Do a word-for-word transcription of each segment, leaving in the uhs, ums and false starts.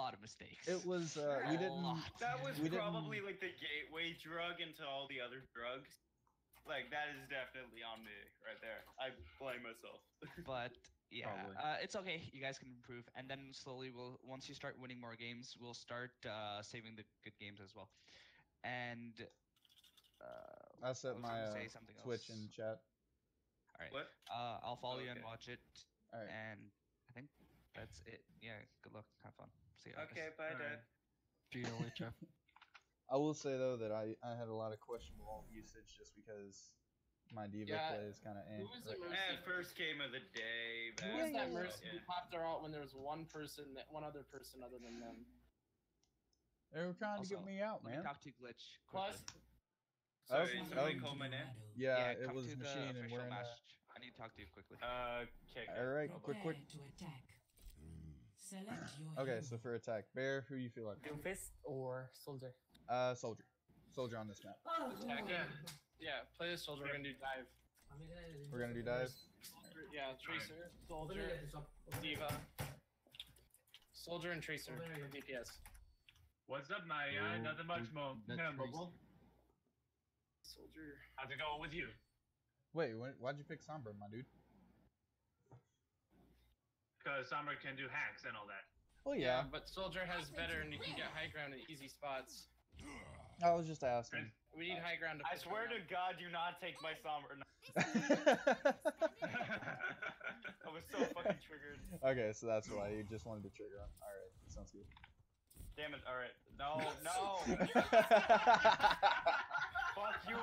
lot of mistakes. It was uh, we didn't. That was we probably didn't... like the gateway drug into all the other drugs. Like that is definitely on me right there. I blame myself. But yeah, Probably. uh, it's okay. You guys can improve, and then slowly we'll once you start winning more games, we'll start uh, saving the good games as well. And uh, I set I was my gonna uh, say something Twitch else. in chat. All right. What? Uh, I'll follow you and Okay. watch it. All right. And I think that's it. Yeah. Good luck. Have fun. See you. Okay, bye, Dad. See you later. I will say though that I I had a lot of questionable usage just because my diva Yeah. play is kind of Who was the right. Mercy? Eh, first game of the day. Who was that back- Mercy yeah. who popped her out when there was one person, that one other person other than them? They were trying Also, to get me out, Let me man. talk to Glitch. Plus, quickly. Sorry, Oh, somebody oh. call my name. Yeah, it come was to the machine and official we're in a... match. I need to talk to you quickly. Uh, okay. All right, quick, quick. To attack. Select your Okay, hero. so for attack, Bear, who you feel like? Doomfist or Soldier? Uh, Soldier. Soldier on this map. attack. Yeah, yeah. Play the soldier. We're gonna do dive. We're gonna do dive. Yeah, Tracer, Soldier, Diva, Soldier, and Tracer for D P S. What's up, my guy? Oh, Nothing much, Mo. that Yeah, Tracer. Mobile. Soldier. How's it going with you? Wait, why- why'd you pick Sombra, my dude? Because Sombra can do hacks and all that. Oh Yeah, yeah, but Soldier has better, and you can get high ground in easy spots. I was just asking. We need high ground to. I push swear to around. God, do not take my somber. No, I was so fucking triggered. Okay, so that's why you just wanted to trigger him. All right, sounds good. Damn it! All right, no, no. Fuck you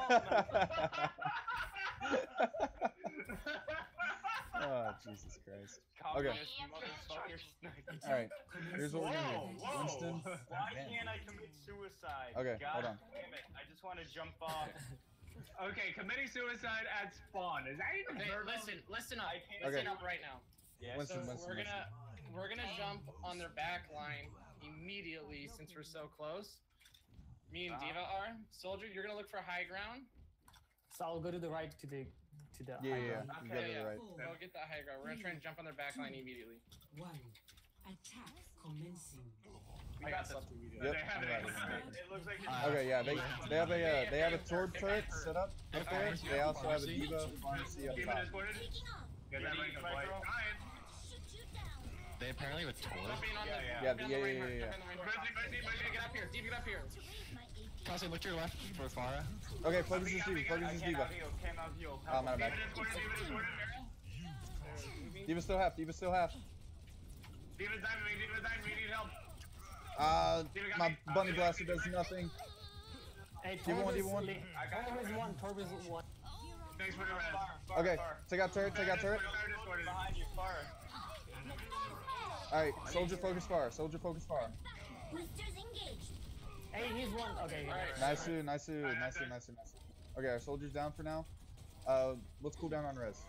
all. Oh Jesus Christ! Communist motherfucker. All right, here's what we're gonna do. Whoa, whoa. Winston. Why Damn. can't I commit suicide? Okay, God hold on. damn it! I just want to jump off. Okay, committing suicide at spawn. Is that even Hey, verbal? listen, listen up. I can't- Listen Okay. up right now. Yes. Winston, So Winston, we're Winston. gonna we're gonna jump on their back line immediately since we're so close. Me and Uh-huh. Diva are. Soldier, you're gonna look for high ground. So I'll go to the right to the to the. Yeah, high yeah, ground. yeah. You Okay, got it yeah. right. Go get that high ground. We're gonna try and jump on their back line immediately. One. Attack commencing. I got something. Yep. They have I'm it. right. It looks like Okay, yeah, they they have a uh, they have a Torb turret set up up there. They also have a Diva pharmacy up Demon top. escorted. Taking off. Get that ready to fight. Ryan. Shoot you down. They apparently have a Jump tour. in on the, Yeah, yeah. Yeah, jump in on yeah, the yeah, Reinhardt, yeah, jump in the Reinhardt. Mercy, mercy, mercy. Diva, get up here. Diva, get up here. To raise my A P. Kelsey, look to your left for Farah. Okay, focus his Diva. Focus I his cannot Diva. heal. Cannot heal. Oh, I'm out of Demon back. escorted. Demon escorted. Diva still half. Diva still half. Demon's diving me. Demon's diving me. We need help. Uh, my bunny blaster does nothing. Hey, Diva one, Torb is Diva one. li- Torb is one. Torb is one. Thanks for the rest. Okay, take out turret. Take out turret. Fire escorted. Behind you, far. All right, soldier focus far. Soldier focus far. Boosters engaged. Hey, he's one. Okay. Alright. Nice, dude. Nice, dude. Nice, dude. Nice, dude. Nice. Okay, our soldiers down for now. Uh, let's cool down on res.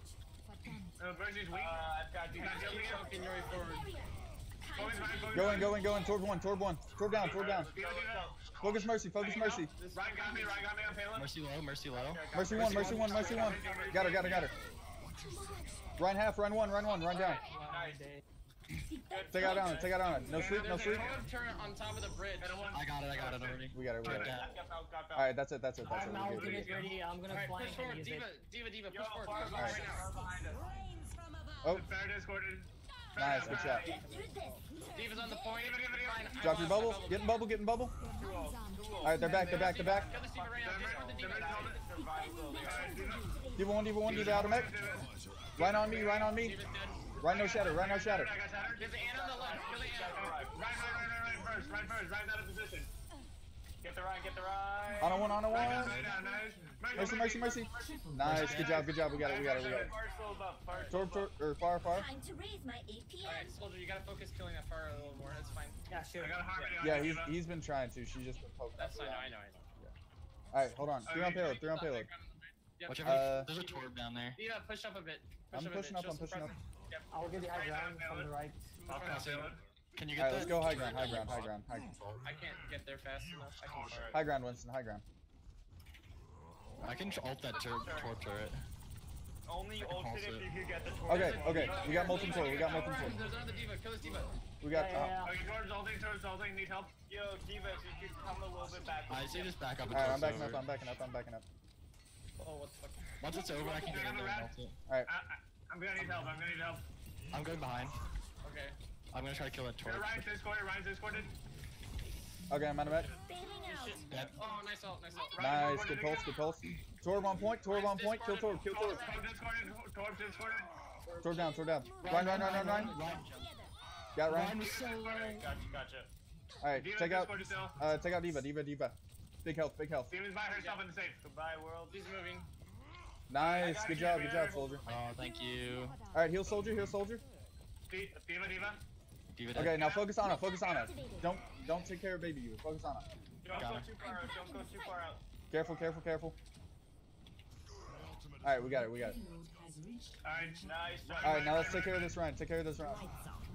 Uh, Mercy's weak. Uh, I've got You got you. Jillian. Fucking your way forward. Focus, Ryan, focus, Going, Ryan. going, going. Torb one. Torb one. Torb down. Torb down. Diva, Diva. Focus mercy. Focus mercy. Ryan got me. Ryan got me on Palin. Mercy low, mercy low. Mercy one. Mercy one. Mercy one. Got her. Got her. Got her. Run half. Run one. Run one. Run down. Nice. Take out on it. Take out on it. No sleep. No sleep. Torb turret on top of the bridge. I got it, I got it already. We got it. We got it. Yeah. Got out, got out. All right, that's it. That's it. That's it. I'm We're now good. get ready. I'm gonna Alright, flank push and forward. use Diva, it. Diva, Diva, Yo, push forward. far Push forward behind right us. now. Far behind us. Rains from above. Oh, Fire escorted. nice. Good shot. Get through this. Diva's on the point. Diva, Diva, Diva. Fine, I Drop your lost, I bubble. bubbled. Get in bubble. Get in bubble. All right, they're back. They're back. They're Kill back. this Diva right now. Discord the Diva. Survive slowly. Diva one. Diva one. Diva out of mech. Run on me. Run on me. Diva's dead. Run no shatter. Run no shatter. I got shattered. Get the Anna on the left. Kill the Anna. Right, right, right, right, right first. Right first. Right out of position. Get the right, get the right. On a one. On a Right down, one. right down, nice. Mercy. Mercy. Mercy. Nice. Good job. Good job. We got it. We got it. We got it. Far slowed up. Far Torb, Torb, or far, far. Time to raise my A P M. Alright, Soldier, you gotta focus killing that fire a little more. That's fine. Yeah, I sure. got a harmony on Yeah, you, he's Diva. he's been trying to. She's just been poking. That's us fine. I around. know, I know. All right, hold on. Three on payload. Three on payload. Yep. Watch out, Uh, there's a Torb down there. Yeah, push up a bit. Push I'm up pushing a up. bit. I'm pushing up. Yep. I'll get the high ground from the right. I'll pass it. Can you All get right, let's that? go high ground. High ground. High ground. High ground. I can't get there fast enough. I can High ground, Winston. High ground. I can ult that tur Torb turret. Only can ult pulse it if it. you could get the torch. Okay, okay. We got multiple. We got multiple. There's another Diva. Kill this Diva. We got. Yeah, yeah, Uh, Okay, towards ulting, towards ulting. Need help? Yo, Diva, if you could come a little bit back. I see just back up. all right, I'm until backing it's up. over. I'm backing up. I'm backing up. Oh, what the fuck? Once it's over, I can get in there and ult it. All right. I, I, I'm gonna need help. I'm gonna need help. I'm going behind. Okay. I'm gonna try to kill that Yeah, torch. Ryan's discorded. Ryan's discorded. Okay, I'm out of back. Bailing out. Dead. Oh, nice ult, nice ult. Nice. Good pulse. Good pulse. Torb on point. Torb on point. Kill Torb. Kill Torb. Torb discorded. Torb discorded. Torb down. Torb down. Ryan, Ryan, Ryan, Ryan, Ryan. Ryan. Got Ryan Ryan. was so low. Gotcha, gotcha. All right, Diva's take out. discorded still. Uh, take out Diva. Diva. Diva. Big health. Big health. Demon's by herself in the safe. Goodbye, world. He's moving. Nice. Good job. Good job, soldier. Oh, thank you. All right, heal soldier. Heal soldier. Di- Diva, Diva. Diva dead. Okay, now focus on it. Focus on it. Don't don't take care of baby Diva. Focus on it. Don't Got go it. too far out. Don't go too far out. Careful. Careful. Careful. All right, we got it. We got it. Payload has reached Alright. Nice. All right, now let's take care of this Ryan. Take care of this Ryan. lights out.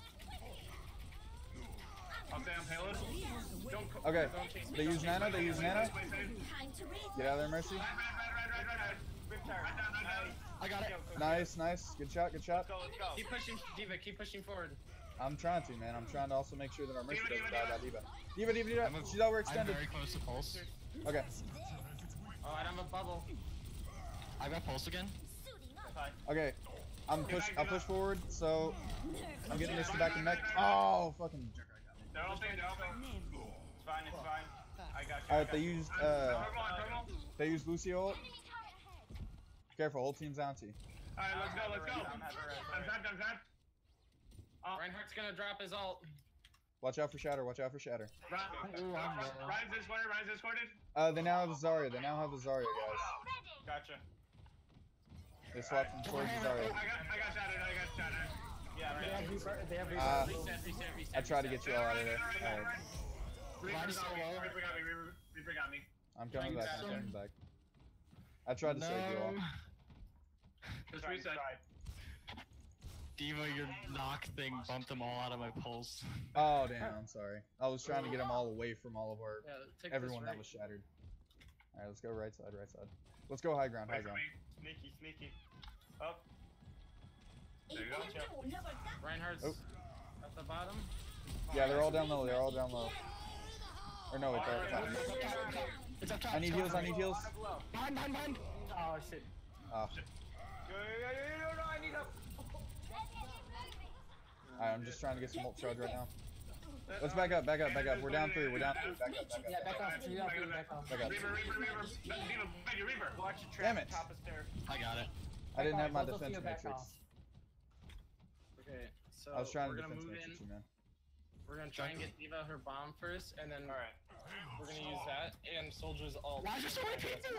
I'll stay on payload. Don't co- Okay, don't chase me. they use Nana. They use Nana. Play safe. Time to raise Get out of there, Mercy. Right, right, right, right, right, right. Rip tire. Right down, right down. I got it. Nice, nice. Good shot. Good shot. Let's go, let's go. Keep pushing, Diva, keep pushing forward. I'm trying to, man. I'm trying to also make sure that our Mercy Diva, doesn't Diva, die by Diva. Diva. Diva, Diva, Diva. I'm a- She's I'm overextended. very close to pulse. Okay. Oh, I don't have a bubble. I got pulse again. suiting up. Fine. Okay. I'm push. I'll push forward. So I'm getting this back in mech. Oh, fucking. They're all thing, they're all thing. It's fine, it's fine. I got you. All I right, got they you. used uh, Turtle, turtle. they used Lucio ult. Careful, whole team's anti. Alright, let's go, let's go. I'm having a res, I'm tapped, I'm tapped. Oh, Reinhardt's gonna drop his ult. Watch out for Shatter. Watch out for Shatter. Ryan- Ryan's discorded, Ryan's discorded. Uh, they now have Zarya. They now have Zarya, guys. Gotcha. They swapped from towards I Zarya. got, I got shattered, I got shattered. Yeah, They man. have Reaper. They have Reaper. Uh, Reset, reset, reset. I tried to get you all out of there. All right. Reaper Ryan's got so me, low. Reaper got me, Reaper, Reaper got me. I'm coming back. I'm Sorry. coming back. I tried to save you all. Just Tried, reset. tried. Diva, your knock thing bumped them all out of my pulse. Oh damn, I'm sorry. I was trying to get them all away from all of our Yeah, take everyone this that was shattered. All right, let's go right side, right side. Let's go high ground, high Wait for ground. me. Sneaky, sneaky. Up. There you go. right. Reinhardt's Oh. at the bottom. Yeah, they're all down low. They're all down low. Or no, it's up top. It's up top. I need heals. I need heals. Behind, behind, behind. Oh shit. Oh. Yo, yo, yo, yo, yo, no, I need help. Alright, I'm just trying to get some ult charge right now. Let's back up, back up, back up. We're down three. We're down three. Back up, back Yeah, up. back off. You got three. Back off. Back up. Reaper, Reaper, Reaper. Diva, behind you, Reaper. Watch your trap. Damn it. Top of stairs. I got it. I didn't have my Both of you defense back matrix. off. Okay, so I was trying we're to gonna defense move matrix in. you, man. We're gonna try and get Diva her bomb first, and then Alright. we're gonna use that and Soldier's ult. Why is there so many people?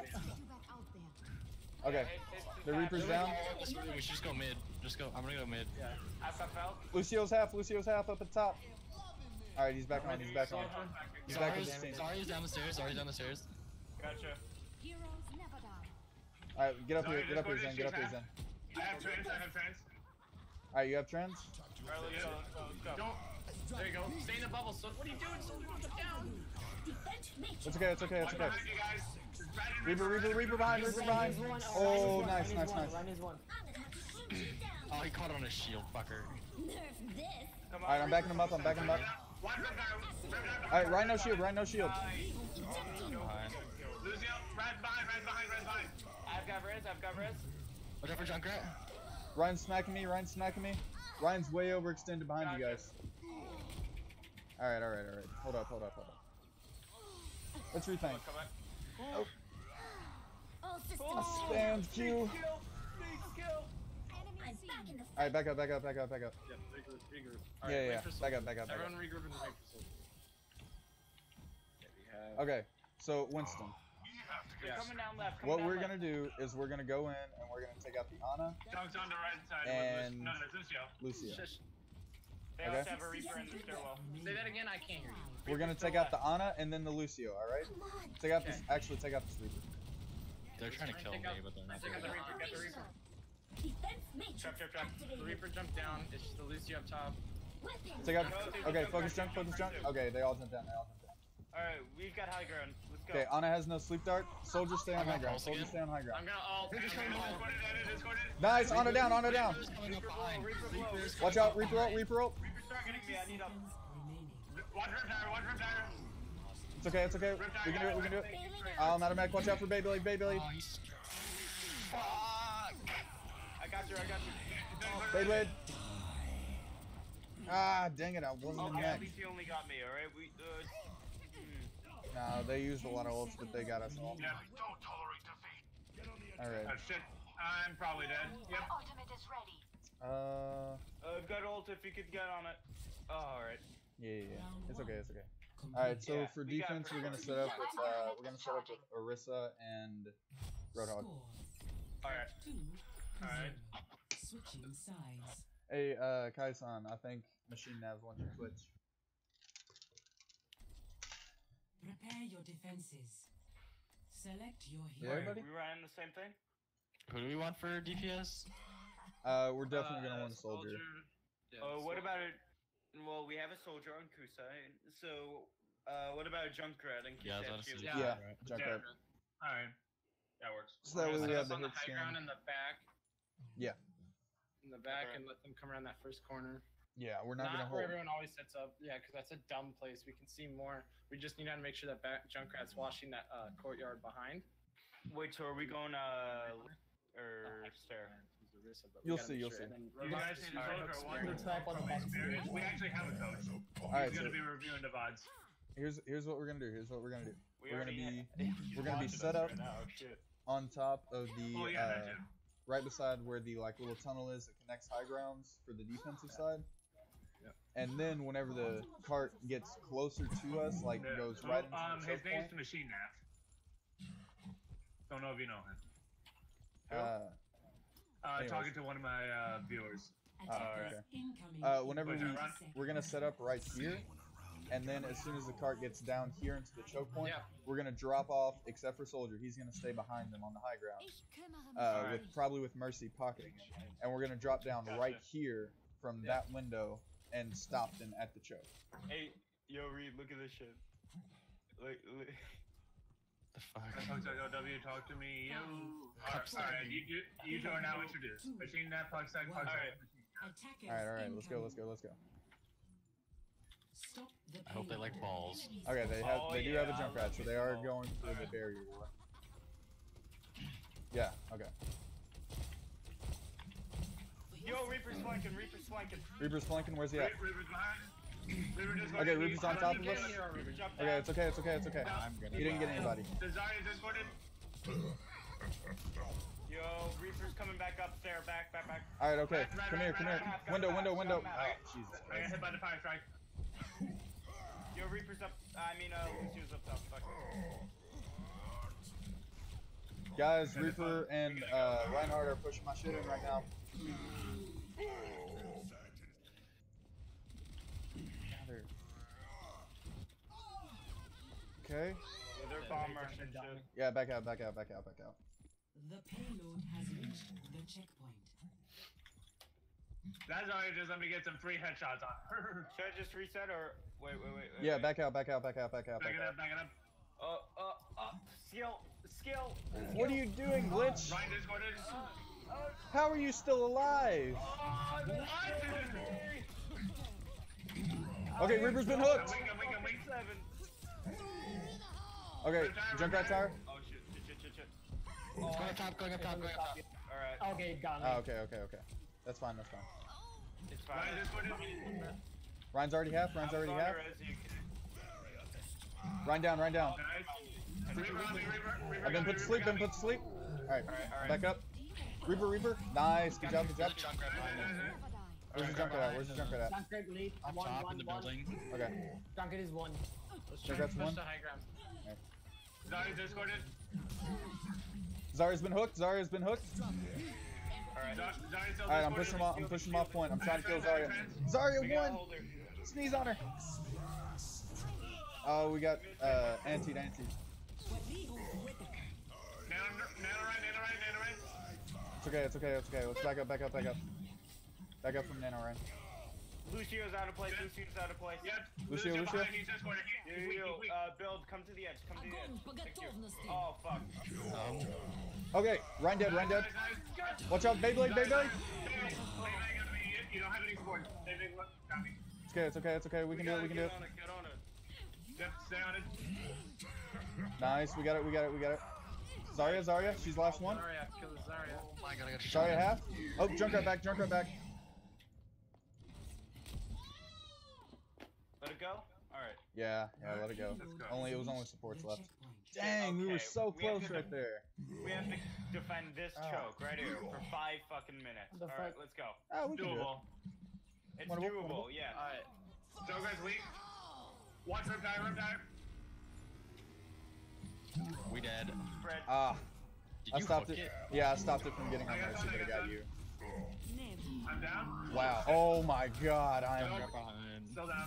Okay. The Reaper's down. We should just go mid. Just go. I'm gonna go mid. Yeah. F F L. Lucio's half. Lucio's half up at top. Alright, he's back on. He's back on. He's back in Zarya's, the scene. Zarya's down the stairs. Zarya's down the stairs. Gotcha. Heroes never die. Alright, get up here. Sorry, Get up here, Discord Zen. Get up here, is Zen. I have trans, I have trans. Alright, you have trends? Alright, let's go, let's go, let's go. Don't. There you go. Stay in the bubble. So what are you doing? Soldier, jump down. It's okay, it's okay, it's okay. Behind you guys. Behind you, Reaper, Reaper, Reaper behind, Reaper behind. Ryan needs one. Oh, Ryan nice, needs nice, one. nice. Ryan needs one. Oh, he caught it on his shield, fucker. Nerf this. Come on, Alright, I'm backing him up. I'm backing him up. One from down. Alright, Ryan no shield, Ryan no shield. Behind. Lucio, red behind, red behind, red behind. I've got res, I've got res. Watch out for Junkrat. Ryan's smacking me, Ryan's smacking me. Ryan's way overextended behind you guys. Alright, alright, alright. Hold up, hold up, hold up. Let's rethink. Come on. Oh, All systems a stand Q. I'm back in the Alright, back up, back up, back up, back up. Yeah, regroup, regroup. Yeah, Alright, yeah, wait yeah. for Back Soldier. up, back up, back up. Everyone regroup and wait for Soldier. Okay, we have. Okay, so Winston. They're coming down left. Come What down we're left. gonna do is we're gonna go in and we're gonna take out the Ana, Junk's on the right side. And- With Lucio. No, there's Lucio. Lucio. Shush. They Okay. also have a Reaper in the stairwell. Say that again. I can't hear you. We're gonna take out the Ana and then the Lucio, alright? Take out this, actually take out this Reaper. They're trying to kill me, Take out- but they're not take out doing the it. Reaper. Get the Reaper. defense matrix Trap, trap, trap. The activated. Reaper jumped down. It's the Lucio up top. Weapons Take out, No, okay, no, focus no, junk, no, focus no, junk. no. Okay, they all jumped down, they all jumped down. Alright, we've got high ground. Let's go. Okay, Ana has no sleep dart. Soldier stay on I got high ground, pulse soldier again. stay on high I'm ground. gonna ult. I'm Discorded, gonna ult. discorded, discorded. Nice, Ana down, Ana down. Reaper's coming up behind. Reaper's low. Reaper's Watch coming out, up Reaper ult, behind. Reaper ult. Reaper's targeting me. I need help. Seconds remaining. Watch Riptire, watch Riptire. It's okay, it's okay. We can do it, we can do it. Um, out of mech, watch out for Beyblade, Beyblade. Oh, he's... Fuck! I got you, I got you. Beyblade. Ah, dang it, I wasn't in Okay, mech. at least he only got me, alright? We, uh... hmm. No, they used a lot of ults, but they got us all. Yeah, don't tolerate defeat. Alright. Oh shit, I'm probably dead. Yep. Ultimate is ready. Uh, Uh, I've got ult if you could get on it. Oh, alright. yeah, yeah, yeah. It's okay, it's okay. Alright, so Yeah, for we got defense, we're gonna pretty set up with, uh, we're gonna set up with Orisa and Roadhog. Alright. Two. Alright. Switching sides. Hey, uh, Kai-san, I think Machine Navs wants you to switch. Prepare your defenses. Select your Yeah, hero. everybody? We ran the same thing? Who do we want for D P S? Uh, we're definitely gonna Uh, want a soldier. Yeah, Oh, what soldier. about it? Well, we have a soldier on Kusai, so, uh, what about a Junkrat and Yeah, I was Kusai? gonna say Yeah. Yeah, right. Junkrat. Alright. That works. So that way Set we have us the on the hit high ground scan. in the back. Yeah. In the back Okay. and let them come around that first corner. Yeah, we're not, Not, gonna where hold. everyone always sets up. Yeah, because that's a dumb place. We can see more. We just need to make sure that back Junkrat's washing that uh, courtyard behind. Wait, so are we going, uh, or stair? You'll see, you'll see. You guys need a Alright. soldier or one We type on the box. experience. We actually have a coach. Alright, He's so gonna be reviewing the V O Ds. here's here's what we're gonna do. Here's what we're gonna do. We We're gonna already be had- we're gonna be watching set us up right now, shit. on top of the Oh yeah, that uh, too. right beside where the like little tunnel is that connects high grounds for the defensive side. Yep. And then whenever the cart gets closer to us, like Yeah. goes So, right into um, the his choke name's point. Machine Nav. Don't know if you know him. Uh, Uh, Anyways. talking to one of my uh, viewers. Attackers okay. incoming. uh, whenever Wait, we run. we're gonna set up right here, and then as soon as the cart gets down here into the choke point, Yeah. we're gonna drop off. Except for Soldier, he's gonna stay behind them on the high ground. Ich kümmere mich Uh, um with dich. probably with Mercy pocketing him, and we're gonna drop down Gotcha. right here from Yeah. that window and stop them at the choke. Hey, yo, Reed, look at this shit. Look, look. The fuck? Folks at O W, talk to me. You. Cups Alright, you, you, you two are now introduced. Machine Nav, Pugside, Pugside. Alright. Attackers All right, all right, let's go, incoming. let's go, let's go. Stop the I hope they like payload. balls. Okay, they have Oh, they do yeah, have a I jump love rat, so it. they are Oh, going through the alright. barrier. Yeah. Okay. Yo, Reaper's flanking, Reaper's flanking. Reaper's flanking. Where's he at? Reaper's behind. Reaper just Okay, Reaper's on top of us. Reaper jumped Okay, down. it's okay, it's okay, it's okay. I'm gonna He didn't get anybody. The Zarya just escorted. Yo, Reaper's coming back upstairs, back, back, back. All right, okay. Right, right, Come here, right, come right, here. right, Window, right, window, right, window. right, Oh, right. Jesus I got Christ. hit by the fire strike. Yo, Reaper's up. I mean, uh, Lucio's up top. Fuck. Guys, Reaper and uh, Reinhardt are pushing my shit in right now. Gather. Okay. Yeah, they're bomb rushing shit. Yeah, back out, back out, back out, back out. The payload has reached the checkpoint. That Zarya just let me get some free headshots on her. Should I just reset or wait, wait, wait? wait Yeah, wait. back out, back out, back out, back out, Back back it out. up, back it up. Uh, uh, uh, skill, skill. What are you doing, Glitch? Ryan discorded. How are you still alive? Okay, Reaper's been I'm hooked. weak, I'm weak, I'm weak. Seven. Okay, Junkrat Tower. Oh shit, shit, shit, shit, shit. It's going up top, going up top, going up top. All right, Okay, got me. Oh, okay, okay, okay. That's fine, that's fine. it's fine. Ryan discorded. Ryan's already half, Ryan's I'm already going half. to res you. Ryan down, Ryan down. Nice. Reaper on me, Reaper. Reaper I've been got me, put to sleep, Reaper been got put to sleep. Alright, Alright, alright. back up. Reaper, Reaper. Nice, good job, good job. There's a Junkrat behind me. Never die. Where's the Junkrat at? Where's the Junkrat at? Junkrat lead. Up One, top one, in the one. building. Okay. Junkrat is one. Let's try to Junkrat's push one. the high ground. me. Zarya discorded. Zarya's been hooked, Zarya's been hooked. Alright, Zarya still Alright, I'm discorded. pushing him off, I'm pushing him off point. I'm trying to kill Trans, Zarya. trans. Zarya We got a won! holder. Sneeze on her! Oh, we got, uh, anti, anti. Nano, nano right, nano right, nano right. It's okay, it's okay, it's okay. Let's back up, back up, back up. Back up from Nano Ryan. Lucio's out of place. Lucio's out of place. Yep. Lucio, Lucio. behind, he's discorded. He- Yo, He's yo, weak, yo, he's weak. uh, build, come to the edge, come to the edge. Огонь по Thank you. готовности. Oh, fuck. Um, Okay, Ryan dead, Ryan dead. Nice, nice. Watch out, Beyblade, Beyblade! You don't have any support. Got me. It's okay, it's okay, it's okay. We can do it, we can do it. Get on it, get on it. Yep, stay on it. Nice, we got it, we got it, we got it. Zarya, Zarya, she's last one. Zarya, kill the Zarya. Oh my god, I got shot. Zarya half. Oh, Junkrat back, Junkrat back. Let it go? Alright. Yeah, yeah, let it go. Let's go. Only, it was only supports The left. checkpoint. Dang, we were Okay, so we have close to right there. We have to defend this Ah. choke right here for five fucking minutes. The Alright, fuck? let's go. Ah, we can do it. Doable. It's Winnable, doable, winnable. yeah. Alright. Cho'Gath's weak. Watch Riptide, Riptide. We dead. Fred, Ah, Did I you stopped hook it. it? Yeah, I stopped it from getting on I got Mercy, done, but I it got got done. you. I'm down. Wow. Oh my god, I am. Got behind. Still down.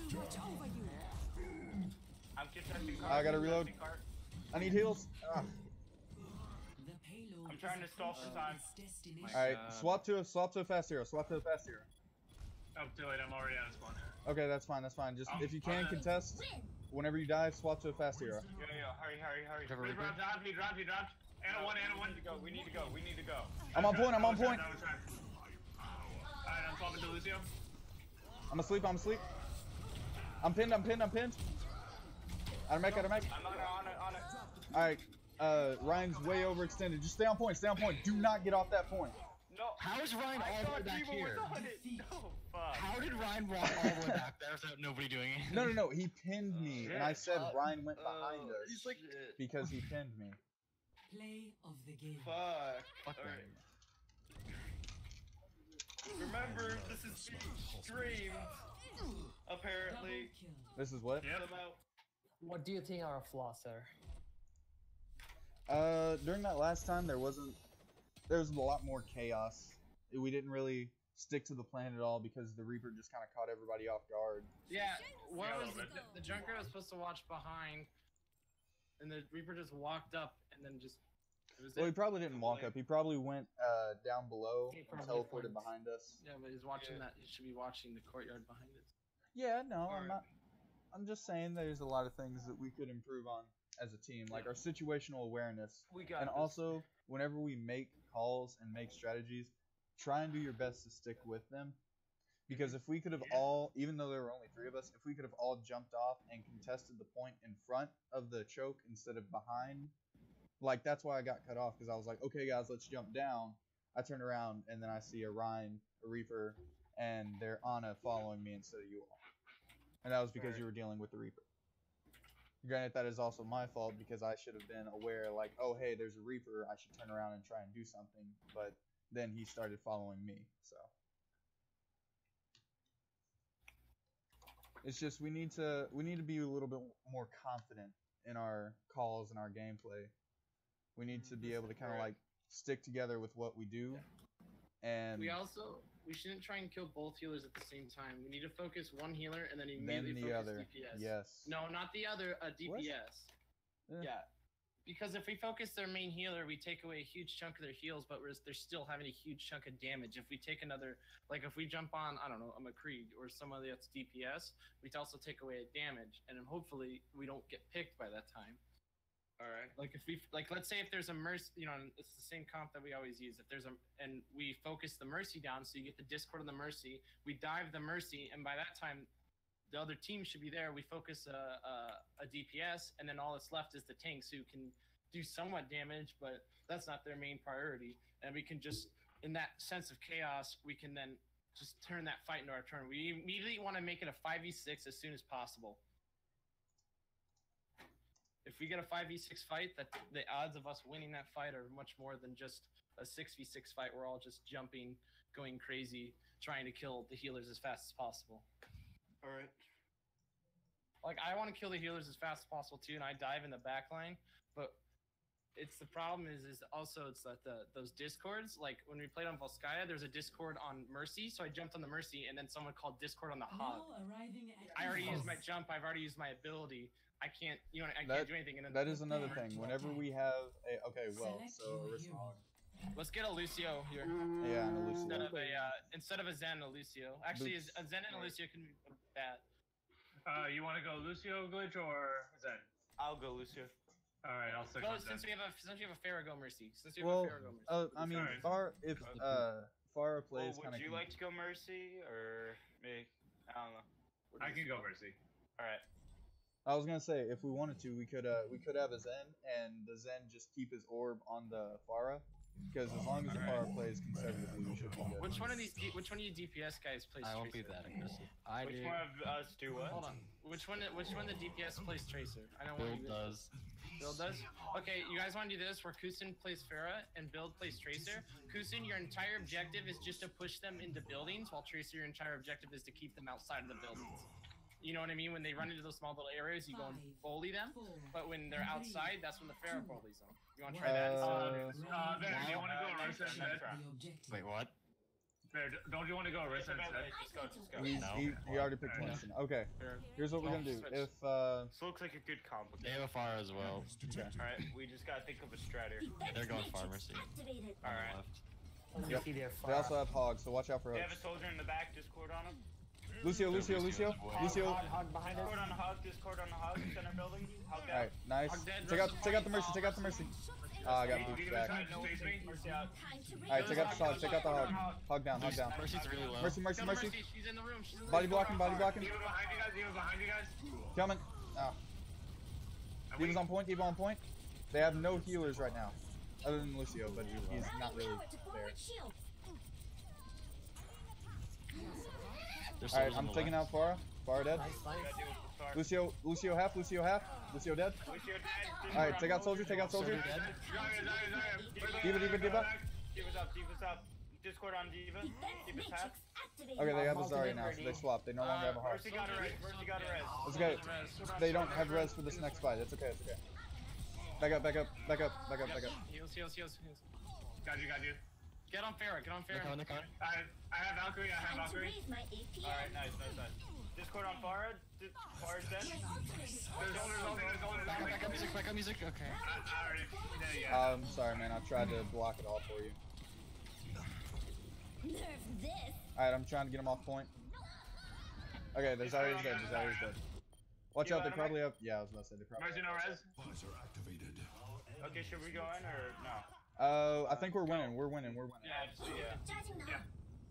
I'm contesting cart. I gotta reload. contesting cart. I need heals. Ah. The payload I'm trying is to stall for time. its destination. Alright, God. swap to a swap to a fast hero. Swap to a fast hero. Oh, too late. I'm already out of spawn. Okay, that's fine, that's fine. Just Um, if you can uh, contest, Win. whenever you die, swap to a fast hero. Yeah, yeah, hurry, hurry, hurry. Trevor He Reaper? dropped, dropped, he dropped, he dropped. And a one, and a We one. need to go, we need to go, we need to go. I'm on point, I'm on point. That was time. Alright, I'm swapping to Lucio. I'm asleep, I'm asleep. I'm pinned, I'm pinned, I'm pinned. Automatic, automatic. I'm on it, on it, on it. Alright, uh, Ryan's way overextended. Just stay on point, stay on point. Do not get off that point. No. How is Ryan I all the thought way back Diva here? was on it. No, fuck. How did Ryan walk all the way back there without nobody doing it? No, no, no, he pinned me, and I said Uh, Ryan went behind uh, us He's like, because he pinned me. Play of the game. fuck. Fuck that. Alright. Remember, this is being streamed. Apparently. Double kill. This is what? Yep. Somehow. What do you think our flaws are? Uh, during that last time, there wasn't. There was a lot more chaos. We didn't really stick to the plan at all because the Reaper just kind of caught everybody off guard. Yeah, what Yeah, a was little the, bit. the Junkrat was supposed to watch behind, and the Reaper just walked up and then just. It was Well, he it. probably didn't walk up. He probably went uh, down below He and probably teleported went. behind us. Yeah, but he's watching Yeah. that. He should be watching the courtyard behind it. Yeah, no, I'm Alright. not. I'm just saying there's a lot of things that we could improve on as a team, like our situational awareness. We got And this. also, whenever we make calls and make strategies, try and do your best to stick with them. Because if we could have Yeah. all, even though there were only three of us, if we could have all jumped off and contested the point in front of the choke instead of behind, like that's why I got cut off. Because I was like, okay, guys, let's jump down. I turn around and then I see a Ryan, a Reaper, and they're Ana following me instead of you all. And that was because you were dealing with the Reaper. Granted, that is also my fault because I should have been aware, like, oh, hey, there's a Reaper. I should turn around and try and do something. But then he started following me, so. It's just we need to we need to be a little bit more confident in our calls and our gameplay. We need to be able to kind of like stick together with what we do, and We also we shouldn't try and kill both healers at the same time. We need to focus one healer and then then immediately the focus other. D P S. Yes. No, not the other. A D P S. Eh. Yeah. Because if we focus their main healer, we take away a huge chunk of their heals, but we're, they're still having a huge chunk of damage. If we take another, like if we jump on, I don't know, a McCree or somebody that's D P S, we also take away a damage, and then hopefully we don't get picked by that time. All right. Like if we, like let's say if there's a mercy, you know, it's the same comp that we always use. If there's a, and we focus the mercy down, so you get the discord on the mercy, we dive the mercy, and by that time, the other team should be there. We focus a, a, a D P S, and then all that's left is the tanks who can do somewhat damage, but that's not their main priority. And we can just, in that sense of chaos, we can then just turn that fight into our turn. We immediately want to make it a five v six as soon as possible. If we get a five v six fight, that the odds of us winning that fight are much more than just a six v six fight. We're all just jumping, going crazy, trying to kill the healers as fast as possible. All right. Like I want to kill the healers as fast as possible too, and I dive in the back line, but it's the problem is is also it's that the those discords, like when we played on Volskaya, there's a discord on Mercy, so I jumped on the Mercy, and then someone called discord on the hog. Now arriving at I already used my Ethos. jump. I've already used my ability. I can't, you know, I That- can't do anything. And then That is another thing. Whenever we have a okay, well, Select so your Orisa hero. Hog. let's get a Lucio here Yeah, and a instead Lucio. of a uh, instead of a Zen and a Lucio. Actually, Boots. a Zen and a Lucio can be bad. Uh, you want to go Lucio glitch or Zen? I'll go, Lucio. All right, I'll stick Go, with since Zen. we have a since we have a Farrago Mercy. Since we have Well, a Farrago Mercy. uh, I mean, Alright. Far if uh Farah Well, plays would kind of. you like to go Mercy or me? I don't know. What I is- can go Mercy. All right. I was gonna say if we wanted to, we could uh we could have a Zen and the Zen just keep his orb on the Pharah, because as long as the Pharah plays conservatively, we should be good. Which one of these? D- which one of you D P S guys plays I won't be Tracer? that aggressive. I Which do. one of us do what? Hold on. Which one? Which one of the D P S plays Tracer? I don't want Build you. does. Bill does? Okay, you guys want to do this where Kusin plays Farah and Build plays Tracer? Kusin, your entire objective is just to push them into buildings, while Tracer, your entire objective is to keep them outside of the buildings. You know what I mean? When they run into those small little areas, you go and bully them. But when they're outside, that's when the Farah bullies them. You want to try that? Uh, Uh, Bear, do you want to go Uh, Orisa next instead? round. The objective. Wait, what? Bear, don't you want to go Orisa Wait, instead? wait, just go, just go. He's, No. he, he already picked Winston. Okay, Fair. here's what we're gonna do. If uh, This looks like a good combo. They have a fire as well. okay. All right, we just gotta think of a strat here. Defense they're going matrix pharmacy. activated. On Alright. the left. Let me Yep. see their They also fire. have hogs, so watch out for They have a hooks. soldier in the back. Discord on him. Lucio, Lucio, Lucio, Lucio. Hog, hog behind us. Discord on the hog. Discord on the hog. Center building. Hog All down. right, nice. Hog dead, Take out, Russell take out the Point. mercy, take out the mercy. Ah, I got Do booped you back. guys have no face me? Mercy out. Time to All right, take out the hog, take out the hog. Hog down, hog down. Mercy's really low. Mercy, mercy, Kill mercy. Mercy. She's in the room. She's in the Body room. blocking, body blocking. Diva behind you guys. Diva behind you guys. Coming. Ah, Are we- Diva's on point. Diva on point. They have no healers right now, other than Lucio, but he- he's not really Power to there. forward shield. There's All right, soldiers on I'm the taking left. out Pharah. Pharah dead. Nice, nice. Gotta deal with the star. Lucio, Lucio half, Lucio half. Lucio dead. Lucio dead. All right, take out soldier, take out soldier. Zarya, Zarya, Zarya. Diva, Diva, Diva. Diva's up. Diva's up. Discord on Diva. Defense Diva's half. matrix activated. Okay, they have a Ultimate Zarya now, so ready. they swapped. They no longer have a Uh, hog. Mercy got a res. Mercy got a res. It's okay. They don't have res for this next fight. It's okay. It's okay. Back up, back up, back up, back up, back up. Heals, heals, heals, heals. Got you, got you. Get on Farah. Get on They're coming, Farah. they're coming. I, I have Valkyrie, I have Time to Valkyrie. raise my A P M. All right, nice, nice, nice. Discord on Farah. Di- Farah's dead. There's only, there's only, there's only, there's only. Back up music, back up music. Okay. I, I already, there you go. Um, sorry, man. I tried to block it all for you. Nerf this. All right, I'm trying to get him off point. Okay, the Zarya's dead. The Zarya's dead. Watch You out, they got him, probably have. Yeah, I was about to say they probably. Mercy, no have- res. Okay, should we go in or no? Uh, I think we're winning. We're winning. We're winning. Yeah, just, yeah. Charging now.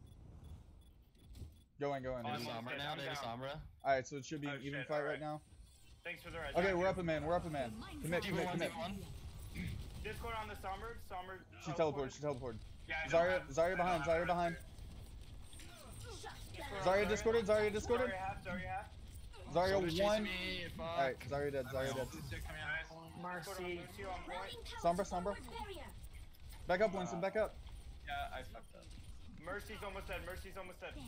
Go in, go in. They have I'm Sombra dead, now, I'm they have down. Sombra. All right, so it should be Oh, an even shit, fight alright. right now. Thanks for the res. Okay, we're up a man. We're up a man. Commit, Diva commit, one, commit. Diva one. Discord on the Somber. Somber. She teleported. She teleported. Yeah, I don't Zarya, have- Zarya behind. Zarya behind. Shut down. Zarya discorded. Zarya discorded. Zarya half. Zarya half. Zarya Soldier's chasing one. me, fuck. All right, Zarya dead. Zarya dead. Discord on Mercy. Lucio on point. Routing power Sombra, to Sombra. forward barrier. Back up, Winston. Back up. Yeah, I fucked up. Mercy's almost dead. Mercy's almost dead.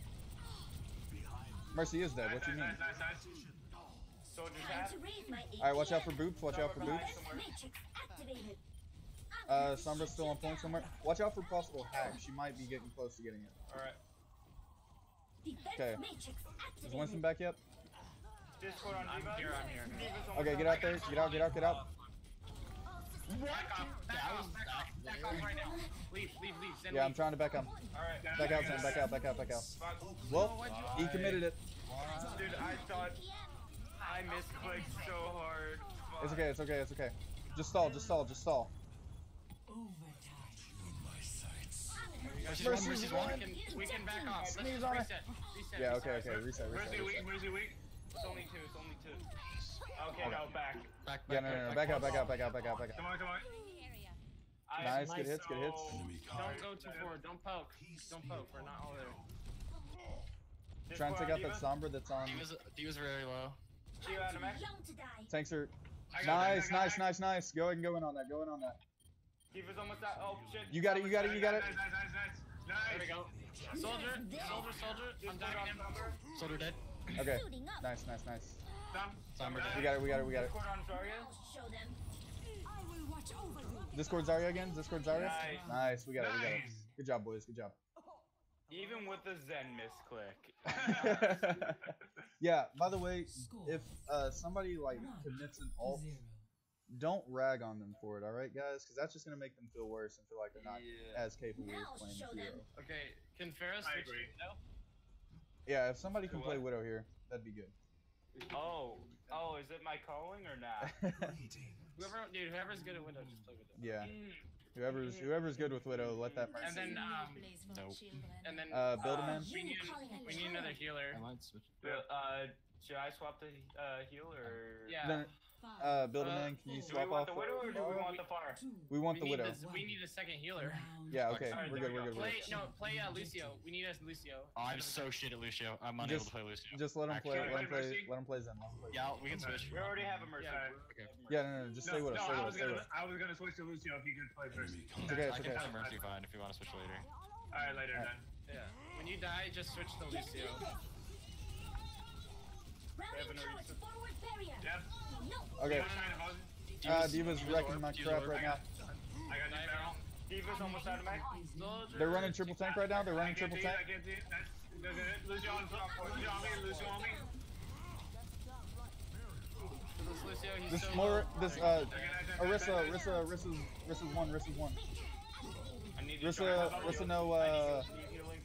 Mercy is dead. Nice, What you nice, mean? nice, nice, nice. Soldier's Time half. to raise my A P M. All right, watch out for boops. Watch out for boops. Defense matrix activated. Uh, Sombra's still on point somewhere. Watch out for possible hack. She might be getting close to getting it. All right. Defense Okay. matrix Is activated. Winston back yet? Discord on I'm Diva. here, I'm here. Diva's almost Okay, dead. get out there. Get out. Get out. Get out. Back off. Back off. Back off. Back off right now. Leave, leave, leave. Send Yeah, I'm leave. trying to back up. All right. Back out, Sam. Back out. Back out. Back out. Fuck. Well, he committed it. Dude, I thought I misclicked so hard. Fuck. It's okay. It's okay. It's okay. Just stall. Just stall. Just stall. Overtime. Mercy's Mercy's one, Mercy's one. one. We can, we can back off. Let's Sneeze just on it. reset. Reset. Yeah. reset. Okay. Okay. Reset. Mercy Reset. weak, reset. Mercy weak. It's only two. It's only two. Okay, no, back. Back, back, Yeah. No. No. No. Back out. Back out. Back out. Back out. Back Come out. on, come on. I Nice. Nice. Good hits. Good hits. Don't go too forward. Don't poke. Don't poke. We're not all there. Trying to take out that Diva. Sombra that's on. Diva's, Diva's very low. Diva out of mech. Young to die. Tanks are. I got it, I Nice. got it, Nice. I got Nice. Nice. Go ahead and go in on that. Go in on that. Diva's almost out. Oh shit. You got it. You got it. You got it. Nice, nice, nice, nice. There we Nice. go. Soldier, soldier, soldier. I'm Discord dying on him. Somber. Soldier dead. Okay. Suiting up. Nice. Nice. Nice. Done. Sombra We dead. got it. We got it. We got it. Discord on Zarya. I'll show them. I will watch over you. Discord Zarya again. Discord Zarya. Nice. Nice. We got it. We got it. Nice. Good job, boys. Good job. Even with the Zen misclick. Yeah. By the way, Score. if uh, somebody like One commits an to alt, zero. don't rag on them for it. All right, guys, because that's just gonna make them feel worse and feel like they're not Yeah. as capable Now as playing show hero. them. Okay, can Ferris I switch agree. to Widow? Yeah, if somebody can Do play what? Widow here, that'd be good. Oh. Oh, is it my calling or not? Whoever, dude, whoever's good at Widow, just play Widow. Yeah. Whoever's whoever's good with Widow, let that And Mercy. then um, Nope. and then Uh, build a uh, man. we need we need another healer. I might switch. Uh, should I swap the uh, heal or? Yeah. No, uh, build a Uh, man. Can you Do we swap want off? the widow or do we want the far? We want we the need Widow. this- we need a second healer. Yeah. Okay. Alright, We're there good. we We're go. good. We're Play good. no, play uh, Lucio. We need us Lucio. Oh, I'm so shit at Lucio. I'm unable Just- to play Lucio. Just let him Actually, play. Can I Let him play play. Mercy? Let him play Zen. Let him play. Yeah, we can switch. We already have a mercy. Yeah. Okay. Yeah. No. No. Just No, stay with us. no, Stay I with us. was Stay with gonna, us. I was gonna switch to Lucio if you could play first. It's okay. It's I can okay. have Mercy fine if you want to switch later. All right, later Alright. then. Yeah. When you die, just switch to Let's Lucio. do this. Rounding Evan, are you towards forward barrier. Yep. No. Okay. Diva's trying to vote. Uh, Diva's wrecking my Diva's crap orb. right now. I got you, barrel. Diva's almost out of mag. They're running triple tank right now. They're I running can't triple see it, I tank. can't see it. That's, that's it. Lucio on, Lucio on me, Lucio on me. This Lucio, he's This so more. low. This uh, Okay, nice, nice, Arissa. nice, nice. Arissa. Arissa's. Arissa's one. Arissa's one. I need to try Rissa. to help Rissa. you. No. I Uh. need healing.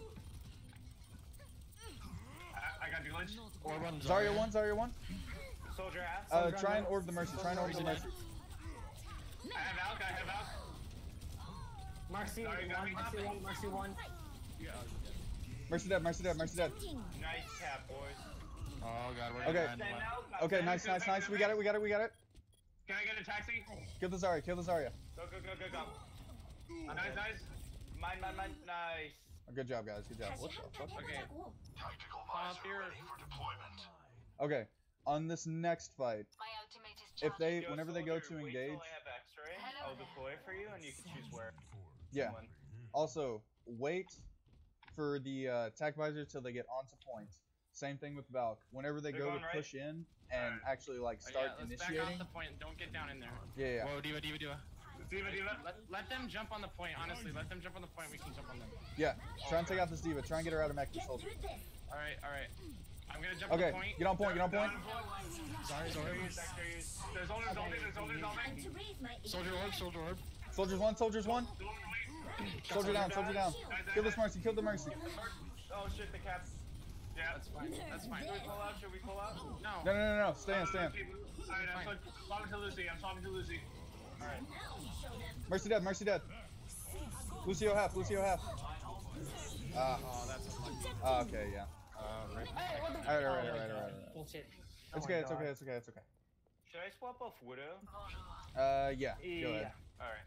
I, I got the glitch. Or run Zarya one. Zarya one. Soldier ass. Uh, try and orb the mercy. Try and orb the mercy. I have Alk, I have Alk. Mercy Sorry, got one, me. Mercy one, Mercy one. Mercy dead. Mercy dead. Mercy dead. Nice cap, boys. Oh god, we're Okay. gonna Stand out. Okay. Nice. Nice. Nice. We got it. We got it. We got it. Can I get a taxi? Kill the Zarya. Kill the Zarya. Go, go, go, go, go. Nice, nice. Mine, mine, mine. Nice. Good job, guys. Good job. What the fuck? Okay. Pop here. Okay. On this next fight, My ultimate is if they, Yo, whenever they go soldier, to wait till engage, I have X-ray. I'll deploy for you, and you can choose where. yeah. When. Also, wait for the uh, attack visor till they get onto point. Same thing with Valk. Whenever they They're go to going right? push in and Alright. actually like Oh, start yeah, let's back initiating, off the point. Don't get down in there. yeah, yeah, Whoa, Diva, Diva, Diva. Diva, Diva. Let, let them jump on the point. Honestly, let them jump on the point. We can jump on them. yeah. Try and take out this diva. Try and get her out of mech Get soldier. through this. All right, all right. I'm gonna jump Okay, on the point. get on point. Get on point. Sorry, sorry. There's only, there's only, there's only, there's only. Time to raise my Soldier orb, soldier orb. Soldiers one. Soldiers one. Soldier down. Soldier down. Kill this mercy. Kill the mercy. Oh shit, the cap. Yeah. That's fine. That's fine. Should we pull out? Should we pull out? No. No, no, no, no. Stay in. Stay in. Alright, I'm Fine. talking to Lucy. I'm talking to Lucy. Alright. Now we show them. Mercy dead. Mercy dead. Lucio half. Lucio half. Ah. Oh, that's unlucky. ah, okay. Yeah. Uh, right. Hey, what the? All right. All right. Oh All my right. All right. God. All right. Bullshit. It's Oh my okay. It's God. okay. It's okay. It's okay. Should I swap off Widow? Uh, yeah. Go Yeah. ahead. Alright.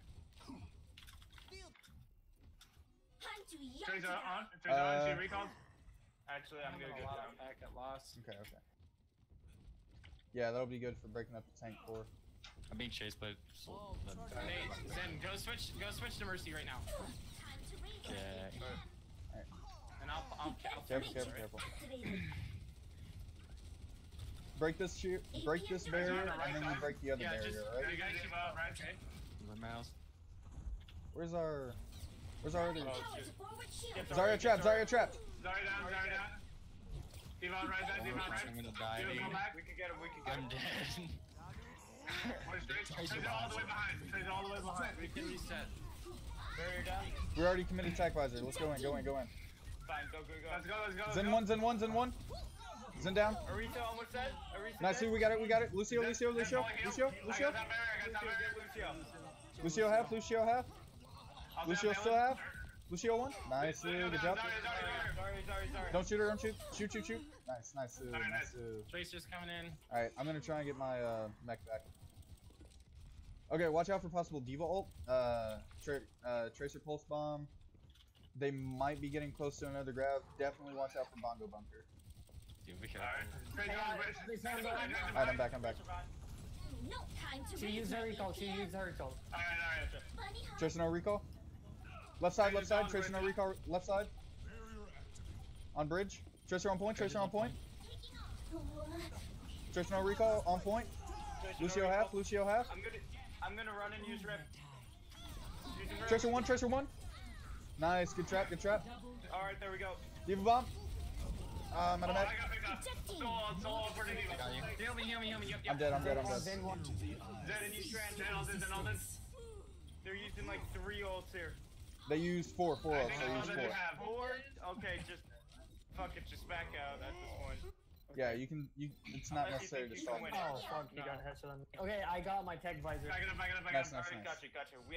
Time to Tracer yacht on. it Tracer on. Uh, She recalls. Actually, I'm I'm gonna gonna go loss. down. Back at loss. Okay. Okay. Yeah, that'll be good for breaking up the tank core. I'm being chased by. Sol- the- Hey, Zen, go switch. Go switch to Mercy right now. Time to raise my Yeah. And I'll. I'll. I'll Careful, Defense careful, matrix careful. activated. Break this sheer, break this barrier, and then we break the other Yeah, barrier, just- right? You guys keep up, right? Okay. My mouse. Where's our, where's our other? Rounding towards forward shield. Get Zarya trapped, Zarya trapped. Sorry down, sorry down. Diva on right side, Diva on right. I'm gonna die. Diva come back. We can get him. We can get I'm him. dead. We're straight. Tracer all the way behind. Tracer all the way behind. We can reset. Barrier down. We already committed attack visor. Let's go in, go in, go in. Fine. Go, go, go. Let's go, let's go. let's Zen go. one, Zen one, Zen one. Zen down. Arisa almost dead. Arisa Nice, dead. we got it, we got it. Lucio, Lucio, Lucio, Lucio, Lucio. I got that barrier, I got that barrier. Lucio. Lucio half, Lucio half. I'll Lucio grab still that half. Lucio one. Nice, uh, good job. Sorry, sorry, sorry. Sorry, sorry, sorry. Don't shoot her, don't shoot. Shoot, shoot, shoot. Nice, nice, uh, Alright, nice. uh. Tracer's coming in. Alright, I'm gonna try and get my uh, mech back. Okay, watch out for possible Diva ult. Uh, tra uh, Tracer Pulse Bomb. They might be getting close to another grab. Definitely watch out for Bongo Bunker. Dude, be careful. Alright. Tracer on the bridge. Please stand up. Alright, I'm back, I'm back. No time to She raise used her my recall. She A P M. used her recall. Alright, alright. Bunny hop. Tracer no recall. Left side, left side. Tracer no recall. Left side. On bridge. Tracer on point. Tracer on point. Taking off. Tracer no recall on point. Lucio half. Lucio half. I'm gonna, I'm gonna run and use rep. Using rep. Tracer one. Tracer one. Nice. Good trap. Good trap. All right, there we go. Diva bomb. Um, Oh, I'm I at. got picked up. Soul, soul for the Diva. Got you. Heal me, heal me, heal me. Yep, yep. I'm dead. I'm dead. I'm dead. Zen one. Zen and you strand. Zen ulted, Zen ulted. They're using like three ults here. They used four. Four I ults. think They that's used all they four. have. Four? Okay, just fuck it, just back out at this point. Yeah, you can. You. It's not Unless you necessary to think you stall. can win. Oh fuck! You got headshot on me. Okay, I got my tech visor. Back it up, back it up, back Nice, it up. nice, Alright, nice. gotcha, gotcha. We have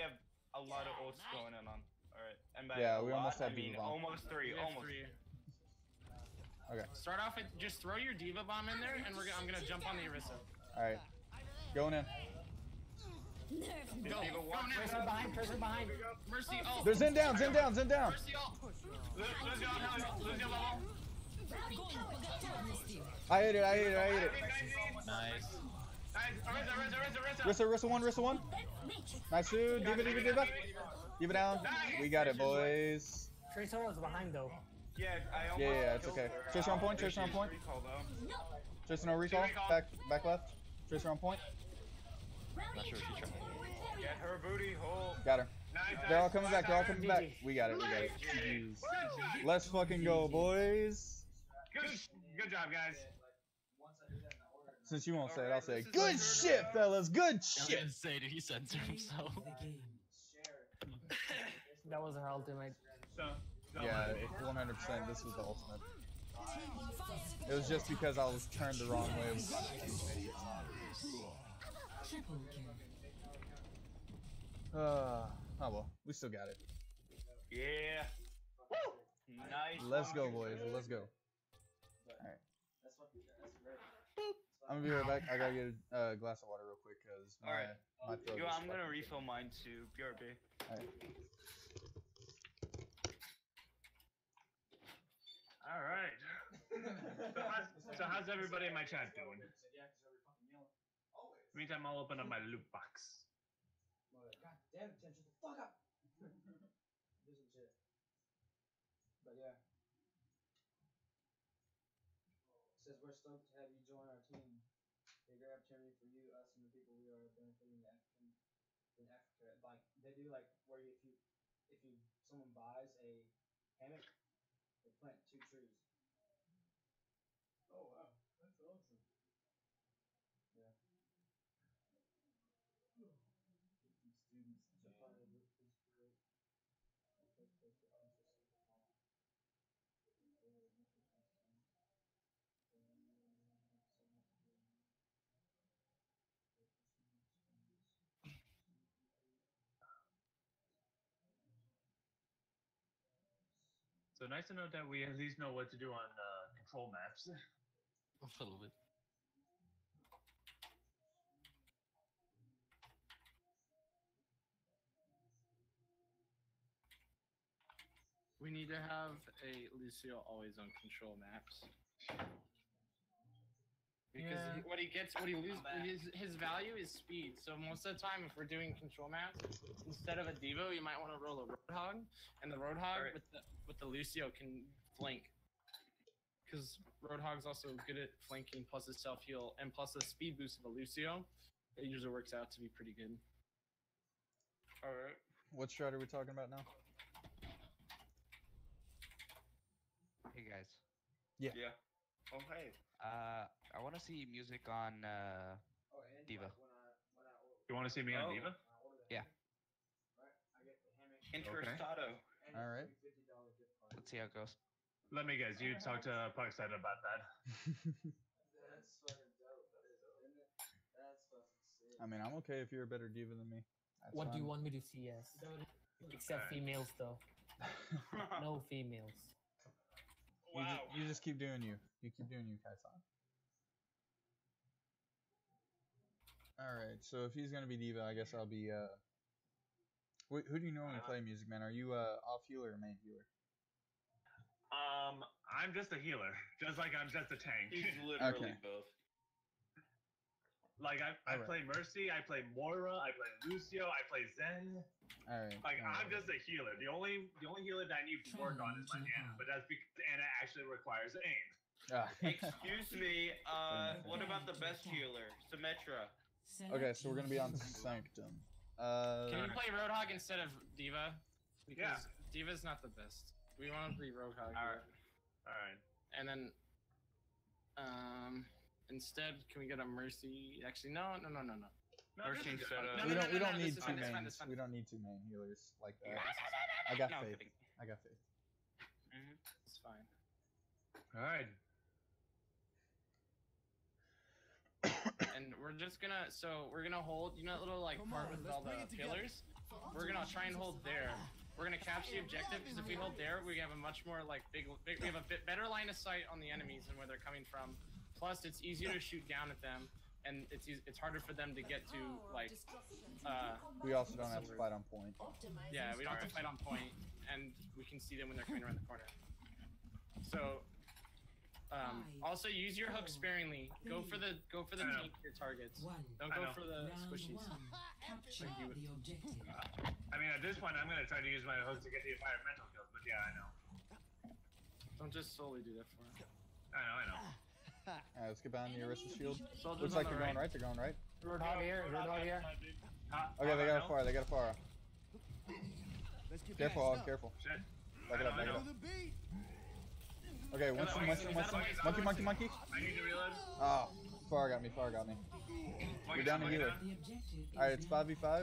a lot of ults going in on. All right, and by Yeah, a we lot, almost had I mean D.Va bomb. almost three, We have almost. three. Okay. Start off with just throw your D.Va bomb in there, and we're gonna, I'm gonna jump on the Orisa. All right. Going in. Is Go, D.Va go one? now. Tracer behind, Tracer behind. Mercy ult. There's in down, in down, in down. Mercy ult. Lose, lose your ult, lose your bubble. Rowdy power tower. I hit it, I hit it, I hit it. Nice. Nice. Orisa, Orisa, Orisa, Orisa. Rissa, Rissa one, Rissa one. Nice dude. Diva, Diva, Diva. Diva down. We got it, boys. Tracer was behind though. Yeah, I almost Yeah, yeah, it's killed okay. her. Tracer on Uh, point, there Tracer on she is. point. Recall, though. Tracer no recall. Back, back left. Tracer on point. Rowdy sure if she power tried. forward barrier. Get her booty hole. Got her. Nice, They're all nice. coming back. They're all coming back. We got it. We got it. Jeez. Let's fucking go, boys. Good, good job, guys. Since you won't say it, I'll say, good shit, fellas. Good I was shit. gonna say, did he censor himself? That was her ultimate. So, so Yeah, one hundred percent. This was the ultimate. It was just because I was turned the wrong way. Uh, oh well, we still got it. yeah. Woo! Nice. Let's go, boys. Let's go. Alright. I'm gonna be right back. I gotta get a uh, glass of water real quick because my, Alright. my throat Yo, is I'm gonna fucking- refill mine too. B R B. Alright. All right. So how's, so how's everybody in my chat doing? Meantime, I'll open up my loot box. God damn it, Tim, shut the fuck up. Do some shit. But yeah. Says we're stoked to have you join our team. A great opportunity for you, us, and the people we are benefiting the African in Africa. Like they do, like where you, if you if you someone buys a hammock, they plant two trees. Oh wow, that's awesome. Yeah. Students. So nice to know that we at least know what to do on uh, control maps. A little bit. We need to have a Lucio always on control maps. Because Yeah. he, what he gets, what he loses, his, his value is speed. So most of the time, if we're doing control maps, instead of a Devo, you might want to roll a Roadhog, and the Roadhog Alright. with the with the Lucio can flank. Because Roadhog's also good at flanking, plus his self heal, and plus the speed boost of a Lucio. It usually works out to be pretty good. All right. What strat are we talking about now? Hey guys. Yeah. Oh hey. Uh, I want to see music on uh, Oh, and Diva. like, when I when I order, You want to see me on Oh. Diva? when I order the Yeah. hammock, right? I get the hammock Interestado. and All a right. free fifty dollar gift card. Let's see how it goes. Let me guess. You talk to Parkside about that. That's fucking dope. That is dope. Isn't it? That's fucking sick. I mean, I'm okay if you're a better diva than me. That's What do you fine. want me to see as? Except females though. No females. You, ju- you just keep doing you. You keep doing you, Kaisan. Alright, so if he's gonna be diva, I guess I'll be, uh... Wait, who do you normally play music, man? Are you, uh, off healer or main healer? Um, I'm just a healer, just like I'm just a tank. He's literally Okay. both. Like I, I Alright. play Mercy, I play Moira, I play Lucio, I play Zen. Alright. Like I'm alright. just a healer. The only the only healer that I need to work on is my Ana, but that's because Ana actually requires aim. Ah. Excuse me. Uh, what about the best healer, Symmetra? Okay, so we're gonna be on Sanctum. Uh, Can you play Roadhog instead of Diva? Because Yeah. Diva's not the best. We want to play Roadhog. Alright. Alright. And then, um, instead, can we get a Mercy? Actually, no, no, no, no, no. No, Mercy this is instead fun. of- No, we no, don't, no, we no, don't no, need this is two fine, this is fine, mains. this is fine. We don't need two main healers like that. Yeah, I got no, faith. kidding. I got faith. Mm-hmm. It's fine. Alright. And we're just gonna, so we're gonna hold, you know, that little like part with all the pillars. we're gonna try and hold there. We're gonna capture the objective because if we hold there, we have a much more like big, big. We have a bit better line of sight on the enemies and where they're coming from. Plus, it's easier to shoot down at them, and it's eas- it's harder for them to get to like. Uh, We also don't have to fight on point. yeah, we don't have to fight on point, and we can see them when they're coming around the corner. So. Um, also, use your hook sparingly. Go for the go for the I know. tankier targets. One. Don't I go know. for the Round squishies. one. Capture Like you- the objective. I mean, at this point, I'm gonna try to use my hook to get the environmental kills, but yeah, I know. Don't just solely do that for him. I know, I know. Alright, let's get behind the Orisa shield. Soldiers Looks on like the they're going right. right. They're going right. Roadhog here, Roadhog here. Huh? Okay, they I got a know. far. They got a far. Careful, Hog. Careful. Shit. Back it I up. know, Back it I up. know. Okay, Winston, Winston, Winston. Monkey, monkey, monkey. I need to reload. Ah, far got me. Far got me. You're down to Monkey healer. The objective is Alright, it's five v five.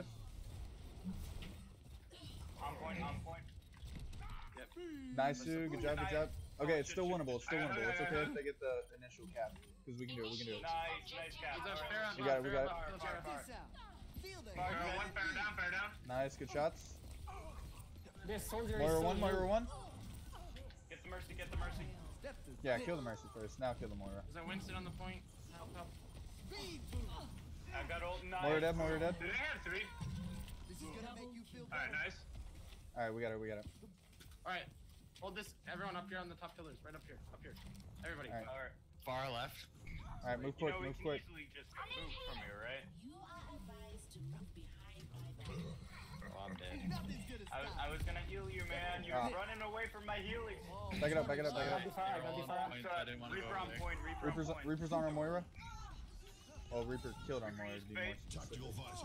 On point, on point. Nice, Sue. Good job, good job. Okay, it's still winnable. It's still I- I- winnable. It's I- okay I- if they get the initial cap. Because we can do it. We can do it. Nice, nice cap. He's a Alright. fair We got it, we got it. fair- fair- fair- Far Fair good. one, fair down, fair down. Nice, good shots. This soldier is Moira so one, Moira low. one. Get the mercy, get the mercy. Yeah, kill the Mercy first. Now kill the Moira. Is that Winston on the point? Help, help. I've got ult. Nice. Moira dead, Moira dead. Do they have three? Alright, nice. Alright, we got it, we got it. Alright. Hold this. Everyone up here on the top pillars. Right up here. Up here. Everybody. Alright. Alright. Far left. Alright, move You quick, know we move can quick. easily just move from here, right? You are advised to move behind my back. Oh, I'm dead. I was, I was gonna heal you, man. You're Ah. running away from my healing. Back it up, back it up, back it I'll up. be far, I'll be far. Point, I didn't want to go Reaper over on there. point, Reaper Reaper's, on point. Reaper's on our Moira. Well, Reaper killed our Moira to be more specific.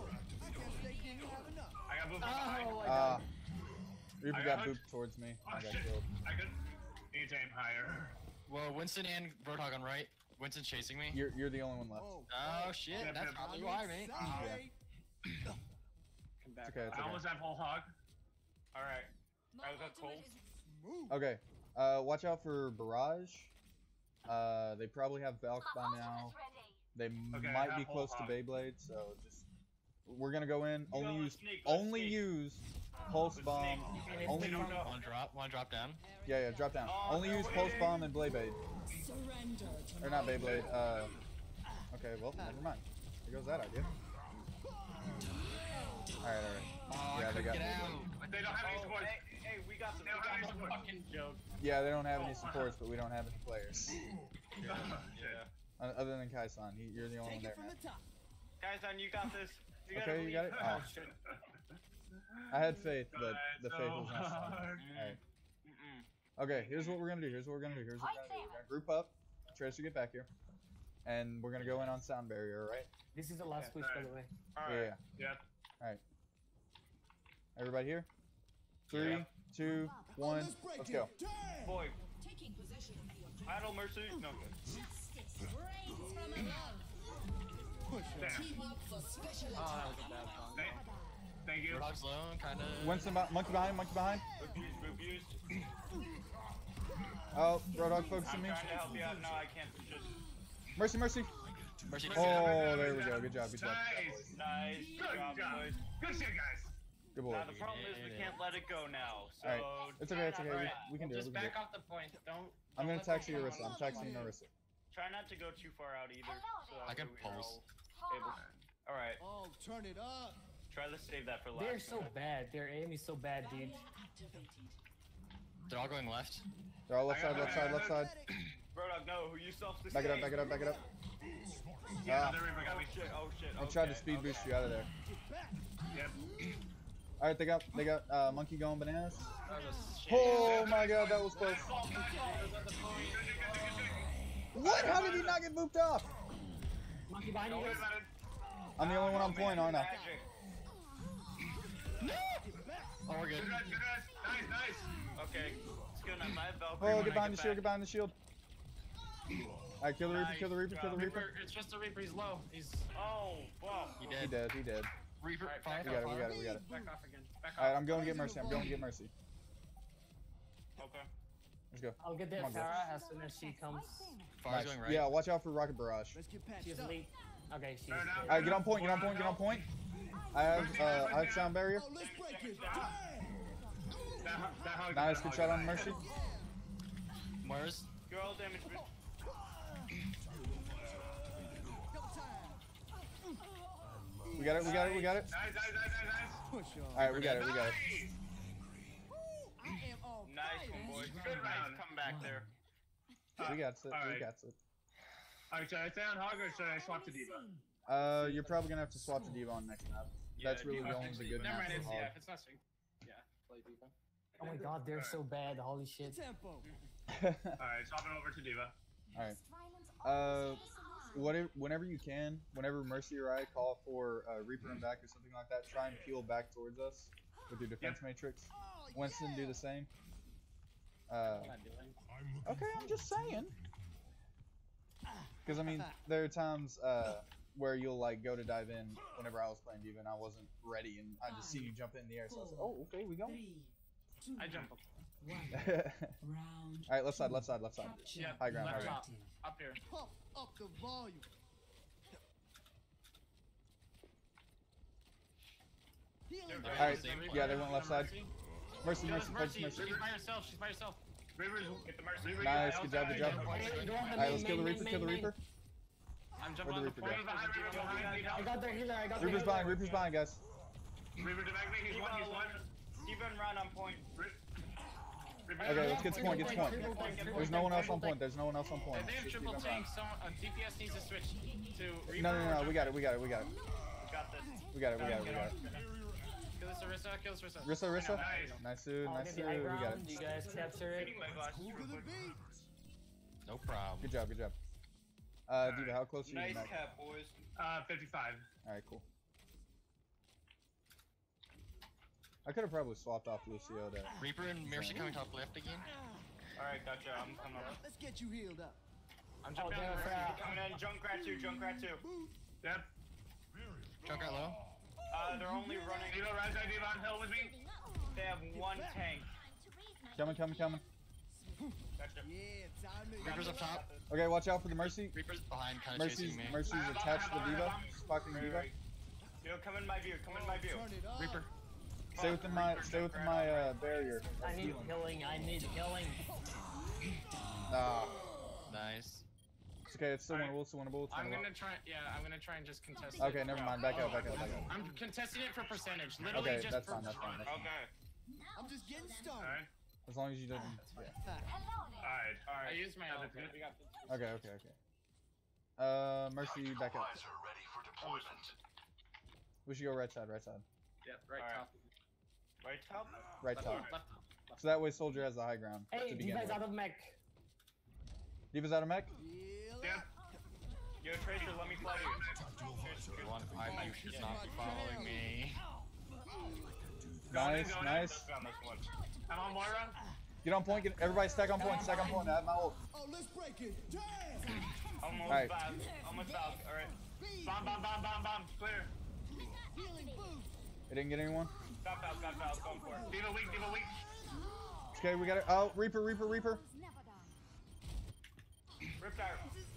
I got moved Oh, behind. my Ah, God. Reaper I got got- booped towards me. Oh I got shit. killed. I could need to aim higher. Well, Winston and Roadhog on right. Winston's chasing me. You're, you're the only one left. Oh shit, that's probably why, mate. Yeah. Come back. It's okay, it's I okay. almost have whole hog. Alright. I got cold. Okay, uh, watch out for Barrage. Uh, they probably have Valk by now. They Okay, I might have be whole close to hog. Beyblade, so just we're gonna go in. You Only go, use, sneak, let's only sneak. use pulse Let's bomb. sneak. Only We use, don't know. One drop, one drop down. yeah, yeah, drop down. Oh, Only no use way. pulse bomb and Beyblade, surrender to or not Beyblade. Uh, okay, well, never mind. There goes that idea. All right, all right. Oh, Yeah, I they couldn't got get me. out. But they don't have any Oh, supports. hey, hey, we got the, They we don't have got any the supports. Fucking joke. Yeah, they don't have any Oh, wow. supports, but we don't have any players. Shit. Uh, Other than Kaisan, he, you're the only one there, man. Guys, on, you got this. You Okay, gotta you leave. got it? Oh, Oh. shit. I had faith, but Trying the so faith was not strong. hard. Alright. Mm-mm. Okay, here's what we're gonna do. Here's what we're gonna do. Here's what we're gonna do. We're gonna group up. Tracer, get back here. And we're gonna go in on sound barrier, alright? This is the last Okay, push, by alright. the way. Alright. Yeah, Yep. yeah. Everybody here? Three, Yeah. two, one, let's go. Boy, taking possession of the objective. idle mercy. No good. Justice reigns from above. Damn. Team up for special Oh, that attack. was a bad song. Thank, thank you. Roadhog's low, kinda. Winston, be- monkey behind, monkey behind. Refused, refused. Oh, Roadhog focusing I'm me. trying to help you out. No, I can't. Just Mercy, mercy. Mercy. Oh, there we go. Good job, good job. Nice. nice. Good Good job, job. boys. Good shit, guys. Good boy. Now the problem is we can't let it go now. So Alright. It's okay, it's okay. We, we can do it. Just We can do back it. off the point. Don't. I'm don't gonna let taxi them- Orisa. I'm taxiing Orisa. try not to go too far out either. So I can that way we're pulse. all able- All right. Oh, turn it up. Try to save that for last. They're so minute. bad. Their aim is so bad, dude. Activated. They're all going left. They're all left side, left side, left side. Brodog, no. Who you self sustain? Back it up, back it up, back it up. Yeah, Ah. the Reaper got Oh me. shit! Oh shit! I okay, tried to speed okay. boost you out of there. Yep. Alright, they got they got uh, monkey going bananas. That was shit. Oh my god, that was close. What? How did he not get booped off? Monkey behind Don't you worry guys. about it. I'm the only one on point, aren't I? Magic. Oh, we're good. Good guys, good guys. Nice, nice. Okay, it's good enough. I have Valkyrie. Oh, when get I behind the shield, back. get behind the shield. Alright, kill the Reaper, kill the Reaper, kill the Reaper, Reaper. it's just the Reaper. He's low. He's. Oh, wow. He He dead. dead, he dead. Reaper, Alright, far, back We far, got it, we far. got it, we got it. Back off again. Back off. Alright, I'm going to get Mercy, I'm going to get Mercy. Okay. Let's go. I'll get there, Come on, bro. Farah, as soon as she comes. Far's Nice. going right. Yeah, watch out for Rocket Barrage. Let's get patched She's up. late. Okay, she's Fair enough. dead. Alright, get on point, get on point, get on point. I have uh, I have sound barrier. That, that hug, Nice, that good hug, shot on that Mercy. Where's? You're all damage. We got it, we got it, we got it. Nice, nice, nice, nice, nice. Alright, we got it, we got it. Nice one, boys. Good round. Come back there. We got it, we Alright. got it. Alright, should I stay on hog or should I swap to D.Va? Uh, you're probably gonna have to swap to D.Va on next map. Yeah, That's really the D.Va. only the good Never map mind. It's, for yeah, Hog. if it's not swing. Yeah, play D.Va. Oh my god, they're so bad. Holy shit. Alright, swapping over to D.Va. Alright. Uh, whatever, whenever you can, whenever Mercy or I call for uh, Reaper and back or something like that, try and peel back towards us with your defense matrix. Winston, do the same. Uh, okay, I'm just saying. Because I mean, there are times uh, where you'll like go to dive in whenever I was playing D.Va and I wasn't ready, and I just see you jump in the air, so I was like, oh, okay, we go. I jump up. Round. All right, left side, left side, left side. Yeah, High ground, high left ground. top. Up here. Pump up the volume. There- All right, there's a yeah, they Reaper. went left side. Mercy, Yo, Mercy, it's focus Mercy. Mercy. She's by herself. She's by herself. Reaper's get the Mercy. Reaper, Nice, get good job, good job. outside. Go on the Alright, let's main, kill the main, Reaper, main, kill the main, Reaper. I'm jumping Where'd on the the Reaper point. go? Behind, Reaper behind, need I help. got their healer. I got their Reaper's healer. behind, Reaper's behind, guys. Reaper to back me, he's one, he's one. Even run on point. Reaper, Okay, let's get to point, get to point. There's no one else on point, there's no one else on point. If they have Just triple keep them tank, someone, uh, D P S needs to switch to Reaper. No, no, no, or no, we got it, we got it, we got it. Got this. We got it, we got it, we got it. Kill this Orisa, kill this Orisa. Rissa, Rissa. Nice. Nice dude, Oh, nice did dude, the high we got ground? it. Do you guys capture it? Reading my glasses real quick. No problem. Good job, good job. Uh, D.Va, how close are you Nice to Mac? cap, boys. uh, fifty-five. Alright, cool. I could have probably swapped off Lucio to... Reaper and Mercy coming top left again. Alright, gotcha. I'm coming up. Let's get you healed up. I'm Oh, jumping on they're the fast. Coming in. Junkrat two. Junkrat two. Yep. Junkrat low. Uh, they're only running. D.Va, right side, D.Va on hill with me. They have one tank. Coming, coming, coming. Gotcha. Yeah, time to Reaper's up top. Okay, watch out for the Mercy. Reaper's behind, kind of Mercy's, chasing me. Mercy's attached to the D.Va. Sparking D.Va. Yo, come in my view. Come in my view. turn it up. Reaper. Stay within my, stay within my uh, barrier. I need healing. I need healing. Nah. Nice. It's okay, it's still winnable, it's still winnable, it's I'm winnable. gonna try. Yeah, I'm gonna try and just contest. Okay, it. never mind, back out, back out, back out. I'm contesting it for percentage. Literally Okay, just that's for fine, that's fine, that's fine. Okay. I'm just getting started. Alright. As long as you didn't. Yeah. Alright. I Alright. used my ult. That's good. We got this. Okay, okay, okay. Uh, Mercy, back up. We should go right side, right side. Yep, right Alright. top. Right top. Right Left top. top. Left top. So that way Soldier has the high ground Hey, to begin D.Va's with. out of mech. D.Va's out of mech? Heal Yep. up. Yo, Tracer, let me fly you. One five, you should not be following me. Nice, Going in, nice. On this one. I'm on Moira. Get on point, get everybody stack on point, stack on point. I have my ult. Oh, let's break it. Damn. Almost Alright. back. Almost back. Alright. Bomb, bomb, bomb, bomb, bomb. Clear. Healing boost. It didn't get anyone? Stop out, stop out. Go for it. D.Va weak, D.Va weak. Okay, we got it. Oh, Reaper, Reaper, Reaper. Rip fire.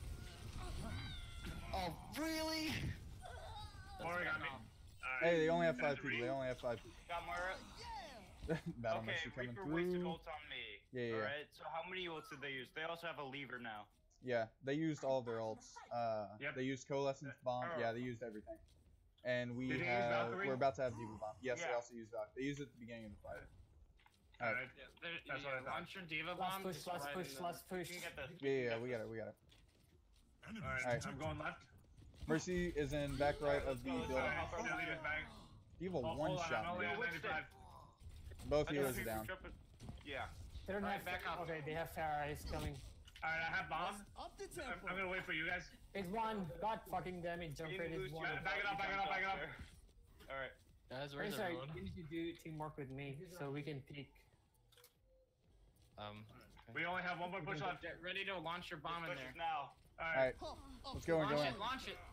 Oh, really? Moira got me. Alright. Hey, they only have five people. They only have five people. Got Moira. Battle Okay, Mercy coming Reaper wasted through. ult on me. Yeah, yeah, yeah. Alright, so how many ults did they use? They also have a lever now. Yeah, they used all of their ults. Uh, Yep. They used Coalescence Bomb. Oh. Yeah, they used everything. And we Did they use have, Valkyrie? we're about to have D.Va Bomb. Yes, they Yeah. also used Valkyrie. They used it at the beginning of the fight. Alright. Alright. Yeah, there, That's yeah, what I thought. launch your Diva Let's bomb. push, just let's right push, in the- let's push. You can get this. Yeah, yeah, yeah, we got it, we got it. Alright, I'm going left. Mercy is in back right of the building. Alright, I'll do this back. D.Va Oh, one hold on, shot I'm only me. at ninety-five. Both I healers think are down. triple- Yeah. They don't Alright, have back up. Okay, they have Fire Eyes coming. Alright, I have bomb. Up the I'm, tempo. I'm gonna wait for you guys. It's one. God fucking damn it. Jump rate is one. Back it up, back it up, back it up. Alright. Guys, Hey, where's sorry, everyone? you need to do teamwork with me so we can peek. Um, We only have one more push left. Get ready to launch your bomb in Push there. it now. Alright. Alright, Pump up. let's go and go Launch in. it, launch it.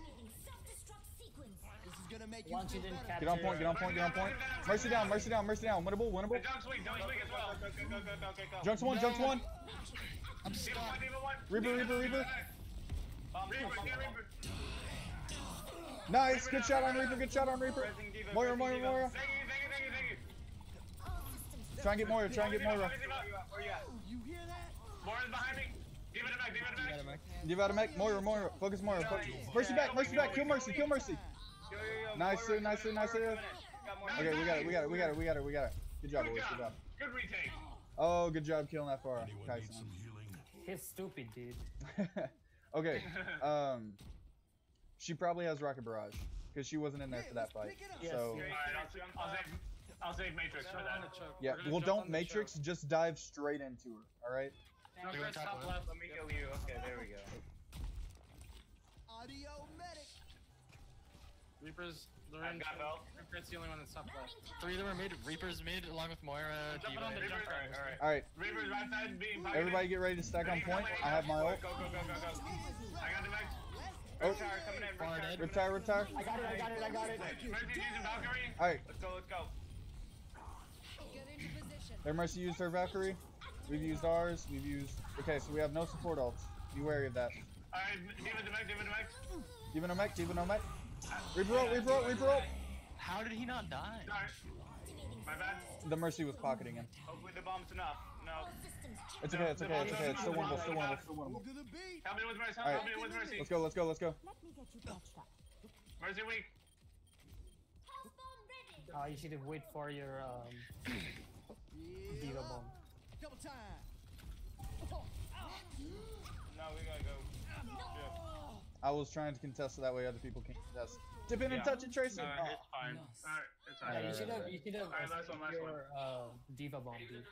This is gonna make you Launch feel it in better. capture. Get on point, get on point, get on point. Mercy down, Mercy down, Mercy down. Winnable, winnable. The Junk's weak, Junk's weak as well. Go, go, go, go, go, go, go. Junks one, Junks one. I'm D.Va stuck. one, D.Va one. Reaper, Reaper, Reaper. Bomb, Reaper, bomb, get bomb. Reaper. Nice, good shot on Reaper, good shot on Reaper. Pressing D.Va, Moira, pressing Moira, D.Va. Moira. Thank you, thank you, thank you, thank you. Try and get Moira, try and get Moira. Where you at? You hear that? Moira's behind me. D.Va to back, D.Va to back. Give out a mech. Moira, Moira. Focus Moira. Focus. Mercy back, Mercy back. Kill Mercy, kill Mercy. Yo, yo, yo, Nice, Moira, nice, coming in, nice, Moira nice. coming in. Got Moira. Okay, we got it, we got it, we got it, we got it, we got it. Good job, boys, good job. Good retake. Oh, good job killing that Pharah. Kaisen. He's stupid, dude. Okay, um, she probably has Rocket Barrage because she wasn't in there for that fight. Yes, So yes. Alright, I'll, I'll save. I'll save Matrix for that. yeah, well, don't Matrix, just dive straight into her. All right. Junkrat's top left. Let me kill you. Okay, there we go. Audio medic. Reaper's the I've got help. Junkrat's the only one that's top left. Three of them are mid. Reaper's mid, along with Moira, Jump D.Va. on the and- Junkrat. Alright, alright. All right, Reaper's right side being pocketed. everybody get ready to stack on point. I have my ult. Go, go, go, go, go. I got the back. Oh, Riptire coming in. Far Riptire. dead. Riptire, Riptire. I got it, I got it, I got it. Mercy's using Valkyrie. All right, Let's go, let's go. Get into position. their Mercy used her Valkyrie. We've used ours. We've used. Okay, so we have no support ults. Be wary of that. Alright, D.Va to back, D.Va to back. Diva no mech, Diva no mech. Reaper ult, Reaper ult, Reaper ult. How did he not die? Sorry. My bad. The Mercy was pocketing him. Hopefully the bomb's enough. No. It's okay, it's okay, it's okay. It's still winnable, still winnable, still winnable. Move to the beat. Help me with Mercy. Alright. Help me with Mercy. Let's go, let's go, let's go. Let me get you patched up. Mercy weak. Health bomb ready. Uh, you should have wait for your um, Diva Yeah. bomb. Double time. No, we gotta go. I was trying to contest so that way other people can contest. Dip in and Yeah. touch it, Tracy. No, Oh. it's fine. Lost. Alright, it's Yeah, alright. you should have, you should have Alright, last one, last your uh, Diva bomb, dude.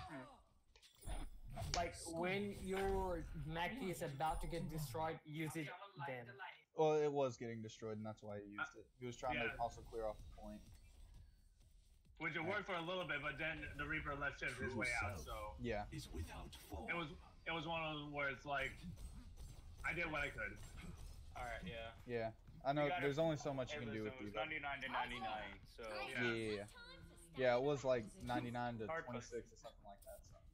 Like when your mech is about to get destroyed, use it then. Well, it was getting destroyed, and that's why he used it. He was trying Yeah. to also clear off the point. Which it worked for a little bit, but then the Reaper left shift his way out, so Yeah. it was it was one of those where it's like I did what I could. Alright, yeah. Yeah. I know You gotta- there's only so much you Hey, can do listen, with it was Diva. ninety-nine to ninety-nine, so. Yeah. Yeah, yeah, it was like ninety-nine to Hard push. twenty-six or something like that. So.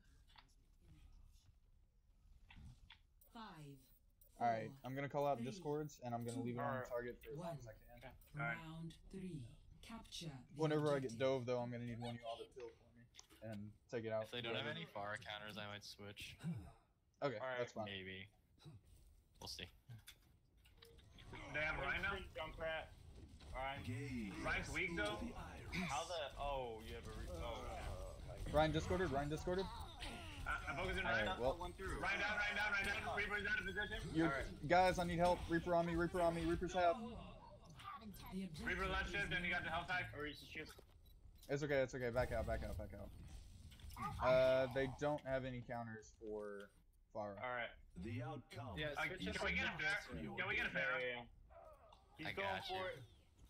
Five. Alright, I'm gonna call out discords, and I'm gonna leave it on Alright. target for as long One. as I can. Alright. Round three. Capture. the Whenever I get objective. dove, though, I'm gonna need one of you all to pill for me and take it out. If they don't have any Pharah counters, I might switch. Okay, Alright. that's fine. Maybe. We'll see. They have Ryan now? Junkrat. Ryan. Ryan's weak though? How the. Oh, you have a. Re oh, uh, like. Ryan discorded, Ryan discorded. Uh, I'm focusing Alright, Ryan. well, One through. Ryan down, Ryan down, Ryan down. Reaper's out of position. you're, guys, I need help. Reaper on me, Reaper on me, Reaper's half. The objective Reaper left is shift, then you got the health pack. Or he's shift. It's okay, it's okay. Back out, back out, back out. Uh, they don't have any counters for Pharah. Alright. The outcome. Yeah, Uh, switch can us we on get a Junkrat. fair? Can we get a Yeah, fair? yeah, yeah. He's I going got you. for it.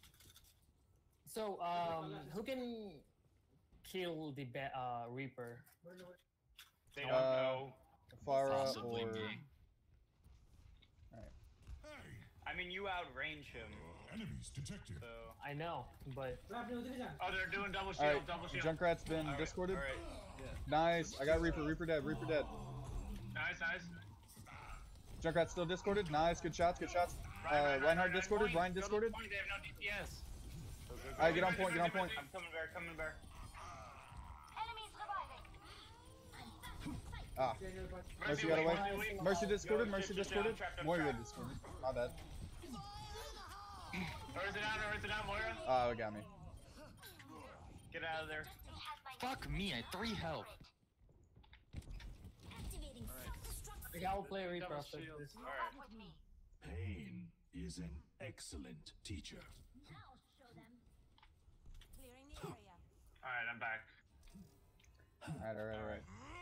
So um, who can kill the ba- uh, Reaper? They don't Uh, know. Pharah Possibly or. me. I mean, you outrange him. Enemies detected. So. I know, but Oh, they're doing double shield, Alright, double shield. Junkrat's been Alright, discorded. Alright. Nice. I got Reaper, Reaper dead, Reaper dead. Nice, nice. Junkrat's still discorded. Nice, good shots, good shots. Uh, Reinhardt discorded, Ryan discorded. They have no D P S. Go, go, go. Alright, get on point, get on point. I'm coming, Bear. Coming, Bear. Ah, Mercy got away. Mercy discorded, Mercy discorded. Moira discorded. My bad. Or is it out, or is it out, Moira? Oh, it got me. Get out of there. Fuck me, I had three health. I will play Reaper Double after shield. this. Alright. Pain is an excellent teacher. Alright, I'm back. Alright, alright, alright.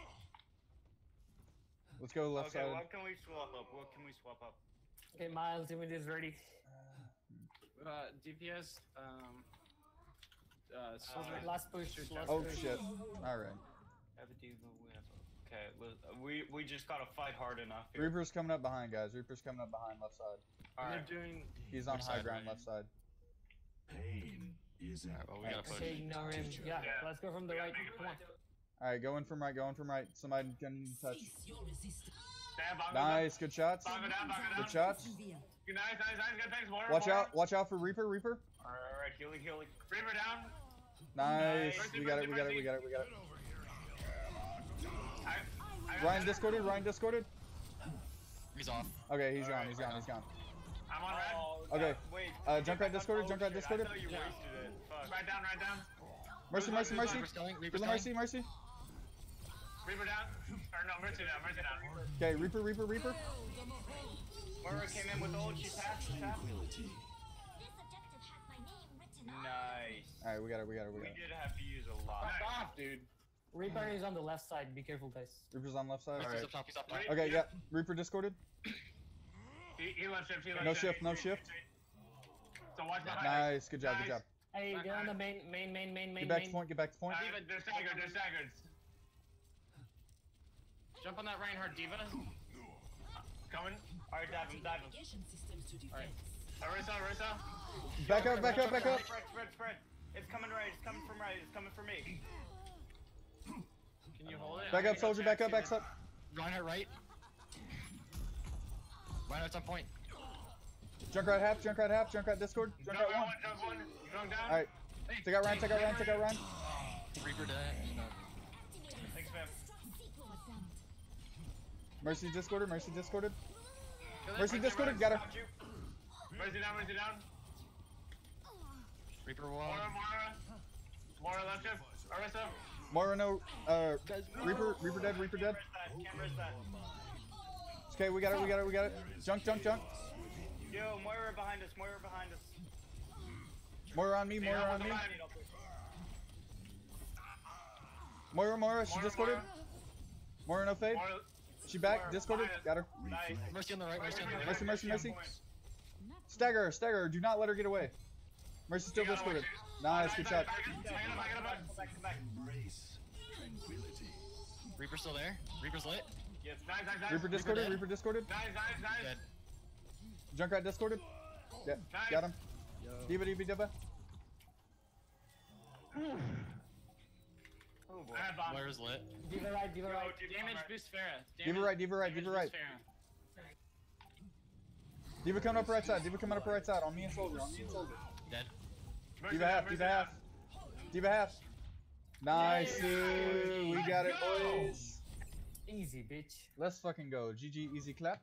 Let's go left Okay, side. what can we swap up? What can we swap up? Okay, my ultimate is ready. Uh, D P S. Um. Uh, soldier. Last push. Last Oh push. shit. Alright. Have a diva. We have. A, okay, li- we we just gotta fight hard enough here. Reaper's coming up behind, guys. Reaper's coming up behind left side. And Alright. they're doing. He's on Which high side, ground Ryan? left side. Pain is an Alright, well, we gotta push. Okay, ignore him. Yeah, Yeah. let's go from the We right. gotta make it Come on. right. Alright, going from right, going from right. Somebody can touch. Cease your resistance. Stab, bongo Nice, good shots. down. Bongo down, bongo down. Good shots. Via. Good, nice, nice, nice. Good things. More, Watch more. out, watch out for Reaper, Reaper. Alright, healing, healing. Reaper down. Nice. Mercy, We got it, mercy, we got it, mercy. we got it, we got it. I, I got Ryan that. discorded, Ryan discorded. He's off. Okay, he's gone, Alright, he's gone, he's gone. I'm on red. Oh, Okay. that- Wait. Uh, get Junkrat back on- discorded, oh, Junkrat shit, discorded. I thought you Yeah. wasted it. Fuck. Right down, right down. Mercy, mercy, mercy. Reaper's going. Heal Reaper's the going. mercy, mercy. Reaper down. Or no, Mercy down, Mercy down. Okay, Reaper, Reaper, Reaper. Moira came in with ult. She tapped. She tapped. Nice. Alright, we got it, we got it, we We got it. did have to use a lot. Fuck off, dude. Reaper is on the left side. Be careful, guys. Reaper's on left side. He's Alright. up top. He's up top. Okay, yeah. Reaper discorded. He, he left shift, he left No shift. shift, no shift. So watch behind. Nice, good job, good Nice. job. Hey, get on the main, main, main, main, main, Get back main. to point, get back to point. Uh, they're staggered, they're staggered. Jump on that Reinhardt diva. Coming. Alright, dive him, dive him. Navigation systems to Alright. defense. Arisa, Arisa. Back up, back up, back up. Spread, spread, spread. It's coming right. It's coming from right. It's coming from me. Can you hold it? Back I up, need soldier, to back up, check, back up. Reinhardt right. Reinhardt's on point. Junkrat half, Junkrat half, Junkrat discord, Jump Junkrat one. one, jump one. Jump down. Alright, take out Ryan, take out Ryan, take out Ryan. Reaper dead. No. Thanks, fam. Mercy discorded, Mercy discorded. Kill it. Mercy discorded, got her. Got you. Mercy down, Mercy down. Reaper Mora, one. Mora. Mora left shift. Arisa. Moira no, uh, Reaper, Reaper dead, Reaper dead. Can't risk that. Okay, we got it, we got it, we got it. Junk, junk, junk. Yo, Moira behind us. Moira behind us. Moira on me, Moira on me. Moira, Moira, she discorded. Moira no fade. Mora. She back, discorded, got her. Nice. Mercy on the right. Mercy on the right. Mercy, mercy, mercy. Stagger her, stagger her, do not let her get away. Mercy still discorded. Nice, good shot. Back to back. Embrace tranquility. Reaper's still there. Reaper's lit. Yes, nice, nice, nice. Reaper discorded, dead. Reaper discorded. Nice, nice, nice. Dead. Junkrat discorded. Yeah, Nice. got him. Diva, diva, diva. Oh boy. I have bomb. Moira's lit. Diva right, Diva Yo, right. Diva Damage right. boost Pharah. Diva right, Diva right, Diva right. Diva coming up right side, Diva coming up right side. On me and soldier, on me and soldier. Dead. Mercy Diva down, half, Mercy Diva down. half. Diva half. Nice, dude. We got it, boys. Easy, bitch. Let's fucking go. G G, easy clap.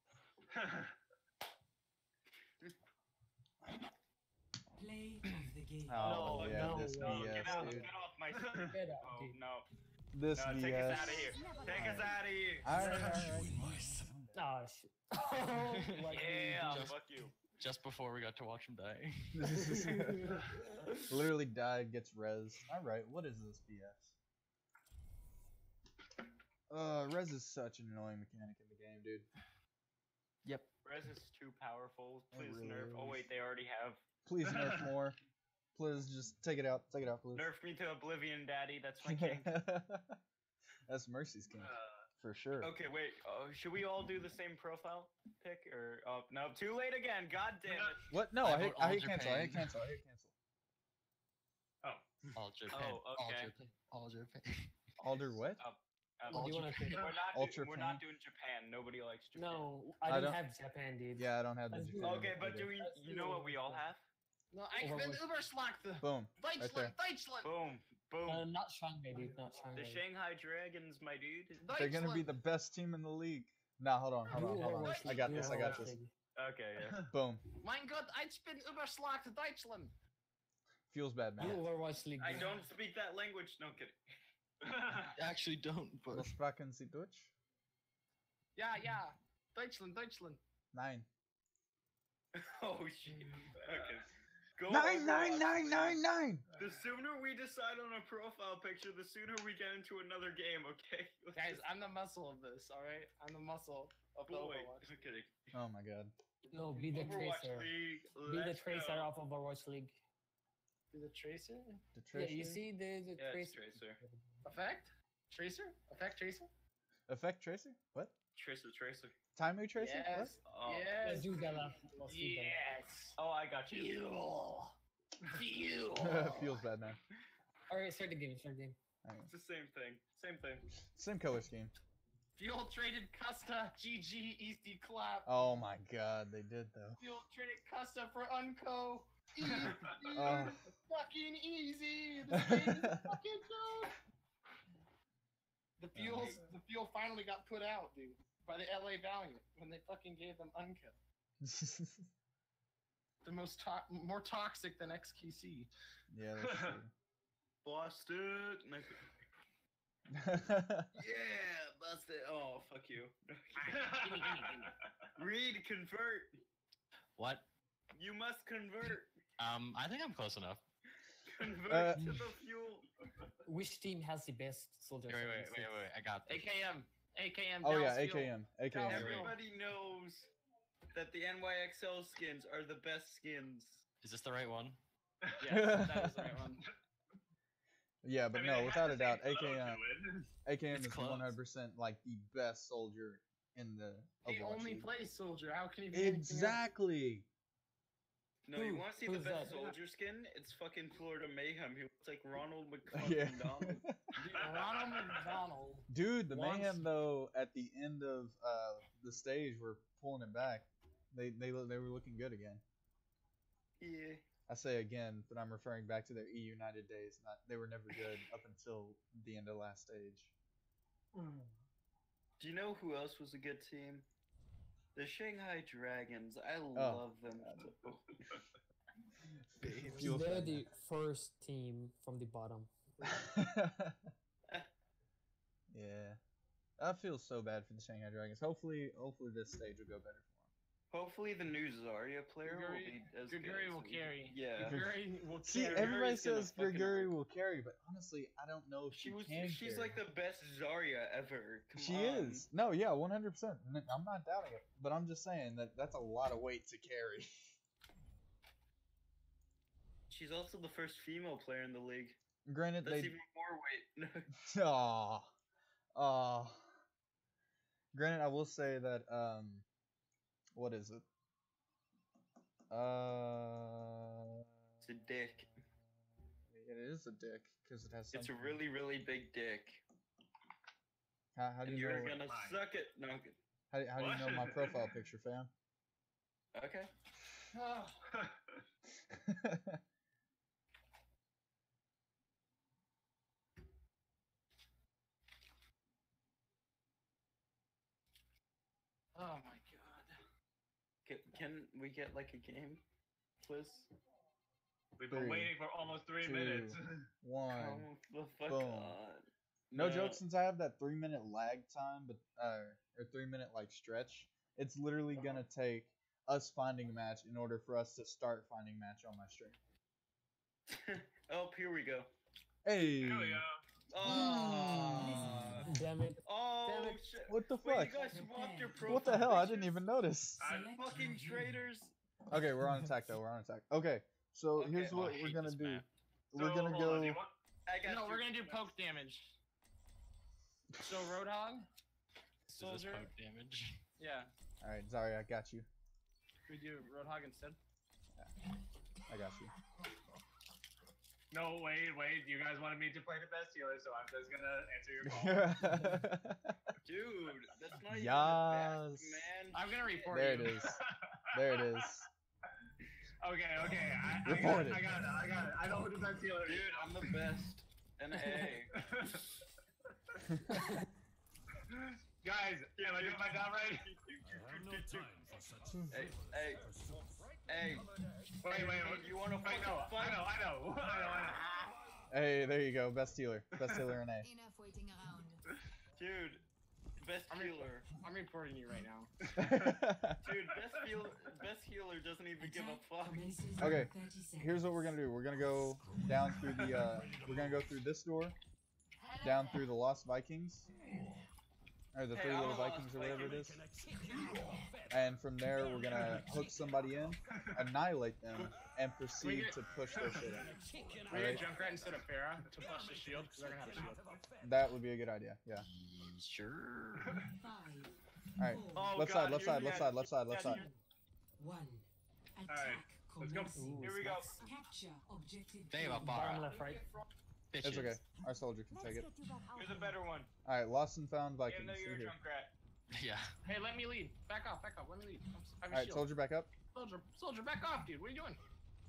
Play of the game. Oh, No, yeah, no, this no, B Get S, out. dude. Get off my. Get out, Oh dude. no. This No, B take us S. out of here. Take us out of here. Alright, alright. Ah, shit. Oh, my Yeah, Just- fuck you. Just before we got to watch him die. Literally died, gets res. Alright, what is this B S? Uh, res is such an annoying mechanic in the game, dude. Res is too powerful. It Please really nerf. Oh is. wait, they already have. Please nerf more. Please just take it out. Take it out, please. Nerf me to Oblivion, Daddy. That's my king. That's Mercy's king, Uh, for sure. okay, wait. Uh, should we all do the same profile pick, or oh no, too late again. God damn it. What? No, I I hate, vote I all hate cancel. I hate Japan. cancel. I hate cancel. All Japan. Oh, okay. All Japan. All Japan. Alder what? Um, What do you we're want to pick? not. Ultra Do, we're not doing Japan. Nobody likes Japan. No, I I don't, don't- have Japan, dude. Yeah, I don't have the Let's do Japan. Okay, but I do we? You know what we all have? No, I bin Overwatch. Überschlachte. Boom. Deutschland, there. Deutschland. Boom, boom. Uh, not Shanghai, dude. Not the Shanghai. Shanghai Dragons, my dude. They're gonna be the best team in the league. Nah, hold on, hold on, hold on. I got this. I got this. Okay, yeah. Boom. Mein Gott, ich bin Überschlachte Deutschland. Feels bad, You man. Overwatch League. I dude. don't speak that language. No kidding. Actually, don't. But Was sprachen Sie Deutsch? Ja, ja. Deutschland, Deutschland. Nine. Oh shit. Okay. Go Nine, nine, Overwatch, nine, please. nine, nine. The sooner we decide on a profile picture, the sooner we get into another game. Okay. Let's Guys, just- I'm the muscle of this, alright? I'm the muscle of the boy. Overwatch. No kidding. Oh my god. No, be the Overwatch tracer. League. Be the let's tracer go. of Overwatch League. Is it Tracer? The Yeah, you tracer? see the, the Yeah, it's tracer. Tracer. Effect? Tracer? Effect Tracer? Effect tracer? What? Tracer, Tracer. Timely tracer? What? Yes. Oh. Yes. Let's do that. after. Let's do that. Yes. Oh, I got you. Fuel. Fuel. Feels bad, man. Alright, start the game. Start the game. Alright. It's the same thing. Same thing. Same color scheme. Fuel traded Custa. G G Easty clap. Oh my god, they did though. Fuel traded Custa for Unco. Easy. Oh. Fucking easy. This game is a fucking joke. The fuels, the fuel finally got put out, dude, by the L A Valiant when they fucking gave them Unco. The most to- more toxic than X Q C. Yeah, that's true. Busted. Yeah, busted. Oh, fuck you. Gimme, gimme, gimme. Read, convert. What? You must convert. Um, I think I'm close enough. Convert Uh, to the fuel. Which team has the best soldiers? Wait, wait, wait, wait, wait. I got A this. K M. A K M. Oh Dallas yeah, Fuel. A K M. A K M. Dallas Fuel. Everybody knows that the N Y X L skins are the best skins. Is this the right one? Yes, that is the right one. Yeah, but I mean, no, it without a has the doubt, same A K flow M. to it. A K M It's is close. one hundred percent like the best soldier in the He Overwatch only League. plays soldier. How can he be anything else? Exactly. No, you Who? want to see the Who's best that? soldier skin? It's fucking Florida Mayhem. He looks like Ronald Yeah. McDonald. Dude, Ronald McDonald. Dude, the Once- mayhem though at the end of uh, the stage were pulling it back. They they look- they were looking good again. Yeah. I say again, but I'm referring back to their E United days. Not they were never good up until the end of last stage. Do you know who else was a good team? The Shanghai Dragons. I Oh, love them. Fuel They're fan, the first team from the bottom. yeah, I feel so bad for the Shanghai Dragons. Hopefully, hopefully this stage will go better for them. Hopefully the new Zarya player will Grigori- be as Grigori good. will as- carry. Yeah. Grigori will See, carry. everybody Grigori's gonna says fucking- Grigori will carry, but honestly, I don't know if she, She was. can She's carry. like the best Zarya ever. Come She on. is. No, yeah, one hundred percent. I'm not doubting it, but I'm just saying that that's a lot of weight to carry. She's also the first female player in the league. Granted, That's they. even more weight. Aw. Aw. Granted, I will say that, um. What is it? Uh. It's a dick. It is a dick, because it has It's a something. really, really big dick. How, how do And you know? you're what- gonna suck it. No. I'm good. How, how do you know my profile picture, fam? Okay. Oh my god. Can, can we get like a game, please? We've been Three, waiting for almost three two, minutes. One. Come the fuck boom. on. No joke, since I have that three minute lag time, but uh, or three minute like stretch, it's literally gonna take us finding a match in order for us to start finding match on my stream. Oh, here we go. Hey, Here we go. Oh, Damn it. oh Damn it. shit. what the Wait, fuck? you guys swapped your profile What the hell? I pictures? didn't even notice. I'm fucking traitors. Okay, we're on attack though. We're on attack. Okay, so Okay. here's Oh, what I we're hate gonna this do. map. We're So, gonna hold on, go. do you want- I got No, you. we're gonna do poke damage. So Roadhog, Is this soldier. poke damage? Yeah, All right, Zarya, I got you. we do Roadhog instead. I got you. No, wait, wait. You guys wanted me to play the best healer, so I'm just gonna answer your call. Dude, that's not even Yes. the best, man. I'm gonna Shit. report There you. it is. There it is. Okay, okay. I, I, got Report it, it. I got it. I got it. I know who the best healer is. Dude, I'm the best. An A. Guys, am I doing my job right? I have no time for such Hey, hey, hey. Wait, wait, Hey, wait. you wanna I know, fucking I fight? know, I know, I know, I know. Hey, there you go. Best healer. Best healer in A. Enough waiting around. Dude, best I'm, healer. I'm reporting you right now. Dude, best healer, best healer doesn't even give a fuck. Okay, here's what we're gonna do. We're gonna go down through the. Uh, we're gonna go through this door, down through the Lost Vikings, or the Hey, Three I'm Little a Lost Vikings, or whatever it Viking. is. And from there, we're gonna hook somebody in, annihilate them, and proceed get- to push their shit in. We Alright. get Junkrat instead of Pharah to push the shield because they're gonna have a shield. That would be a good idea. Yeah. Sure. Five, All right. Oh, Left God, side. Left you're side. Left dead. side. Left side. Left You're side. dead. one. Attack Alright, let's go. commencing. Here we go. Capture objective. They have a A. bar. Bottom left, right. Bitches. It's okay. Our soldier can take it. You're the better one. All right, lost and found Even Vikings. though you're a See here. drunk rat. Yeah. Hey, let me lead. Back off, back off. Let me lead. I'm, s- I have a All right, shield. soldier, back up. Soldier, soldier, back off, dude. What are you doing?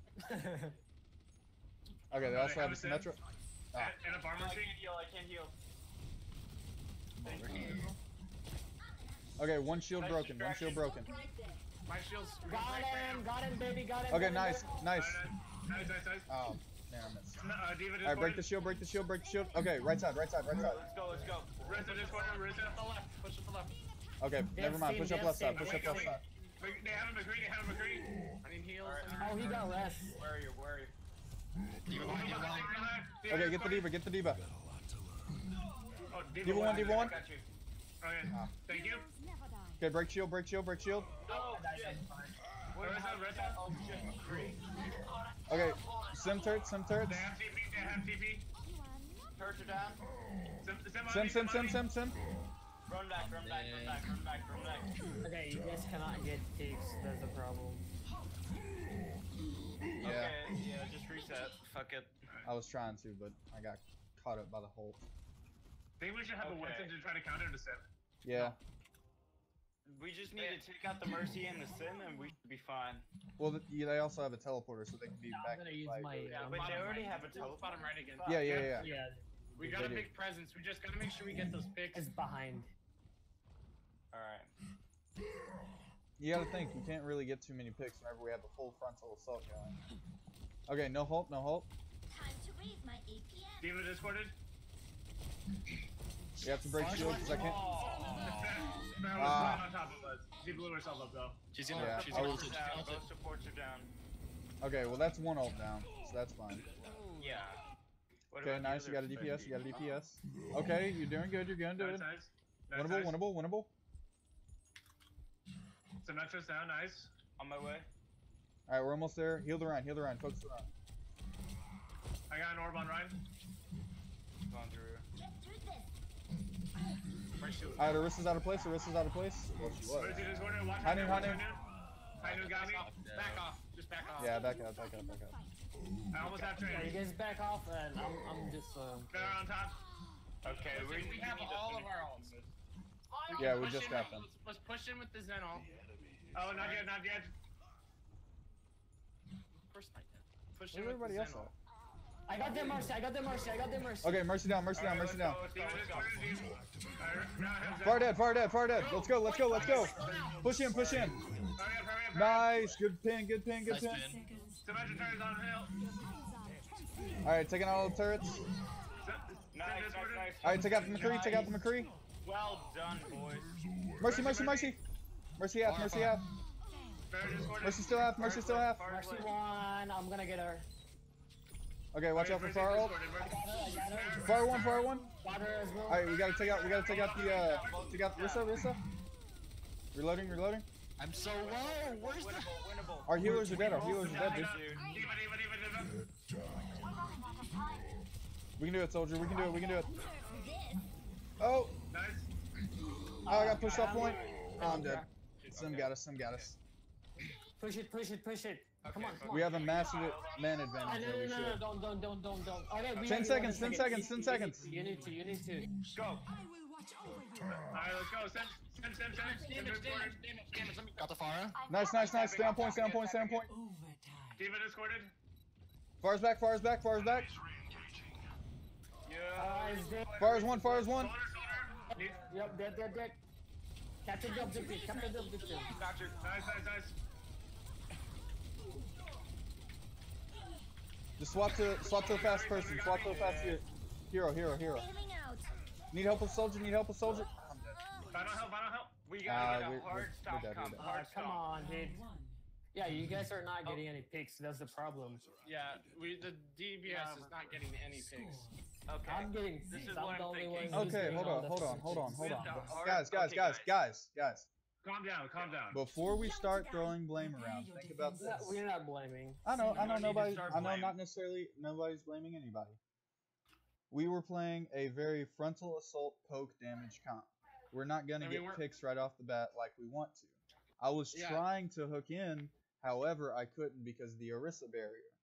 Okay, they Oh, also they have have a a sim? Symmetra. Ah. And, and a farmer I tree. can't heal. I can't heal. Thank Over you. here. Okay, one shield Nice broken. One shield broken. My shield's Got him, got him, baby, got him. Okay, got him, nice, got him. nice. Nice, nice, nice. Oh, man, I missed. Uh, Diva All right, break the discorded. shield, break the shield, break the shield. Okay, right side, right side, right side. Let's go. Let's go. Reza discorded. Reza. Push up the left. Push up the left. Okay, They never have mind. steam, Push they up have left side. steam. Push up Wait, left wait. side. They have a McCree. They have a McCree. I need heals. Alright. I need Oh, he got rest. Where are you? Where are you? Diva behind you. Okay, get the diva, get the diva. Oh, Diva one, Diva I one. got you. Okay. Ah. Thank you. Okay, break shield, break shield, break shield. Oh shit. What Reza, is that? Reza. Oh shit. Three. Okay, sim turrets, sim turrets. They have T P. They have T P. Turrets are down. Sim, sim, on Sim, me, sim, on sim, me. sim, sim. Run back. Run back. Run back. Run back. Run back. Okay, you guys cannot get pigs. That's the problem. Yeah, Okay. Yeah. Just reset. Fuck it. I was trying to, but I got caught up by the Hulk. Think we should have a Okay. Winston to try to counter the sim. Yeah. We just need to take out the Mercy and the Sim, and we should be fine. Well, th- yeah, they also have a teleporter, so they can be I'm back. gonna use like, my. Yeah, um, but they bottom already right. have a teleport. Bottom right again. Yeah, yeah, yeah. yeah, We They got a do. big presence. We just gotta make sure we get those picks. it's behind. All right. You gotta think, you can't really get too many picks whenever we have the full frontal assault going. Okay, no halt, no halt. Time to raise my A P M. Diva discorded. You have to break shield because I can't. Sparrow was Ah. right on top of us. She blew herself up though. She's gonna. Yeah, she's I gonna. was- She's Down. gonna. Both supports are down. Okay, well that's one ult down, so that's fine. Yeah. What Okay, about the nice. You got a other D P S. You got a D fifty? P S. Okay, you're doing good. You're going Nice, good. nice. Nice, Winnable, nice. winnable, winnable. Symmetra's down, nice. On my way. All right, we're almost there. Heal the Rhine. Heal the Rhine. Focus the Rhine. I got an orb on Ryan. Gone through. Get through this. My shield. All right, Arissa's out of place. Arissa's out of place. Well, she was. Mercy discorded. Watch High out. noon, high noon. High noon got me. Back off. Just back off. Yeah, back up, back up, back up. I almost have Yeah, you train. guys back off, and I'm, I'm just. Uh, They're on top. Okay, We, we, we have need to all of finish. our ults. Yeah, we Push just in got with- them. Let's, let's push in with the Zen ult. Oh, not yet, not yet. Of course not yet. Push Where's in with everybody the else Zen at? ult. I got them mercy. I got them mercy. I got them mercy. Okay, mercy down, mercy down, Alright, mercy let's down. go, let's go, Diva let's go. discorded. Diva. Alright, now I have Far Zen. dead, far dead, far dead. Let's go, let's go, let's go. Push in, push in. Hurry up, hurry up, hurry up. Nice, good pin, good pin, good Nice pin. pin. Seconds. Symmetra turns on hill. All right, taking out all the turrets. Sim Nice, nice, discorded. nice. All right, take out the McCree, take out the McCree. Well done, boys. Mercy, mercy, mercy. Mercy half, mercy half. Sparrow discorded. Mercy still half, mercy still half. Mercy one. I'm gonna get her. Okay, watch out for Mercy far ult. discorded. I got her. I got her. Far one, far one. Got her as well. All right, we gotta take out, we gotta take out the, uh, take out Rissa, Rissa. Reloading, reloading. I'm so low. Where's the? Winnable, winnable. Our healers are dead, our healers are dead, dude. Dude. Diva, Diva, Diva, Diva. We can do it, soldier, we can do it, we can do it. Oh, Nice. oh, I got pushed off point. Oh, I'm dead. Sim got us, Sim got us. Push it, push it, push it. Come on, come on. We have a massive man Ah, advantage no, there, we no, no, no, should. don't, don't, don't, don't, don't. Okay, we Ten have seconds, one ten second. seconds, ten You- seconds. You need to, you need to. Go. I will watch over you. Alright, let's go. Sim, Sim, Sim, Sim. Sim Damage, discorded. damage, damage, damage. Let me Got the Pharah. Nice, nice, nice. Stay on point, stay on point, stay on point. Overtime. Diva discorded. Far's back, Far's back, Far's back. Yeah. Uh, is dead. Far's one, Far's one. Soldier, soldier. Need- Yep, dead, dead, dead. Capture the objective, capture the objective. Got you. Nice, nice, nice. Just swap to swap to a fast person. Swap to a fast hero. Hero, hero, hero. Bailing out. Need help with soldier. Need help with soldier. I'm dead. Final help, final help. We Uh, gotta get we're- a hard we're- stop we're dead, we're comp. dead. Uh, Hard come stop. on, dude. One. Yeah, you guys are not getting any picks. That's the problem. Yeah, we the D B S is not getting any picks. Okay. I'm getting This picks. is I'm what the I'm only thinking. one who's Okay, getting hold all on, the hold on, hold on, picks. hold on. With the hard- Guys, guys, okay, guys, guys, guys. Calm down, calm down. Before we start throwing blame around, think about No, this. we're not blaming. I know, I We know don't need to nobody. start I know blame. not necessarily nobody's blaming anybody. We were playing a very frontal assault poke damage comp. We're not gonna And we get weren't- picks right off the bat like we want to. I was Yeah. trying to hook in, however, I couldn't because of the Orisa barrier.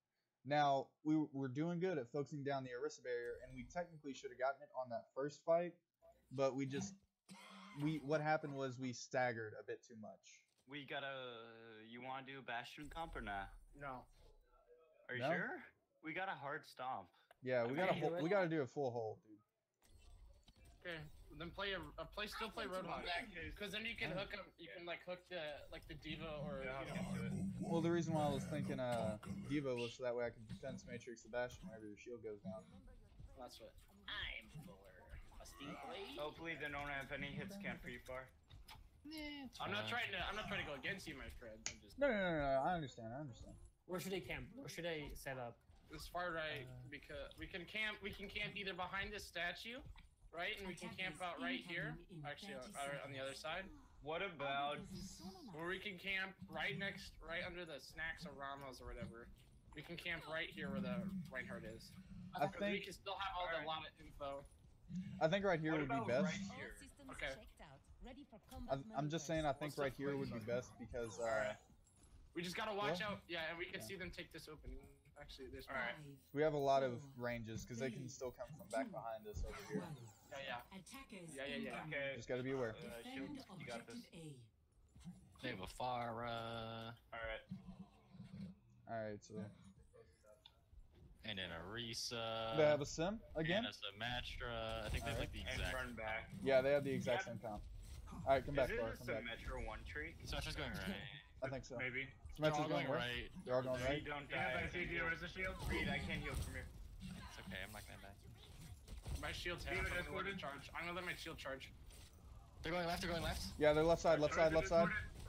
Now we were doing good at focusing down the Orisa barrier, and we technically should have gotten it on that first fight, but we just we what happened was we staggered a bit too much. We gotta. You want to do Bastion comp or nah? No. Are you No? sure? We got a hard stomp. Yeah, we I gotta mean, hol- do it. we gotta do a full hold, dude. Okay, then play a, a play still play Roadhog, because then you can hook up, you can like hook the like the Diva or you know. Well, the reason why I was thinking uh Diva was so that way I could defense matrix the Bastion whenever your shield goes down. That's what I'm for. A steam blade. Hopefully they don't have any hits can pretty far. I'm not trying to. I'm not trying to go against you, my friend. I'm just No, no, no, no, no. I understand. I understand. Where should they camp? Where should they set up? this far right because we can camp. We can camp either behind this statue, right, and we can camp out right here. Actually, on, on the other side. What about where we can camp right next, right under the snacks or Ramos or whatever. We can camp right here where the Reinhardt is. I Because think- we can still have all the lot of info. I think right here What would be about best. right here? Okay. I'm, I'm just saying I think right here would be best because uh, We just gotta watch Yeah. out. Yeah, and we can Yeah. see them take this open. Actually, there's All right. we have a lot of ranges because they can still come from back behind us over here. Yeah, yeah. Attackers Yeah, yeah, yeah. Okay. Just gotta be aware. Uh, shoot, you got this. They have a Pharah. All right. All right, so And an Orisa. they have a sim again. And a Symmetra. I think they have like the And exact. run back. Yeah, they have the exact Yeah. same comp. All right, come back, Is Far. it Come a back. Symmetra one tree? Symmetra's going right. I think so. Maybe. They're Symmetra's all going going where? right. They're all going You right. don't Yeah, die. I see you as a shield. Reed, I can't heal from here. It's okay. I'm not gonna die. My shield's half. Leave it I'm as gonna let it ordered. charge. I'm gonna let my shield charge. They're going left. They're going left. Yeah, they're left side, left side, left side.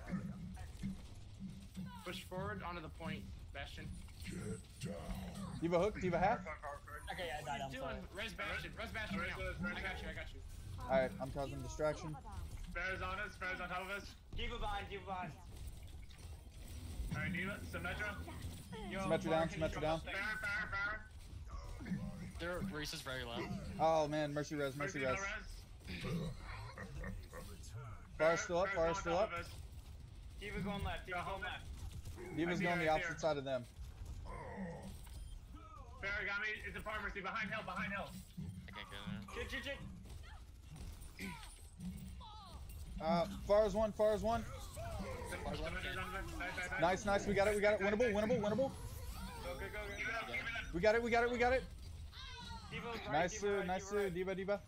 Push forward onto the point, Bastion. Diva hook, Diva half. Okay, I died. I'm Doing sorry. res Bastion, res Bastion now. I got you. I got you. All right, I'm causing distraction. Farah's on us. Farah's on top of us. Diva behind, Diva behind. Alright, Diva. Symmetra. Yo, Symmetra down, Mark, can you Symmetra jump down. up there? Farah, Farah, Farah. Their Orisa's very low. Oh man, mercy res, mercy res. Fire's still up, fire's still up. Diva going left, Diva going left. Diva's I see going her, the I see her. opposite side of them. Farah got me. It's a pharmacy behind hill, behind hill. I can't get in there. Shit, shit, shit. Uh, Far's one, Far's one. Symmetra's on the- nice, nice, Nice, nice, we got it, we got it. Winnable, winnable, winnable. Go, go, go, go. Give it up, give it up. We got it, we got it, we got it. Diva right, Nice, Diva uh, right, nice, Diva uh, right. Diva, Diva.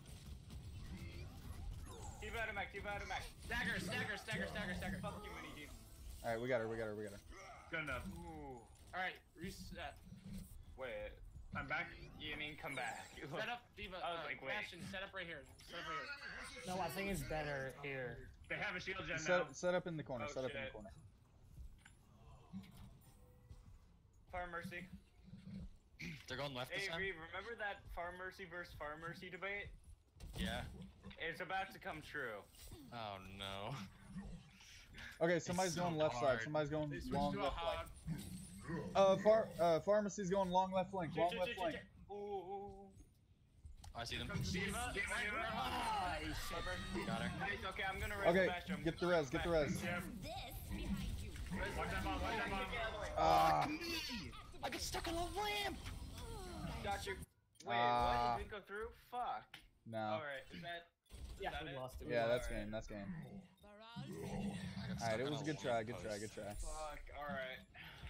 Diva out of mech, Diva out of mech. Stagger, stagger, stagger, stagger, stagger. Fuck you, mini Diva. All right, we got her, we got her, we got her. Good enough. Ooh. All right, reset. Wait, I'm back. you mean come back? Set up, Diva. I was uh, like, wait. Bastion, set up right here. Set up right here. No, I think it's better here. They have a shield gen Set, now. set up in the corner, Oh, set up in the shit. corner. Fire Mercy. They're going left this Hey, time. Reed, remember that Far Mercy versus Far Mercy debate? Yeah. It's about to come true. Oh no. Okay, somebody's so going left hard. side, somebody's going They switched long to a left hog. flank. Uh, far, uh, pharmacy's going long left flank, long Shit, left shit, flank. shit, shit. Ooh, ooh, ooh. I see them. Diva, Diva, right, Diva. right. Ah, Far Mercy. Got her. Nice, okay, I'm gonna res Okay, Bastion. get the res, get the res. Yeah. Watch that bomb, watch that bomb. Ah, I got stuck on a lamp. Got you. Wait, Ah. what? It didn't go through? Fuck. no. Alright, is that... Yeah, that we it? lost it. we Yeah, lost that's Alright. game, that's game. I got Alright, stuck it on was a good try, good try, good try. Fuck, alright.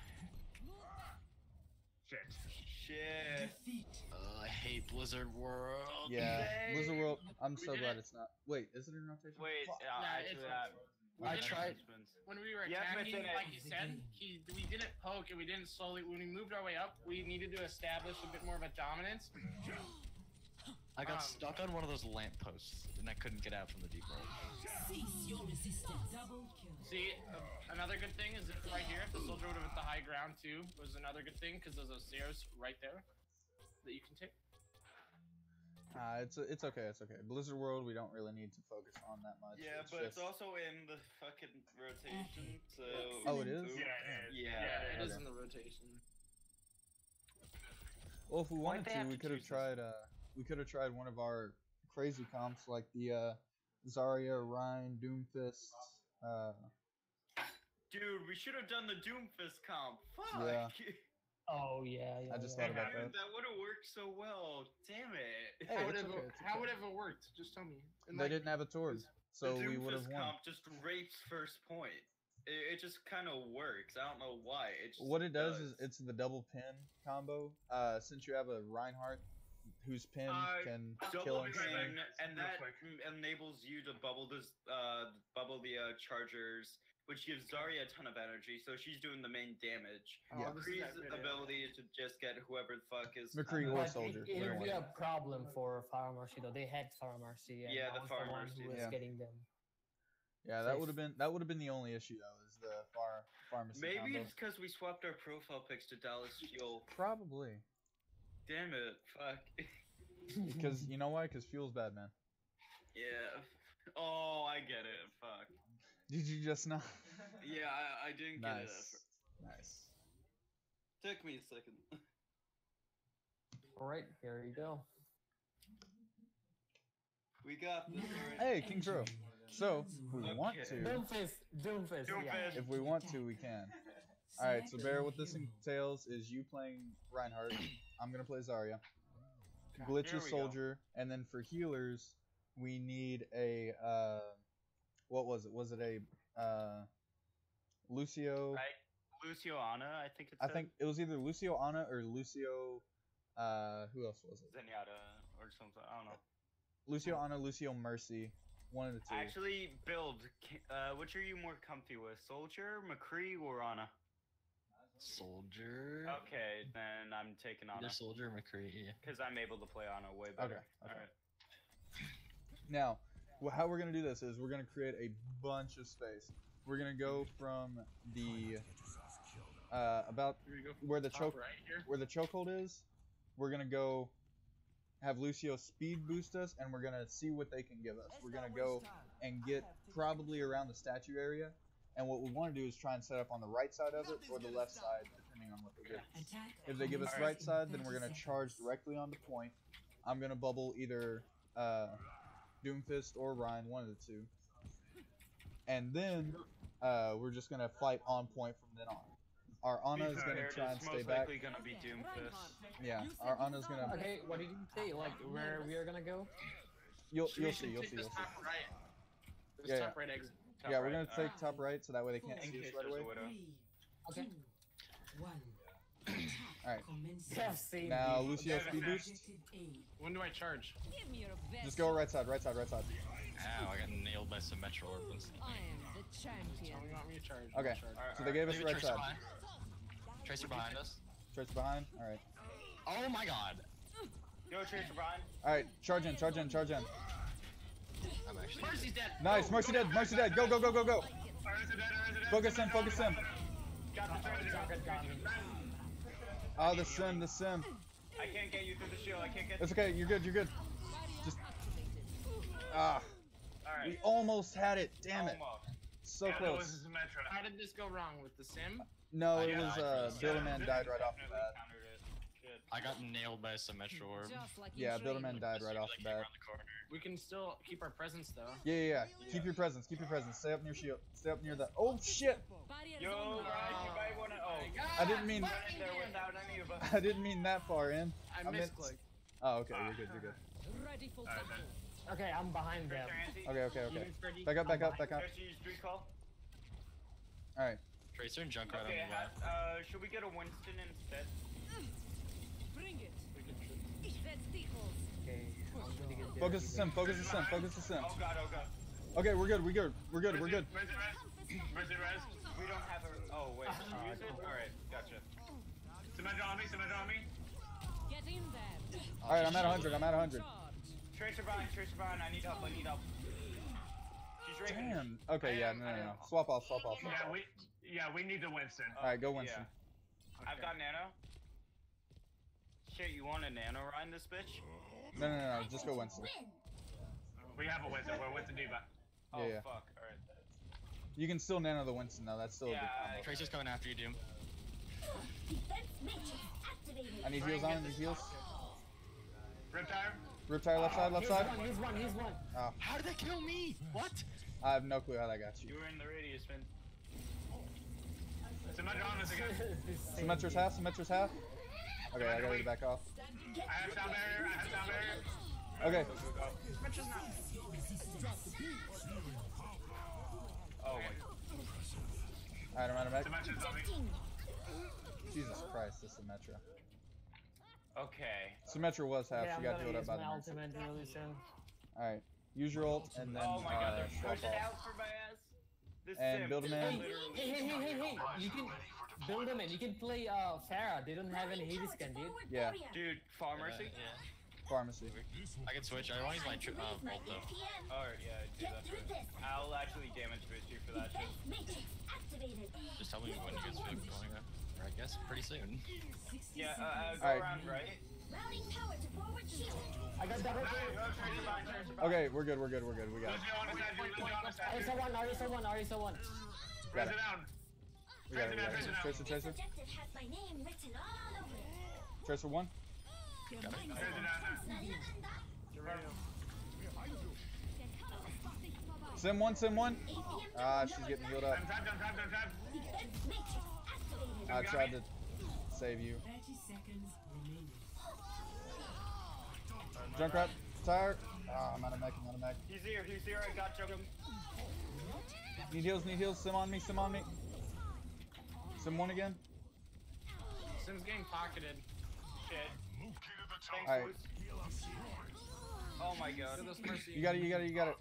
Shit. Shit. Uh, I hate Blizzard World. Yeah, Blizzard Same. World, I'm We so did glad it. it's not. Wait, is it in rotation? Wait, Fuck. uh, Nah, actually, it's- that... I tried. When we were Yeah, but attacking, then it- like you said, he, we didn't poke and we didn't slowly. When we moved our way up, we needed to establish a bit more of a dominance. I got Um, stuck on one of those lamp posts and I couldn't get out from the deep road. Cease your resistance. Double kill. See, uh, another good thing is if right here, if the soldier would have hit the high ground too, was another good thing because there's those stairs right there that you can take. Uh, it's it's okay, it's okay. Blizzard World, we don't really need to focus on that much. Yeah, it's but it's just- also in the fucking rotation, so... Oh, it is? Ooh. Yeah, it is. Yeah. Yeah, it is Okay. in the rotation. Well, if we Why'd wanted they to, have we to could have choose this? tried. Uh, we could have tried one of our crazy comps like the uh, Zarya, Rhine, Doomfist. Uh, Dude, we should have done the Doomfist comp. Fuck. Yeah. Oh yeah, yeah. I just yeah. thought about Dude, that. that would have worked so well. Damn it. Hey, how would it's it okay, have, it's how okay. would it have worked? Just tell me. And, They like, didn't have a Torg, so the we would have Doomfist won. comp just rapes first point. It, it just kind of works. I don't know why. It just What it does, is it's the double pin combo. Uh, since you have a Reinhardt whose pin Uh, can double kill and pin, slam. and that m- enables you to bubble this, uh, bubble the uh, chargers, which gives Zarya a ton of energy. So she's doing the main damage. Yeah. McCree's that video. ability is to just get whoever the fuck is. McCree kinda- or But Soldier. It, it either would be one. a problem for Farah Mercy though. They had Farah Mercy. And Yeah, I the was Farah one Mercy. who was Yeah. getting them. Yeah, that Safe. would have been that would have been the only issue though, is the far pharmacy Maybe combo. it's because we swapped our profile pics to Dallas Fuel. Probably. Damn it, fuck. Because you know why? Because Fuel's bad, man. Yeah. Oh, I get it. Fuck. Did you just not? Yeah, I, I didn't get it. at Nice. first. Nice. Took me a second. All right, here you go. We got this. already. Hey, King Crow. So, if we want Okay. to, Doomfist, Doomfist. Yeah. Doomfist. if we want to, we can. All right. So, Bear, what this entails is you playing Reinhardt. I'm gonna play Zarya. Glitch Here is we go. Soldier, and then for healers, we need a uh, what was it? Was it a uh, Lucio? Right? Lucio Ana, I think it's. I think it was either Lucio Ana or Lucio. Uh, who else was it? Zenyatta or something. I don't know. Lucio Ana, Lucio Mercy. One of the two. Actually, build. Uh, which are you more comfy with, Soldier, McCree, or Ana? Soldier. Okay, then I'm taking Ana Either Soldier or McCree. because I'm able to play Ana way better. Okay, okay. All right. Now, wh- how we're gonna do this is we're gonna create a bunch of space. We're gonna go from the uh, about Here we go. where the Top choke right here. where the chokehold is. We're gonna go have Lucio speed boost us, and we're gonna see what they can give us. We're gonna go and get probably around the statue area, and what we want to do is try and set up on the right side of it or the left side, depending on what they give us. If they give us right side, then we're gonna charge directly onto point. I'm gonna bubble either uh, Doomfist or Ryan, one of the two, and then uh, we're just gonna fight on point from then on. Our Ana is gonna Fair, try and it's stay most back. likely gonna be Doomfist. Yeah, our Ana's gonna. Okay, what did you say? Like where we are gonna go? You'll Should you'll we see, you'll take see, this you'll see. top right? This Yeah, top yeah. right exit. Top Yeah, we're right. gonna Alright. take top right, so that way they can't In see case us right there's away. a widow. Okay. Alright. Yeah, same. Now dude. Lucio Okay, speed okay. boost. When do I charge? Give me your best. Just go right side, right side, right side. Ow, I got nailed by some Metro Orbs. I am the champion. Tell me you want me to charge. Okay. I'll charge. Alright, So they gave us Maybe right Tracer side. behind. Tracer behind us. Trace behind. Alright. Oh my god. Go Tracer Brian. Alright, charge in, charge in, charge in. I'm actually. Mercy's dead. Nice, Mercy dead, Mercy dead. Go, go, go, go, go. Or is it dead, or is it dead? Focus in, focus in. Got the Tracer. Chocolate got me. Oh, the sim, the sim. I can't get you through the shield. I can't get. It's okay, you're good, you're good. Just. Ah. All right. We almost had it, damn it. Almost. So Yeah, that close. was his Metro. How did this go wrong with the sim? No, it Yeah, was, I uh, think- Builderman yeah, died right off the definitely bat. countered it. Shit. I got nailed by some Metro Orb. Just like Yeah, in Builderman training. died right off the bat. Around the corner. We can still keep our presence though. Yeah, yeah, yeah. Keep your presence, keep your presence. Stay up near shield. Stay up near the. Oh, shit! Barriers Yo, online. Ryan, you might wanna. Oh, I didn't mean. run in there without any of us. I didn't mean that far in. I I meant- misclicked. Oh, okay, you're good, you're good. Ready for Alright, battle. Okay, I'm behind them. Tracer Anti. Okay, okay, okay. Even Freddy? Back up, back up, back up. Tracer use recall. Alright. Tracer and Junkrat Okay, on the ha- left. uh, should we get a Winston instead? Bring it. We can shoot. That tickles. Okay, I'm gonna get there. Focus the sim, focus the sim, focus the sim. Oh god, oh god. Okay, we're good, we're good, we're good, we're good. Mercy res. Mercy res. We don't have a. Oh wait, did you use it? All right, gotcha. Symmetra on me, Symmetra on me. Get in there. Alright, I'm at one hundred, I'm at one hundred. Charge. Tracer behind, Tracer behind. I need help. I need help. She's raping. Damn. Okay, yeah, no, no, no. Swap off, swap off, swap Yeah, off. we yeah we need the Winston. Alright, go Winston. Yeah. I've got nano. Shit, you want a nano Ryan this bitch? No, no, no, no, just go Winston. We have a Winston. We're with the diva. Oh Yeah, yeah. fuck. All right. You can still nano the Winston though, that's still a good Yeah, combo. Tracer's coming after you, Doom. I need heals on, I need heals. Riptire. Riptire left side, left He's side. one, he's one, he's one. Oh, How did that kill me? What? I have no clue how that got you. You were in the radius, man. Symmetra on us again. Symmetra's half. Symmetra's half. Okay, I gotta back off. I have sound barrier. I have sound barrier. Okay. Go, go, go. Symmetra's not. Oh my. Alright, I'm out of mech. Symmetra's on me. Jesus Christ, this Symmetra. Okay. Symmetra was half. Okay, She I'm got gonna healed up use by my the Mercy. ultimate really soon. Alright. Use your ult and then Oh my god, uh, they're swap pushing off. out for my ass. This And sim build a man. literally- Hey, hey, hey, hey, hey! You can build them and you can play uh Pharah. They don't have any heavy scan, dude. Yeah. Dude, Farm Mercy? Yeah. Pharmacy. I can switch. I want to use my tr- uh, ult though. Alright, yeah, do that first. I'll actually damage boost you for that shit. Just tell me when you guys feel like going up. Or I guess pretty soon. Yeah, uh, uh, go Alright. around right. I got double Go, kill. go, trade line, trade line. Okay, we're good, we're good, we're good. We got it. Lucio on the side, Lucio on the side. Arisa one, Arisa one, Arisa one. Press it down. We got it, we got it. Tracer, Tracer. Tracer one. Press it down now. Sim one, Sim one. Ah, she's getting healed up. I'm tapped, I'm tapped, I'm tapped. I tried to save you. thirty seconds remaining. Junkrat, tired. Ah, I'm out of mech, I'm out of mech. He's here, he's here, I got him. Need heals, need heals. Sim on me, Sim on me. Sim one again. Sim's getting pocketed. Shit. Thanks, Alright. Bruce. Oh my god. You got it, you got it, you got it.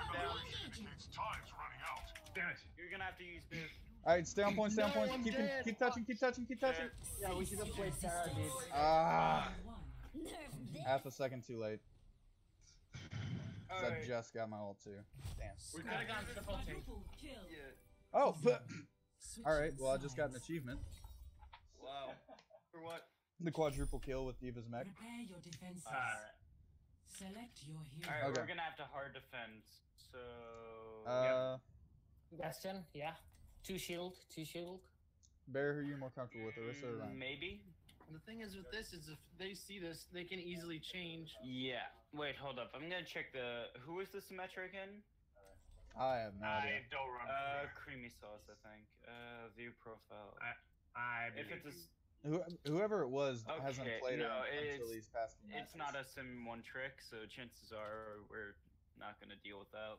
Damn it. You're gonna have to use boost. Alright, stay on point, stay on No, point. I'm Keep, dead. keep touching, keep touching, keep touching. Yeah, we should have played Sarah, dude. Ah, One. half a second too late. 'Cause I Alright. just got my ult too. Damn. We could have gone triple take. Triple kill. Yeah. Oh, but. Alright, well, I just got an achievement. Wow. For what? The quadruple kill with Diva's mech. Prepare your defenses. Alright. Select your hero. Alright, Okay. we're gonna have to hard defend. So. Uh, Bastion, yeah. Two shield, two shield. Bear, who you more comfortable with, Orisa or Mm, Ryan? Maybe? The thing is with this is if they see this, they can easily change. Yeah. Wait, hold up. I'm gonna check the. Who is the Symmetra again? I have no idea. I don't remember. Uh, Creamy Sauce, I think. Uh, view profile. I If believe it's a. you. s- Who, whoever it was hasn't Okay, played no, it until it's- these past few It's not a sim one trick, so chances are we're not gonna deal with that.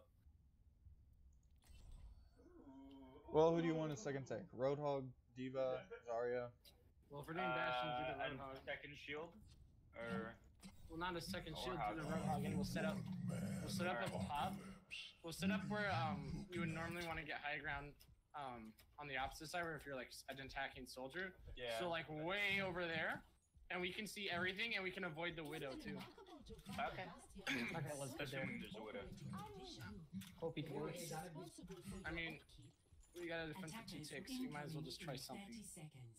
Well, who do you want as second take? Roadhog, Diva, Zarya? Well, if we're doing Bastion, do the Uh, and Roadhog. second shield? Or. Well, not a second Or shield, how- do the Roadhog, and we'll set up. We'll set up up top. We'll set up where um you would normally want to get high ground um on the opposite side, where if you're like an attacking soldier. Yeah. So like way over there, and we can see everything, and we can avoid the widow too. Okay. Okay, let's go there. Assuming there's a widow. Hope it works. I mean, we got a defensive two ticks. We might as well just try something. thirty seconds.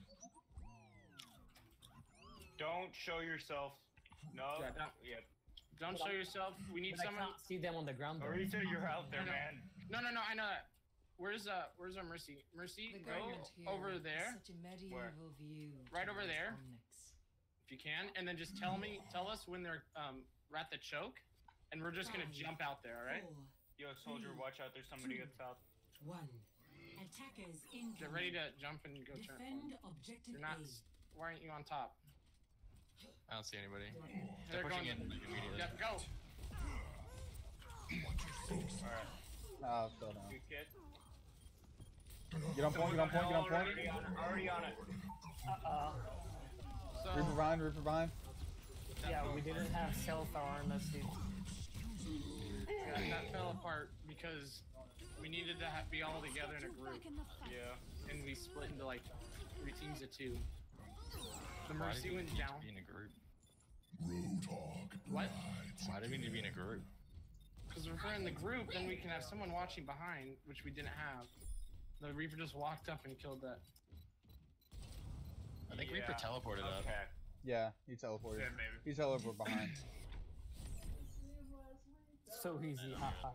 Don't show yourself. No. Yeah, don't- Yeah. Don't show yourself. We need But I someone. can't see them on the ground though. Orisa, you're out there, I know. man. No, no, no. I know that. Where's uh, where's our Mercy? Mercy, go over there, Such a medieval Where? view. Right over towards there. Omnix. if you can, and then just tell me, tell us when they're um we're at the choke, and we're just gonna jump out there. All right. Four, Yo, soldier, watch out. There's somebody up south. one. Attackers incoming. Get ready to jump and go turn. Defend objective You're not. A. Why aren't you on top? I don't see anybody. They're They're pushing going. in like, immediately. Yeah, go. Alright. Ah, fell down. Good kid. Get on point, get on point, get on point. Already on it. Already on it. Uh-uh. So Reaper behind, Reaper behind. Yeah, we didn't have self awareness. yeah, that fell apart because we needed to ha be all together in a group. Yeah. And we split into like three teams of two. The Why Mercy did we went need to down. be in a group? Roadhog. What? Why do we need to be in a group? Because if we're in the group, then we can have someone watching behind, which we didn't have. The Reaper just walked up and killed that. I think Reaper Yeah. teleported up. Okay. Yeah, he teleported. Yeah, maybe. He teleported behind. So easy, haha.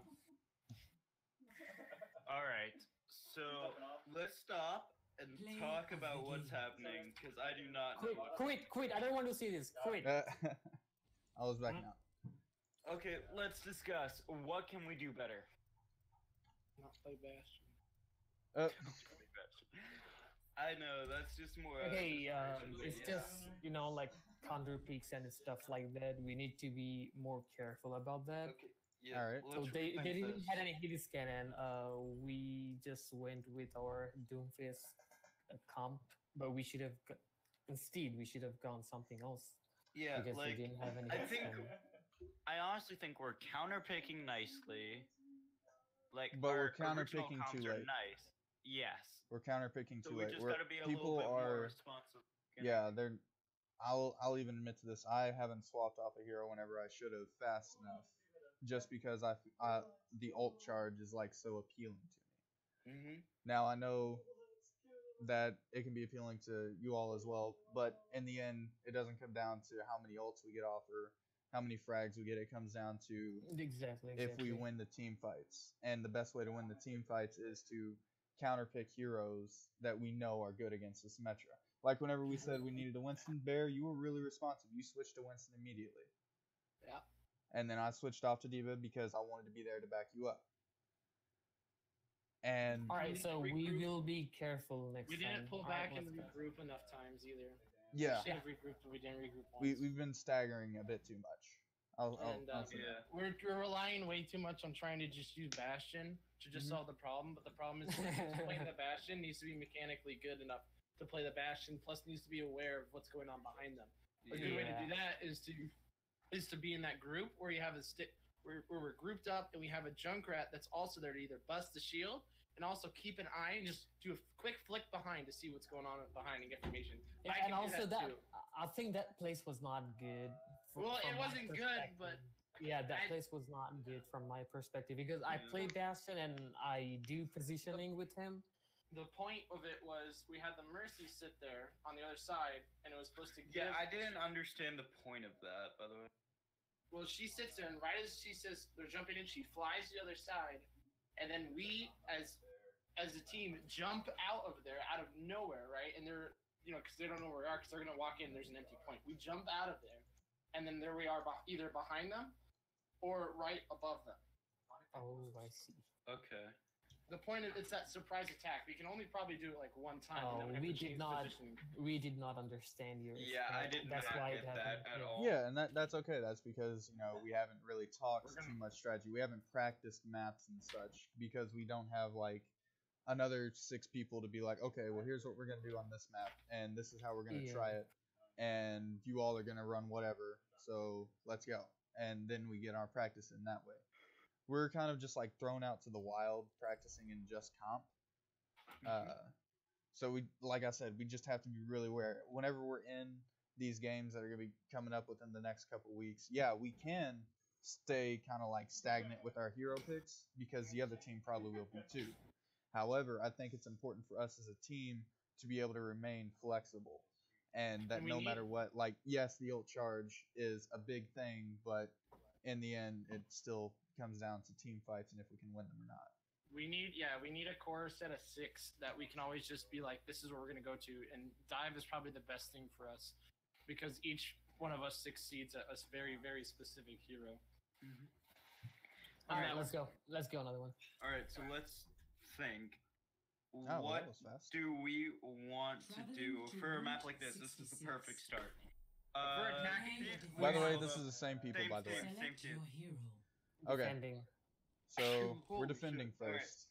Alright. So, let's stop and Play talk of about the what's game. happening, because I do not know Quit, what. quit, quit! I don't want to see this. Quit. Uh, I was backing out. Okay, let's discuss. What can we do better? Not play Bastion. Uh, I know that's just more. uh, Okay, um, but it's yeah. just you know like counter peaks and stuff like that. We need to be more careful about that. Okay. Yeah. All right. So let's they, they rethink didn't this. had any hit scan, and uh, we just went with our Doomfist uh, comp, but we should have g- instead we should have gone something else Yeah, because like we didn't have any I hit think scan. I honestly think we're counterpicking nicely. Like, But we're our original counterpicking comps too are late. Nice. Yes. We're counterpicking So too we late. just We're, gotta be a people little bit are, more responsive. yeah, they're. I'll I'll even admit to this. I haven't swapped off a hero whenever I should have fast enough, just because I, f- I the ult charge is like so appealing to me. Mm-hmm. Now I know that it can be appealing to you all as well, but in the end, it doesn't come down to how many ults we get off or how many frags we get. It comes down to Exactly, if we exactly. win the team fights, and the best way to win the team fights is to counterpick heroes that we know are good against the Symmetra. Like whenever we said we needed a Winston Bear, you were really responsive. You switched to Winston immediately. Yeah. And then I switched off to D.Va because I wanted to be there to back you up. And All right, so we Regroup. will be careful next We time. didn't pull All right, back and let's go. regroup enough times either. yeah, We should have regrouped, but we didn't regroup once. we we've been staggering a bit too much. I'll, I'll, and uh, I'll say that. Yeah. we're, we're relying way too much on trying to just use Bastion to just Mhm. solve the problem. But the problem is playing the Bastion needs to be mechanically good enough to play the Bastion. Plus, needs to be aware of what's going on behind them. A good way to do that is to is to be in that group where you have a stick where, where we're grouped up and we have a Junkrat that's also there to either bust the shield and also keep an eye and just do a quick flick behind to see what's going on behind and get information. Yeah, I and can do also that, too. I think that place was not good. fr- Well, it from my wasn't good, but perspective. Yeah, that I- place was not good from my perspective because I Yeah. play Bastion and I do positioning with him. the point of it was we had the Mercy sit there on the other side, and it was supposed to give. Yeah, I didn't understand the point of that, by the way. Well, she sits there, and right as she says they're jumping in, she flies to the other side, and then we, as as a team, jump out of there out of nowhere, right? And they're, you know, because they don't know where we are, because they're gonna walk in. There's an empty point. We jump out of there, and then there we are, beh- either behind them or right above them. Oh, I see. Okay. The point is, it's that surprise attack. We can only probably do it like one time. and Oh, then we, have we to did change not. positioning. We did not understand your. Yeah, I did That's not why get it that happened. at Yeah. all. Yeah, and that that's okay. That's because you know we haven't really talked We're gonna- too much strategy. We haven't practiced maps and such because we don't have like another six people to be like, okay, well here's what we're gonna do on this map, and this is how we're gonna Yeah. try it, and you all are gonna run whatever. So let's go, and then we get our practice in that way. We're kind of just like thrown out to the wild, practicing in just comp. Uh, so we, like I said, we just have to be really aware. Whenever we're in these games that are going to be coming up within the next couple weeks, yeah, we can stay kind of like stagnant with our hero picks because the other team probably will be too. However, I think it's important for us as a team to be able to remain flexible, and that And we no need- matter what, like yes, the ult charge is a big thing, but in the end, it still comes down to team fights and if we can win them or not. We need, yeah, we need a core set of six that we can always just be like, this is where we're gonna go to, and dive is probably the best thing for us because each one of us succeeds at a s- very, very specific hero. All And right, that let's was- go. Let's go another one. All right, so let's think. Oh, well, what that was fast. do we want to do Traveling to for a Route map like this? This is the perfect sixty-six. start. For Uh, attacking- Defend By the way, your this is the same people. Same By the way, team. Select team. your hero. Okay. Defending. so we're Holy defending shit. All right. first.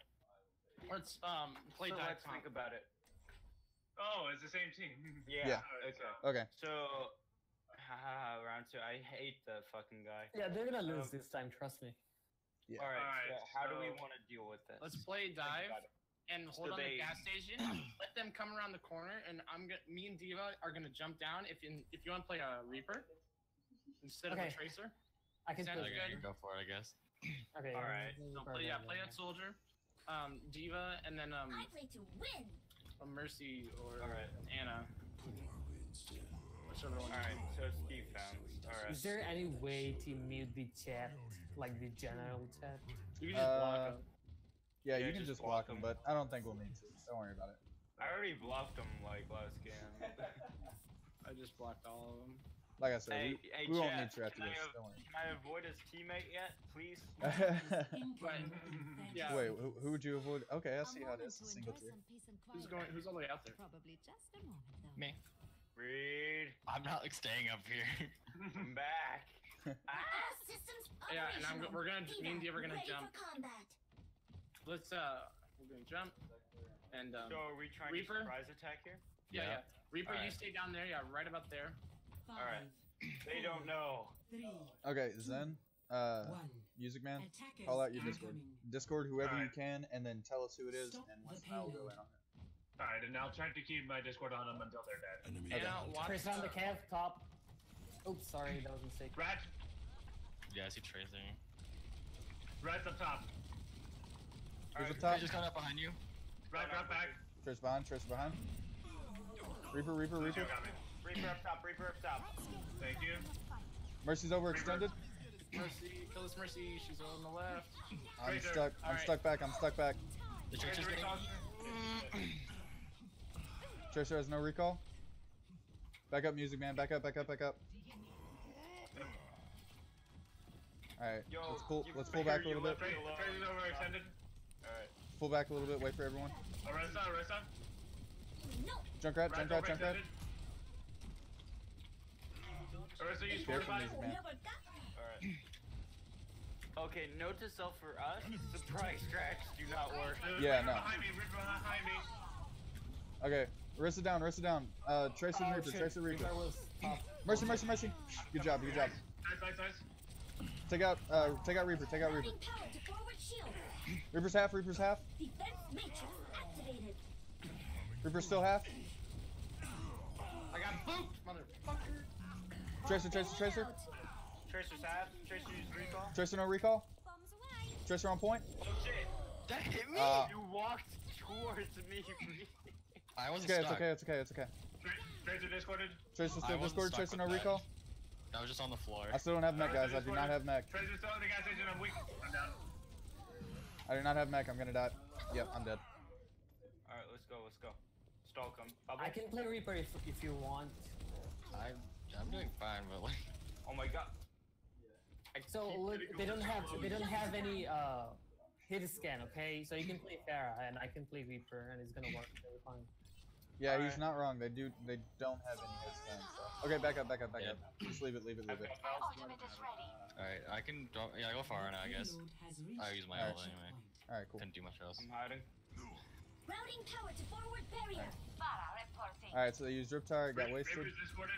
Let's um play so dive let's comp. think about it. Oh, it's the same team. Yeah. Okay. Okay. So, haha, round two. I hate the fucking guy. Yeah, they're gonna lose Um, this time. Trust me. Yeah. All right. Alright, so how do we so- want to deal with this? Let's play dive about it. and hold So on they- the gas station. Let them come around the corner, and I'm gonna. Me and Diva are gonna jump down. If in, if you want to play a Reaper instead of Okay. a Tracer. I can Sounds play. good. Okay, go for it, I guess. Okay. All right. So play, yeah, play that soldier, um, Diva, and then um, I play to win. a Mercy or All right. Anna, whichever one. All right. So it's defense. All right. Is there any way to mute the chat, like the general chat? You can just block Uh, them. Yeah, Yeah, you can just just block block them, 'em. but I don't think we'll need to. Don't worry about it. I already blocked him like last game. I just blocked all of them. Like I said, Hey, we, hey, we won't Jeff, need you after can I this. have- Don't worry. Can I avoid his teammate yet, please? But yeah. Wait, who, who would you avoid? Okay, I see how it is. Single tier. Who's going? Who's all the way out there? Probably just a moment though. Me. Reed, I'm not like staying up here. I'm back. All systems Yeah, and I'm, operational. we're gonna. Me and Dave are gonna Ready jump. for combat. Let's uh, we're gonna jump. And um, So are we trying Reaper? to surprise attack here? yeah, yeah. Reaper, you Alright. stay down there. Yeah, right about there. Five, Alright. They don't know. three, Okay, Zen, uh, One. Music Man, Attackers call out your Discord. incoming. Discord whoever you Alright. can, and then tell us who it is, Stop and the once I'll go payload. in on it. Alright, and I'll try to keep my Discord on them until they're dead. Enemy And Okay. uh, watch. Chris on the Kev, top. Oops, sorry, that was a mistake. Rat, Yeah, I see tracing. Rat's up top. Who's up They're top? just coming up behind you. Rat, rat back. Trace behind, Trace behind. Reaper, Reaper, Lucio Reaper. got me. Reaper up top, Reaper up top. Thank you. Mercy's overextended. Mercy, kill this Mercy. She's on the left. I'm Tracer. stuck. I'm Alright. stuck back. I'm stuck back. The Tracer's Tracer getting. recall. Tracer has no recall. Back up, Music Man. Back up, back up, back up. Alright, Yo, let's pull you let's pull figure back a little you bit. left- Tra- Tracer's overextended. Alright. Pull back a little bit, wait for everyone. Arresta, Arresta. No. Junkrat, Rat's Junkrat, Junkrat. overextended. Arresta, use Careful, fortified. Music Man. Never got Alright. Okay, note to self for us, surprise tracks do not work. There's Yeah, Reaper no. Behind me, Reaper behind me. Okay, Rissa down, Rissa down. Uh, Tracer Oh, Reaper, shit. Tracer Reaper. Reaper was top. Mercy, Mercy, Mercy. Good job, good job. Nice, nice, nice. Take out, uh, take out Reaper, take out Reaper. adding power to forward shield. Reaper's half, Reaper's half. Defense matrix activated. Reaper's still half. I got booped, motherfucker. Tracer, Tracer, Tracer. Tracer's half, Tracer use recall. Tracer no recall. Bombs away. Tracer on point. Oh shit! That hit me. Uh, You walked towards me, Reed. I it's wasn't okay, it's stuck. okay, it's okay, it's okay. Tra- Tracer discorded. Tracer I still wasn't Discord, stuck Tracer with no that. recall. I was just on the floor. I still don't have mech, guys. I do not have mech. Tracer's still at the gas station. I'm weak. I'm down. I do not have mech. I'm gonna die. Yep, I'm dead. Alright, let's go, let's go. Stalk him. Bubble. I can play Reaper if, if you want. I, I'm doing fine, but like. Oh my god. I So keep look, getting they don't have overexposed. they don't have any uh hit scan, okay? So you can play Pharah and I can play Reaper and it's gonna work very fine. Yeah, he's Alright. not wrong. They do. They don't have any hit stun. So. Okay, back up, back up, back Yeah. up. Just leave it, leave it, leave it. Alright, I can. Go, yeah, go far now, I guess. Payload has reached I use my Alright. ult anyway. All right, cool. Couldn't do much else. I'm hiding. Routing power to forward barrier. All right, so they used Riptire. It got wasted. Reaper's discorded.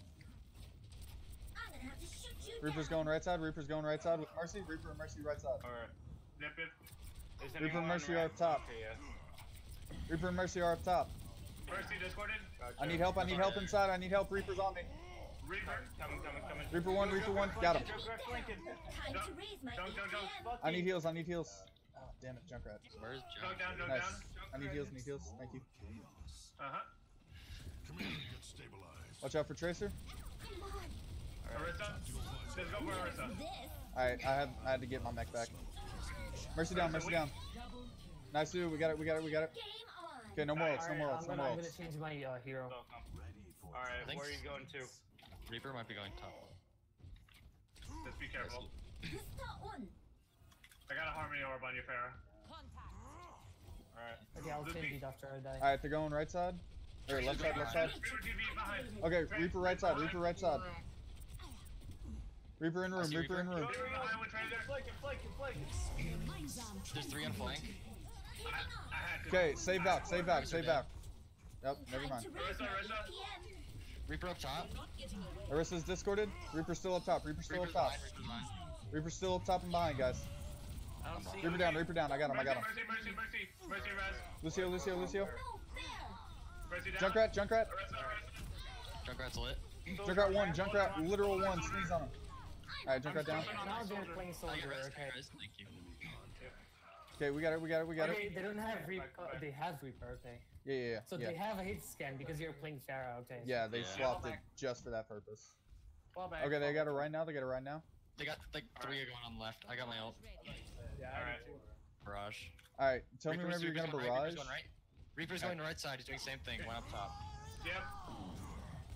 I'm gonna have to shoot you Reaper's down. going right side. Reaper's going right side with Mercy. Reaper and Mercy right side. Alright. Zip it. Is Reaper anyone Mercy right? are up top. Okay, yeah. Reaper and Mercy are up top. Mercy discorded. Gotcha. I need help. I need help inside. I need help. Reaper's on me. Reaper. Coming, coming, coming. Reaper one, Reaper one. Got him. Junkrat flanking. Time to raise my Don't, don't, don't. A P M. I need heals. I need heals. Oh, damn it, Junkrat. Where's Go John? down, go Nice. down. I need heals. Need heals. Thank you. Uh huh. Commander gets stabilized. Watch out for Tracer. Come on. Arista. Let's go for Arista. This. All right, I had I had to get my mech back. Mercy down. Mercy down. Nice dude. We got it. We got it. We got it. Game on. Okay, no more ults. No Alright, more I'm ults. No gonna, more I'm gonna ults. change my uh, hero. Alright, Thanks. where are you going to? Reaper might be going top. Just be careful. This top one. I got a harmony orb on you, Farah. Alright. Okay, I'll Lucy. change it after I die. All right, they're going right side. Or left side. Left side. Reaper T V behind. Okay, Reaper right side. Reaper right side. Reaper in I room. see Reaper in Reaper. room. Reaper behind with Tracer. Flanking, flanking, flanking. There's three on flank. I, I had to. Okay, save Valk. Save Valk. Save Valk. Yep, never Time mind. to raise my Arista, Arista. A P M. Reaper up top. Arissa's discorded. Reaper's still up top. Reaper's still up Reaper's top. behind. Reaper's behind. Reaper's still up top and behind, guys. I don't see Reaper him. down. Reaper down. I got him. I got him. Mercy, mercy, mercy, mercy, res. Lucio. Lucio. Lucio. No fair. Mercy down. Junkrat. Junkrat. Arista, Arista. Junkrat's lit. Junkrat one. Junkrat. Literal one. Sneeze on him. All right, Junkrat down. Now they're playing I got soldier, rest, okay. guys. Thank you. Okay, we got it. We got it. We got Okay, it. they don't have Reaper. Uh, they have Reaper, okay. Yeah, yeah, yeah. So yeah. they have a hit scan because you're playing Pharah, okay. Yeah, they Yeah. swapped it just for that purpose. Fall back. Okay, they fall got it back. right now. They got it right now. They got like three going on left. I got my ult. Yeah, Alright. alright. Barrage. All right, tell me Reaper's- whenever you're Reaper's gonna going right, barrage. Reaper's going right. Reaper's going to right side. He's doing the same thing. Went up top. Yep.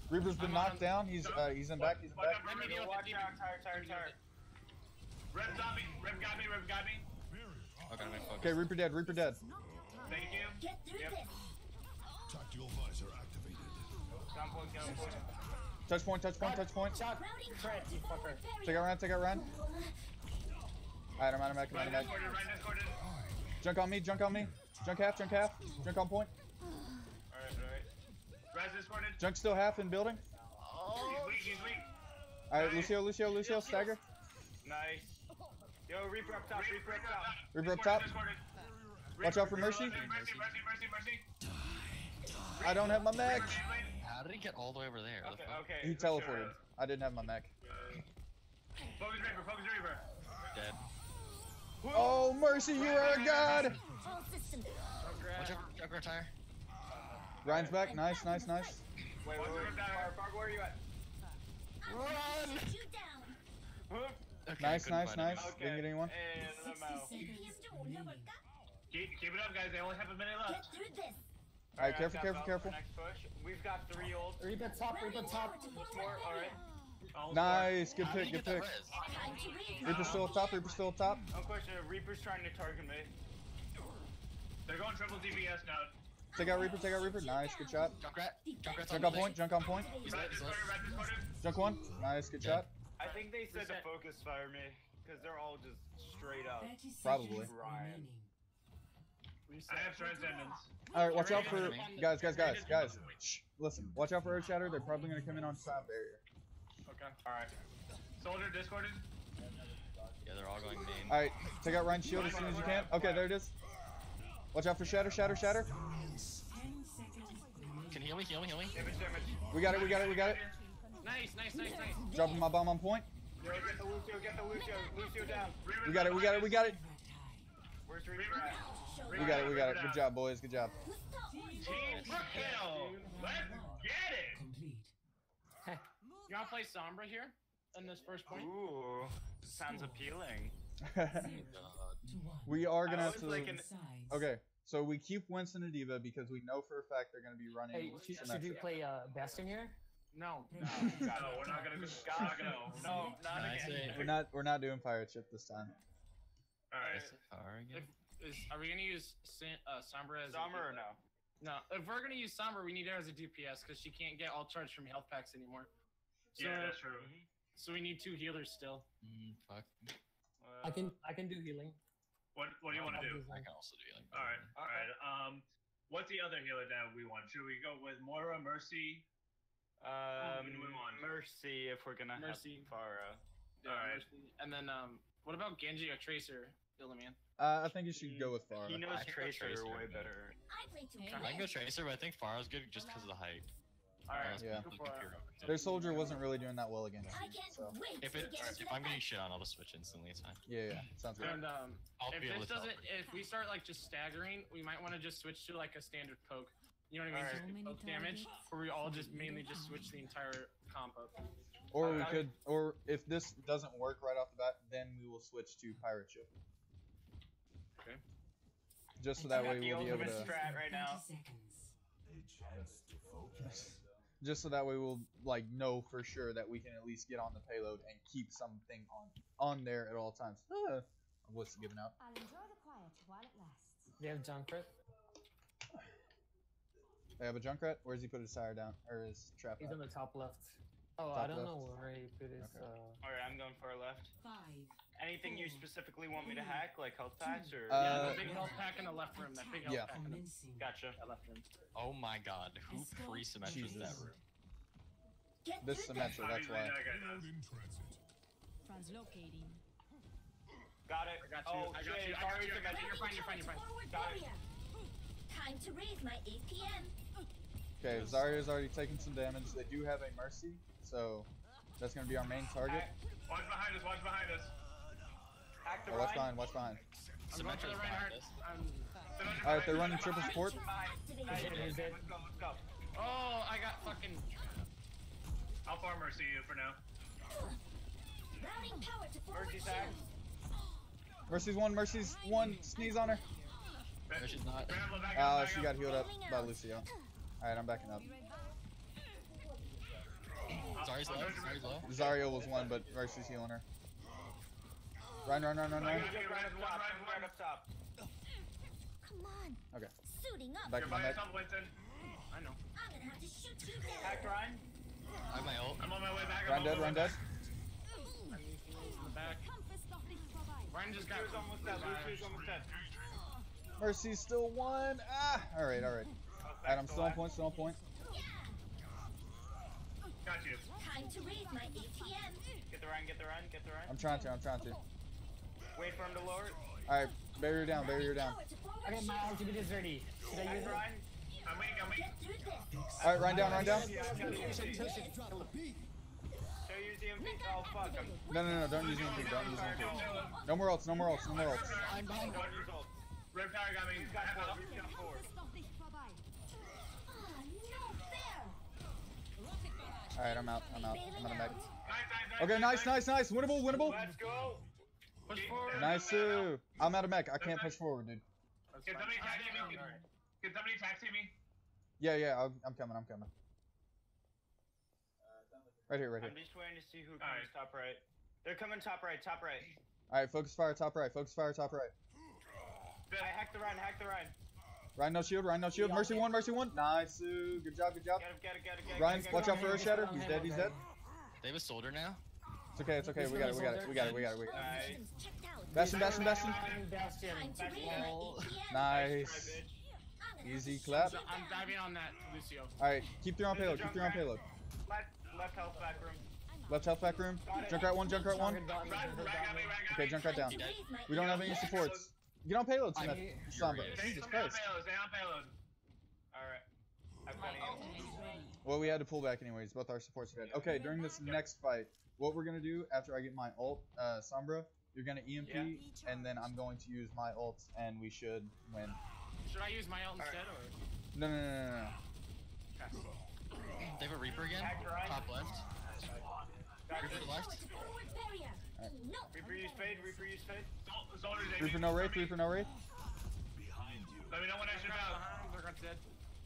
Reaper's been I'm knocked on- down. He's uh, he's in back. He's in Watch back. out for Reaper. Watch out. Tire, tire, tire. Rev got me. Rev got me. Rev got me. Okay, I'm focused. Okay, Reaper dead. Reaper dead. Thank you. Get through Yep. this. Tactical visor activated. Down point, down point. Touch point. Touch point. Touch point. Shot. Routing Fred, you fucker. Take out round. Take out round. Alright, I'm out of mech. I'm out Right of mech. escorted, right escorted. Junk on me. Junk on me. Junk half. Junk half. Junk on point. Alright, alright. Res escorted. Junk still half in building. He's weak, he's weak. Alright, Lucio. Lucio. Lucio. Stagger. Nice. Yo, Reaper up top, Reaper up top. Reaper up top. Escorted. Watch out for Mercy. Mercy, mercy, mercy, mercy. I don't have my mech. How did he get all the way over there? The Okay, fuck? okay. He teleported. I didn't have my mech. Focus Reaper, focus Reaper. Dead. Oh, Mercy, you are a god. All systems. Watch out for Junkrat tire. Ryan's back. Nice, nice, nice. Wait, wait, wait. Far, far, where are you at? Run! You down. Okay, Nice, couldn't nice, find nice. anything. Didn't get anyone. And I'm out. Keep, keep it up, guys. They only have a minute Get left. through this. Alright, careful, Tap careful, out careful. for Next push. We've got three ults. Reaper top. Reaper top. Four, alright. All Nice. Good How did pick, he good get that pick. res? Time to read. Reaper's still up top. Reaper's still up top. No question, Reaper's trying to target me. They're going triple D P S now. Take out Reaper, take out Reaper. Nice, good shot. Junkrat. Junkrat's Junk on point, junk on point. He's Red lit, he's lit. escorted, red escorted. Junk one. Nice, good shot. I think they said to Reset. focus fire me, because they're all just straight up. thirty Probably. seconds Ryan. remaining. I have transcendence. Alright, watch out for guys, guys, guys, guys. Shh, listen. Watch out for Earth Shatter. They're probably gonna come in on sound barrier. Okay. Alright. Soldier discorded. Yeah, they're all going main. Alright, take out Ryan's shield as soon as you can. Okay, there it is. Watch out for Shatter, Shatter, Shatter. Ten seconds remaining. Can heal me, heal me, heal me. Damage, damage. We got it, we got it, we got it. Nice, nice, nice, nice. Dropping my bomb on point. Yo, get the Lucio, get the Lucio. Lucio down. We got it, we got it, we got it. Where's Reaper at? We got it, we got it. Good job, boys. Good job. Team kill. Let's get it. Complete. You wanna play Sombra here? In this first point? Ooh, sounds appealing. God. To one. We are gonna I have was to. like an- Sides. Okay, so we keep Winston and Diva because we know for a fact they're gonna be running. Hey, should, should we Symmetra. play uh, Bastion here? No. No, we're not gonna go. We're not gonna go. No, not Nice again. save. We're not. We're not doing pirate ship this time. Alright. Far again. If, is, are we gonna use San- uh, Sombra as Summer or a no? No, if we're gonna use Sombra, we need her as a D P S because she can't get all charged from health packs anymore. So, Yeah, that's true. so we need two healers still. Mm, fuck. Uh, I can I can do healing. What What do you want to do? I can also do healing. Alright, alright. Um, what's the other healer that we want? Should we go with Moira, Mercy? Um, Who do we want? Mercy if we're gonna Mercy. have Farah. Yeah, Alright. Mercy. And then um, what about Genji or Tracer? Illumin. Uh, I think you should go with Farah. He knows I think Tracer, Tracer, way man. better. I play to I can go Tracer, but I think Pharah's good just because of the height. Alright, Yeah. go for it. Their soldier wasn't really doing that well against I me, can't so wait If to it, get if I'm getting shit on, I'll just switch instantly. It's fine. yeah, yeah, sounds good. And um, I'll if be able this to doesn't, teleport. if we start like just staggering, we might want to just switch to like a standard poke. You know what I mean? Alright. Just So many poke damage, targets, where we all just so little mainly just switch the time. entire combo. Or we Uh, could, or if this doesn't work right off the bat, then we will switch to pirate ship. Okay. Just so that way The we'll be able ultimate to. strat right now. thirty seconds. A chance to focus. Just so that way we'll like know for sure that we can at least get on the payload and keep something on on there at all times. Ah, what's giving out? I'll enjoy the quiet while it lasts. They have Junkrat. They have a Junkrat. Where's he put his tire down or his trap? He's at? on the top left. Oh, Top I don't left. know where he put his. Okay. Uh, Alright, I'm going far left. Five. Anything you specifically want me to hack, like health packs or? Uh, yeah, the big health pack in the left room. That big health Yeah. pack in the Commencing. Gotcha. that left room. Oh my god, who pre-symmetric that room? Get This through Symmetra, that's Obviously, why. that guy Payload does. in transit. Translocating. Got it. I got you. Oh, I got Jay, you. I got sorry you. I to got you. mention- You're fine. You're fine. You're fine. Forward Got it. barrier. Time to raise my A P M. Okay, Zarya's already taken some damage. They do have a Mercy, so that's gonna be our main target. Watch behind us. Watch behind us. Hack the Oh, watch Rhine. behind, watch behind. I'm going for the Symmetra's right behind heart. us. Um, Alright, they're running triple support. Nice. He's dead. Let's go. Let's go. oh, I got fucking. I'll farm Mercy you for now. Routing power to forward Mercy's shield. hack. Mercy's one, Mercy's one. Sneeze on her. No, she's not. Grab her back Oh, up, back she up. got healed up by Lucio. Alright, I'm backing up. Sorry's low. Sorry's low. Zarya was one, but Mercy's healing her. Run, run, run, run, run. Right up top. Right up top. Come on. Okay. Suiting up. Back to my mech. I know. I'm gonna have to shoot you down. Hack Ryan. I have my ult. I'm on my way back. Run dead, run dead. I need heals in the back. Ryan just got Lucius almost dead. Lucius almost dead. Mercy's still one. Ah! Alright, alright. Alright, I'm still on point, still on point. Got you. Time to raise my A T M. Get the Ryan. Get the Ryan. Get the Ryan. I'm trying to, I'm trying to. Wait for him to lower. Alright, barrier down, barrier down. Okay, my ultimate is ready. Should I use it? Ryan. I'm weak. I'm weak. Get through this. Alright, run down, run down. Yeah, I got the M P. Should I use the M P? Oh fuck. I'm No, no, no, don't use anything, don't use anything. No more ults, no more ults, no more ults. I'm behind. Don't use ult. Rip Tower got me. He's got four. He's got four. Alright, I'm out, I'm out. I'm out of mech. Nice, nice, Okay, nice, nice, nice. Winnable, winnable. Let's go. Push forward. Nice. uh, I'm out of mech. I can't push forward, dude. Can somebody taxi me? Can somebody taxi me? Yeah, yeah, I'm, I'm coming, I'm coming. Right here, right here. I'm just waiting to see who comes top right. They're coming top right. Top right. Alright, focus fire, top right, focus fire, top right. I hack the Ryan. Hack the Ryan. Ryan, no shield, Ryan, no shield. Mercy one, Mercy one. Nice. uh, Good job, good job. Get him. Get him. Get him. Get him. Ryan, get him, watch get out him. for Earth Shatter. He's dead, he's dead. They have a soldier now. It's okay, it's okay. We got it, we got it, we got it, we got it. We got it. Nice. Checked out. Bastion, Bastion, Bastion. Bastion. Time to raise my A T M. Nice. Easy clap. I'm diving on that, Lucio. Alright, keep through on payload, keep through on payload. Left, left health back room. Left health back room. Junkrat one, Junkrat one. Okay, Junkrat down. We don't have any supports. Get on payload, Smith. Sombra. Jesus Christ. Stay on payload. Alright. I've got him. Well, we had to pull back anyways. Both our supports are dead. Okay, during this next fight, what we're gonna do after I get my ult, uh, Sombra, you're gonna E M P, Yeah. and then I'm going to use my ults, and we should win. Should I use my ult instead, or? No, no, no, no, no. They have a Reaper again. Top left. Reaper left. Forward barrier. No. Reaper use fade. Reaper use fade. Soldiers, Reaper no wraith, Reaper no wraith. Let me know when I should out. Zergot's dead.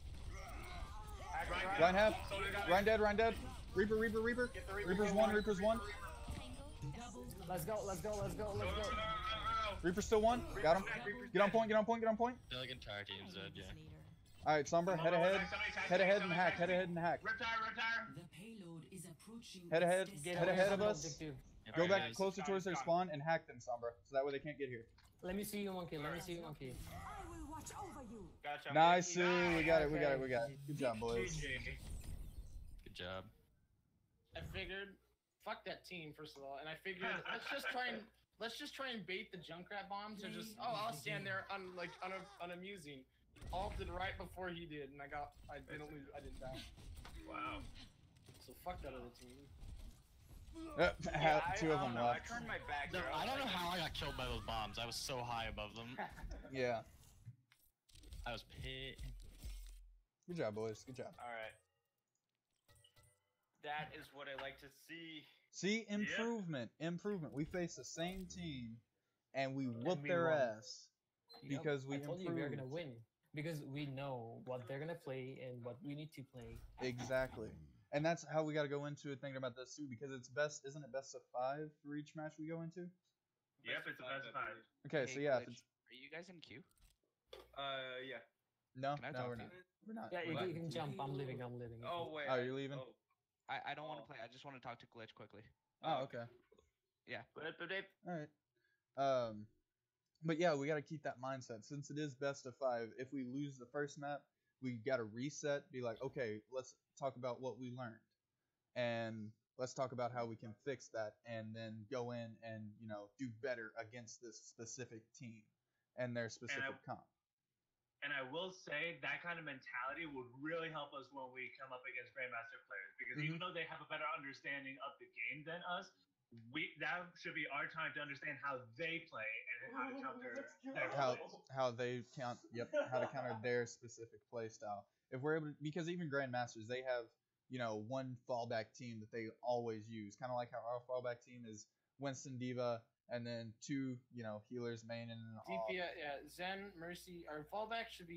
Hack the Ryan. Ryan half. Ryan dead, Ryan dead. Reaper, Reaper, Reaper. Get the Reaper. Reaper's one, Reaper's one. Let's go, let's go, let's go, let's go. Reaper's still one. Got him. Get on point, get on point, get on point. They're like entire team's dead. Yeah. Alright, Sombra, head ahead. Head ahead and hack, head ahead and hack. Rip Tower, Rip Tower. The payload is approaching. Head ahead, its Get head away ahead from of the us. objective. Go Alright, back guys. closer towards their spawn and hack them, Sombra. So that way they can't get here. Let me see you, monkey. Let me see you, monkey. I will watch over you. Gotcha. I'm Nice, gonna- uh, we got it, we got it, we got it. Good job, boys. Good job. I figured, fuck that team first of all, and I figured let's just try and let's just try and bait the Junkrat bombs and just oh I'll stand there un like un unamusing. Ulted right before he did, and I got I didn't lose I didn't die. Wow. So fuck that other team. Yep, Yeah, I, two of I them don't know. I left. turned my back. No, there. I was don't know like- how I got killed by those bombs. I was so high above them. Yeah. I was pit. Good job, boys. Good job. All right. That is what I like to see. See, improvement, improvement. We face the same team, and we whoop we their won. ass Yep, because we I told you we are gonna improved. win because we know what they're gonna play and what we need to play. Exactly. And that's how we got to go into it thinking about this too, because it's best, isn't it best of five for each match we go into? Yep, it's the best five. Okay, so yeah, if it's, Are you guys in queue? Uh, yeah. no, Can I no, talk we're to not. you? We're not. Yeah, you, We're can- not. you can jump. I'm leaving. I'm leaving. Oh wait. Oh, I- you're leaving? Oh. I, I don't want Oh. to play. I just want to talk to Glitch quickly. Oh, okay. But, but they, All right. Um, but yeah, we got to keep that mindset since it is best of five. If we lose the first map, we got to reset. Be like, okay, let's talk about what we learned, and let's talk about how we can fix that, and then go in and you know do better against this specific team and their specific comp. And I will say that kind of mentality would really help us when we come up against Grandmaster players, because even though they have a better understanding of the game than us, we that should be our time to understand how they play and how to counter their how plays. how they count yep how to counter their specific play style. If we're able to, because even Grandmasters, they have you know one fallback team that they always use, kind of like how our fallback team is Winston, Diva, and then two you know healers, main and D all. P S, yeah, Zen, Mercy, our fallback should be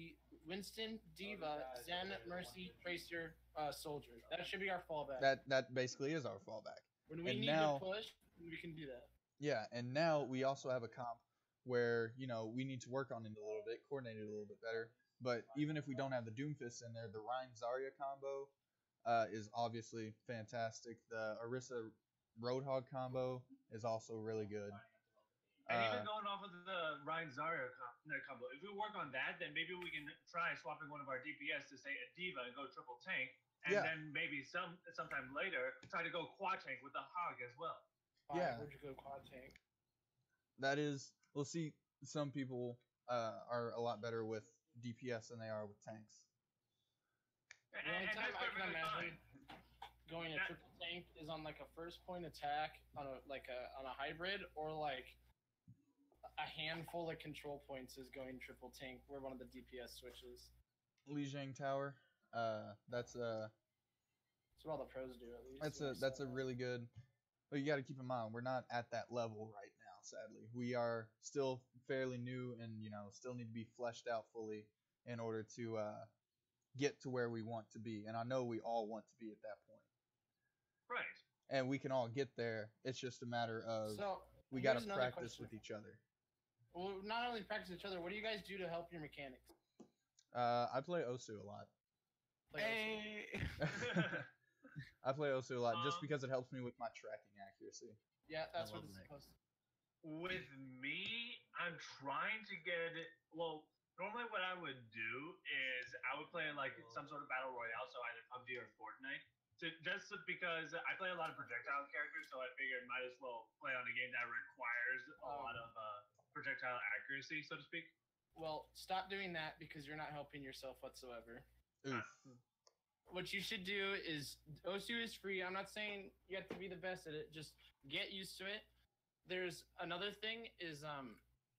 Winston, Diva, Zen, Mercy, Tracer, uh, Soldier. That should be our fallback. That that basically is our fallback. when we and need now- to push, we can do that. Yeah, and now we also have a comp where, you know, we need to work on it a little bit, coordinate it a little bit better. But even if we don't have the Doomfist in there, the Ryan Zarya combo uh, is obviously fantastic. The Orisa Roadhog combo is also really good. And Uh, even going off of the Ryan Zarya com- no, combo, if we work on that, then maybe we can try swapping one of our D P S to say a Diva and go triple tank, and Yeah. then maybe some sometime later try to go quad tank with the Hog as well. Fine, Yeah. Where'd you go quad tank? that is, we'll see, some people uh, are a lot better with D P S than they are with tanks. And, The only and time that's I can perfectly imagine fine. going a That- triple tank is on like a first point attack on a like a on a hybrid, or like a handful of control points is going triple tank where one of the D P S switches. Lijiang Tower, uh, that's a That's what all the pros do at least. that's when a I that's saw a that. really good. But you got to keep in mind, we're not at that level right now. Sadly, we are still fairly new, and you know, still need to be fleshed out fully in order to uh, get to where we want to be. And I know we all want to be at that point, Right. and we can all get there. It's just a matter of So we got to here's another practice question. with each other. Well, not only practice each other. What do you guys do to help your mechanics? Uh, I play Osu a lot. Like, Hey. I play Osu a lot just Um, because it helps me with my tracking accuracy. yeah, that's what love it's Nick. supposed to. With me, I'm trying to get it. Well, normally what I would do is I would play like some sort of battle royale, so either P U B G or Fortnite. To, just because I play a lot of projectile characters, so I figured might as well play on a game that requires a lot of uh, projectile accuracy, so to speak. Well, stop doing that because you're not helping yourself whatsoever. Oof. What you should do is Osu is free. I'm not saying you have to be the best at it. Just get used to it. There's another thing is um,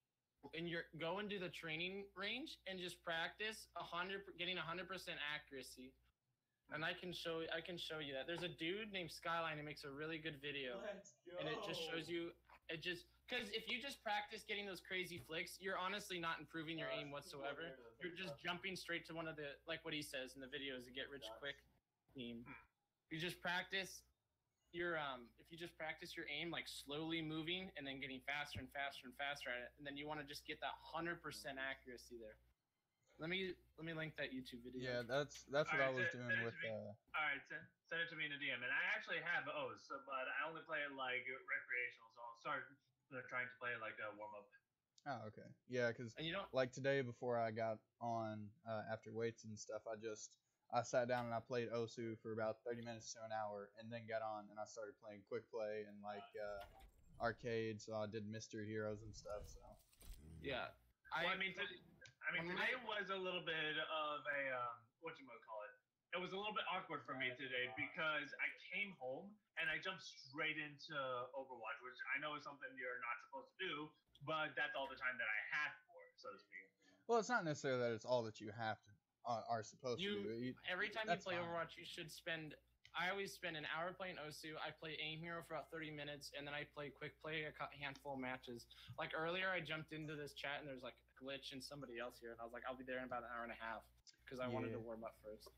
and you're go into the training range and just practice a hundred, getting a hundred percent accuracy. And I can show I can show you that. There's a dude named Skyline who makes a really good video, and it just shows you. It just because if you just practice getting those crazy flicks, you're honestly not improving your aim whatsoever. You're just jumping straight to one of the like what he says in the videos, the get rich quick theme. You just practice your um if you just practice your aim like slowly moving and then getting faster and faster and faster at it, and then you want to just get that hundred percent accuracy there. Let me let me link that YouTube video. Yeah, that's that's what I Alright, was send- doing send it with. to me. Uh, All right, send, send it to me in a D M. And I actually have O's, so, but I only play it like recreational, so I'll start uh, trying to play it like a warm up. oh, okay. Yeah, because And you don't like today before I got on uh, after weights and stuff, I just I sat down and I played Osu for about thirty minutes to an hour, and then got on and I started playing quick play and like uh, arcade. So I did Mystery Heroes and stuff. So yeah. I, well, I mean, to, I mean, when today I- was a little bit of a um, what you might call it. It was a little bit awkward for me today because I came home and I jumped straight into Overwatch, which I know is something you're not supposed to do, but that's all the time that I had for it, so to speak. well, it's not necessarily that it's all that you have to uh, are supposed You- to do. You, Every time you That's play fine. Overwatch, you should spend. I always spend an hour playing Osu. I play Aim Hero for about thirty minutes, and then I play Quick Play a cou- handful of matches. Like earlier, I jumped into this chat, and there's like a glitch and somebody else here, and I was like, I'll be there in about an hour and a half because I wanted to Yeah. warm up first.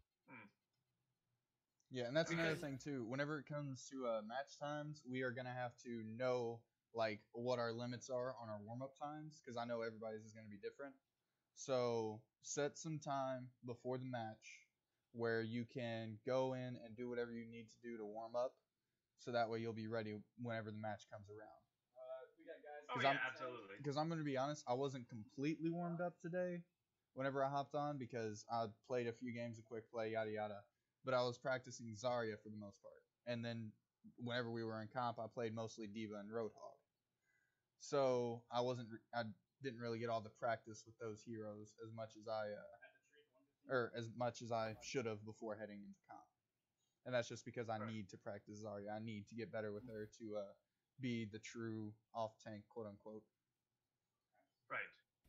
Yeah, and that's another Because- thing too. Whenever it comes to uh, match times, we are gonna have to know like what our limits are on our warm up times, because I know everybody's is gonna be different. So set some time before the match where you can go in and do whatever you need to do to warm up, so that way you'll be ready whenever the match comes around. Oh, 'Cause yeah, I'm- absolutely. Because I'm gonna be honest, I wasn't completely warmed up today whenever I hopped on, because I played a few games of quick play, yada yada. But I was practicing Zarya for the most part, and then whenever we were in comp, I played mostly Diva and Roadhog. So I wasn't, re- I didn't really get all the practice with those heroes as much as I, uh, or as much as I should have before heading into comp. And that's just because I Right. need to practice Zarya. I need to get better with her to uh, be the true off tank, quote unquote. Right.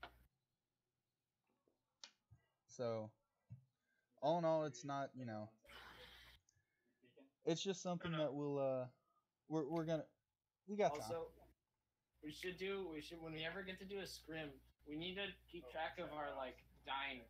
So, all in all, it's not, you know, it's just something that we'll, uh, we're, we're gonna, we got time. Also, we should do. We should when we ever get to do a scrim, we need to keep track of our like dying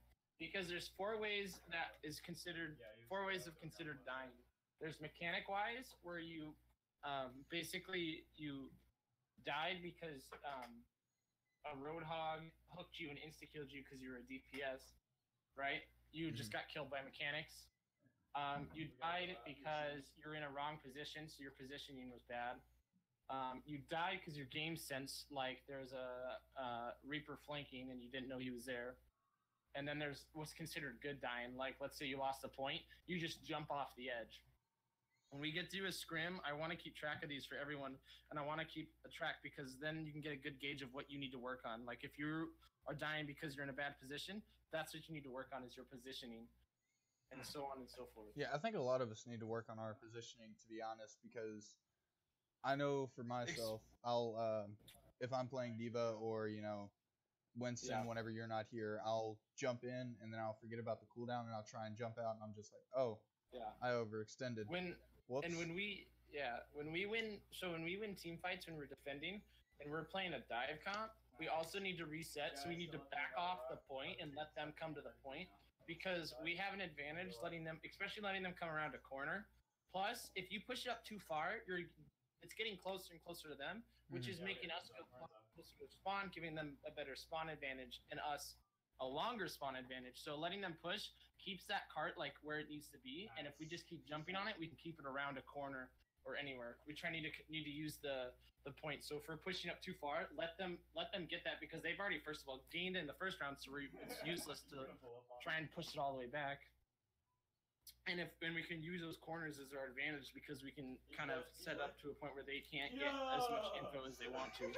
because there's four ways that is considered four ways of considered dying. There's mechanic wise, where you um, basically you died because um, a roadhog hooked you and insta killed you because you were a D P S, right? You just got killed by mechanics. Um, you died because you're in a wrong position, so your positioning was bad. Um, you died because your game sense, like there's a, a Reaper flanking and you didn't know he was there. And then there's what's considered good dying. Like, let's say you lost a point, you just jump off the edge. When we get through a scrim, I want to keep track of these for everyone, and I want to keep a track because then you can get a good gauge of what you need to work on. Like, if you are dying because you're in a bad position, that's what you need to work on is your positioning, and so on and so forth. Yeah, I think a lot of us need to work on our positioning, to be honest, because I know for myself, I'll um, if I'm playing D.Va or you know Winston, Yeah. whenever you're not here, I'll jump in and then I'll forget about the cooldown and I'll try and jump out and I'm just like, oh, Yeah. I overextended. When Whoops. and when we yeah when we win so when we win team fights when we're defending and we're playing a dive comp, we also need to reset. So we need to back off the point and let them come to the point because we have an advantage letting them, especially letting them come around a corner. Plus, if you push it up too far, you're it's getting closer and closer to them, which Mhm. is making us go closer to spawn, giving them a better spawn advantage and us a longer spawn advantage. So letting them push keeps that cart like where it needs to be, and if we just keep jumping on it, we can keep it around a corner or anywhere. We try need to need to use the the point. So if we're pushing up too far, let them let them get that because they've already first of all gained in the first round, so we, it's useless to try and push it all the way back. And if and we can use those corners as our advantage because we can kind of set up to a point where they can't get as much info as they want to.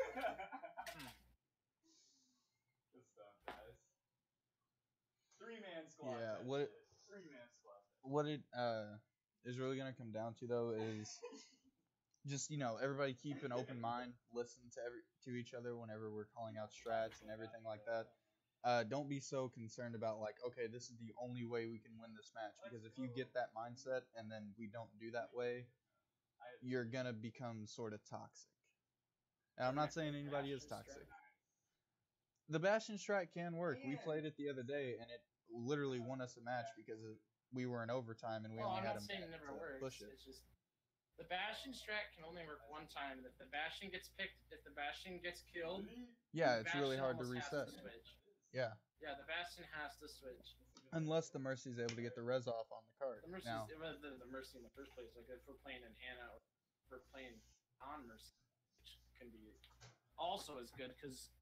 Good stuff, guys. Three man squad. Yeah, that what it, shit. Three man squad. what it uh is really gonna come down to though is just you know everybody keep an open mind, listen to every to each other whenever we're calling out strats and everything like that. Uh, don't be so concerned about like, okay, this is the only way we can win this match, because if you get that mindset and then we don't do that way, you're gonna become sort of toxic. And I'm not saying anybody is toxic. The Bastion strat can work. We played it the other day and it literally won us a match because it, we were in overtime and we Well, only I'm had not a saying it minute never to works. push it. It's just the Bastion strat can only work one time. And if the Bastion gets picked, if the Bastion gets killed, Yeah, the it's really Bastion hard to almost has reset. switch. Yeah, Yeah, the Bastion has to switch. unless the Mercy's able to get the res off on the card. The Mercy, Now, it was the, the Mercy in the first place. Like if we're playing an Anna or if we're playing on Mercy, which can be also as good because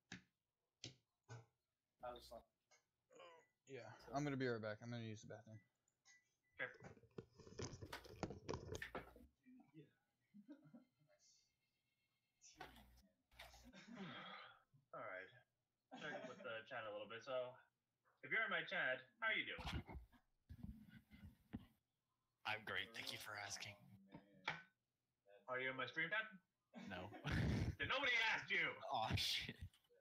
I was like, yeah, I'm gonna be right back. I'm gonna use the bathroom. All right. Check with the chat a little bit. So, if you're in my chat, how are you doing? I'm great. Thank you for asking. Are you in my stream chat? No. Then nobody asked you. Oh shit.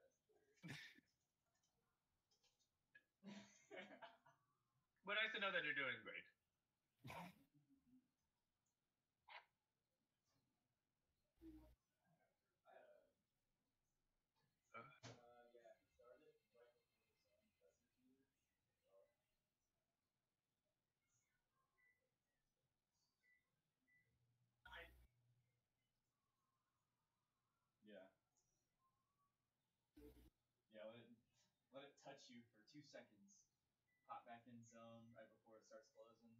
But nice to know that you're doing great. Yeah. Yeah, let it let it touch you for two seconds. Hop back in zone right before it starts closing.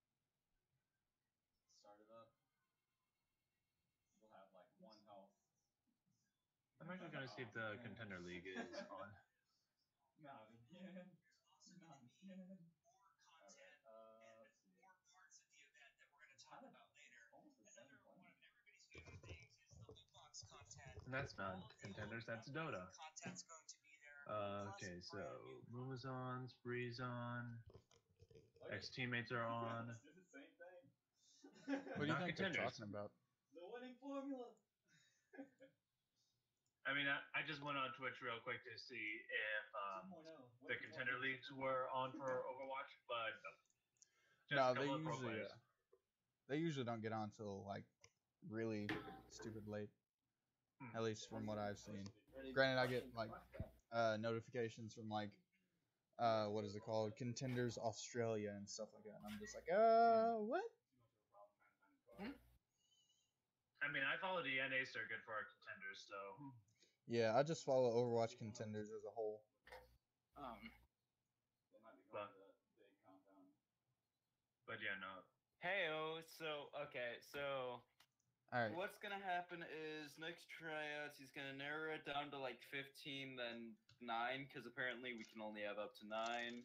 Start it up. We'll have like one health. I'm actually gonna see if the contender league is on. Not again. Not again. Alright, uh, let's see. Kind of almost the same plan. And that's not contenders, that's Dota. Uh, okay, so Boom is on, Spree's on, ex teammates are on. It's the same thing. What do you Not think they're contenders. talking about? The winning formula. I mean, I, I just went on Twitch real quick to see if um, the contender leagues were on for Overwatch, but no. Just No, a they couple of pro usually players. uh, they usually don't get on till like really stupid late. Hmm. At least from what I've seen. Granted, I get like uh, notifications from like uh, what is it called? Contenders Australia and stuff like that. And I'm just like, uh, what? I mean, I follow the N A circuit for our contenders, so. Yeah, I just follow Overwatch Contenders as a whole. Um, But, but yeah, no. Hey, oh, so okay, so All right. what's gonna happen is next tryouts he's gonna narrow it down to like fifteen, then nine, because apparently we can only have up to nine.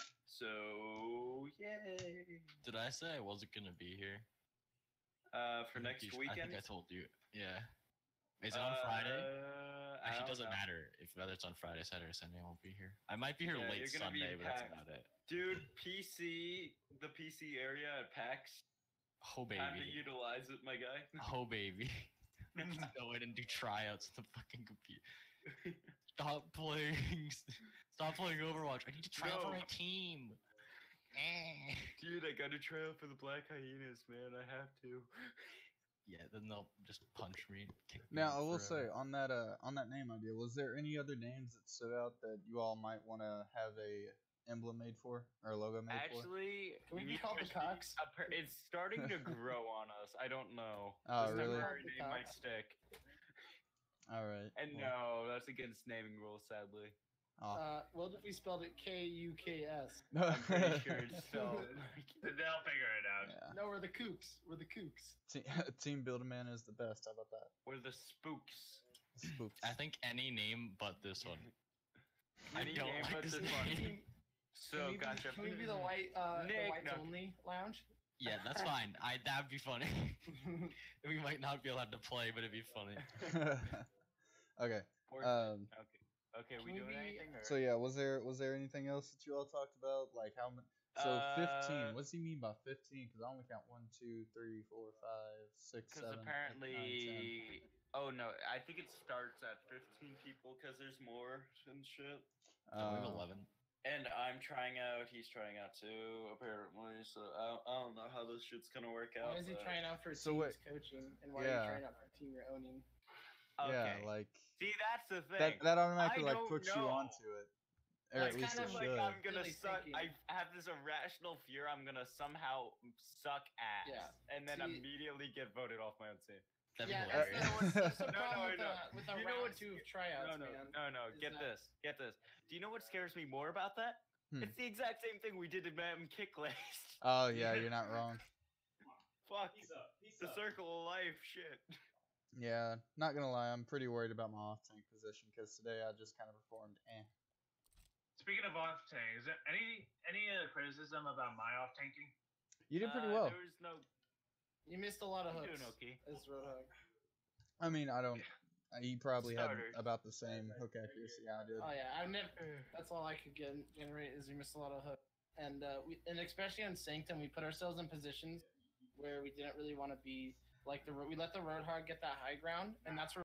So yay! Did I say I wasn't gonna be here? Uh, for I think next you- weekend. I think I told you. Yeah. Is it on Friday? Uh, I Actually, it don't doesn't know. matter if whether it's on Friday, Saturday, or Sunday. I won't be here. I might be here Yeah, late you're gonna be Sunday, but that's packed. about it. Dude, P C, the P C area at PAX. Oh Time to baby. utilize it, my guy. Oh baby. Go in and do tryouts on the fucking computer. Stop playing. Stop playing Overwatch. I need to try out for No. my team. Eh. Dude, I gotta try out for the Black Hyenas, man. I have to. Yeah, then they'll just punch me. and Kick me Now I out will forever. say on that uh on that name idea, was there any other names that stood out that you all might want to have a emblem made for or a logo made for? Actually, Can we be Need called for the Speed- Cocks? appa- It's starting to grow on us. I don't know. Oh, this really? temporary The name might Cocks. stick. All right. And well, no, that's against naming rules, sadly. oh. Uh, what if we spelled it K U K S? I'm pretty sure it's spelled. They'll figure it out. Yeah. No, we're the Kooks. We're the Kooks. Te- Team Build-A-Man is the best. How about that? We're the spooks. Spooks. I think any name but this one. I Any don't name like but this this one. name. So, can we be, gotcha. Can we be the white, uh, the Nick, whites no. only lounge? Yeah, that's fine. I that'd be funny. We might not be allowed to play, but it'd be funny. Okay. Or- Um. okay. Okay, Can we we doing be- anything? Or? So yeah, was there was there anything else that you all talked about? Like how many? So fifteen. Uh, What's he mean by fifteen? Because I only count one, two, three, four, five, six, Because seven, eight, nine, ten. apparently, oh no, I think it starts at fifteen people because there's more and shit. So we have Uh, eleven. And I'm trying out. He's trying out too, apparently. So I, I don't know how this shit's gonna work out. Why is he but- trying out for So teams wait. coaching, and why are Yeah. you trying out for a team you're owning? Okay. Yeah, like See, that's the thing. that that automatically I like don't puts you know. onto it. Or That's at least kind it of like should. I'm gonna Really suck. thinking. I have this irrational fear I'm gonna somehow suck ass, Yeah. and then See- immediately get voted off my own team. That'd Yeah, be that's, hilarious. the, what's, that's the No, problem no, with, no. the, with the You know round what's- two of tryouts, No, no, man. no, no. is Get that- this. Get this. Do you know what scares me more about that? Hmm. It's the exact same thing we did in Madden Kick List. Oh yeah, you're not wrong. Fuck. Peace up. Peace The up. circle of life. Shit. Yeah, not gonna lie, I'm pretty worried about my off tank position because today I just kind of performed eh. Speaking of off tank, is there any any uh, criticism about my off tanking? You did pretty Uh, well. There was no. You missed a lot of You're hooks. doing okay. As Roadhog. I mean, I don't. uh, You probably had Starters. about the same hook accuracy I did. Oh yeah, I never. That's all I could get generate is you missed a lot of hooks, and uh, we and especially on Sanctum, we put ourselves in positions where we didn't really want to be. Like the ro- we let the Roadhog get that high ground, and that's where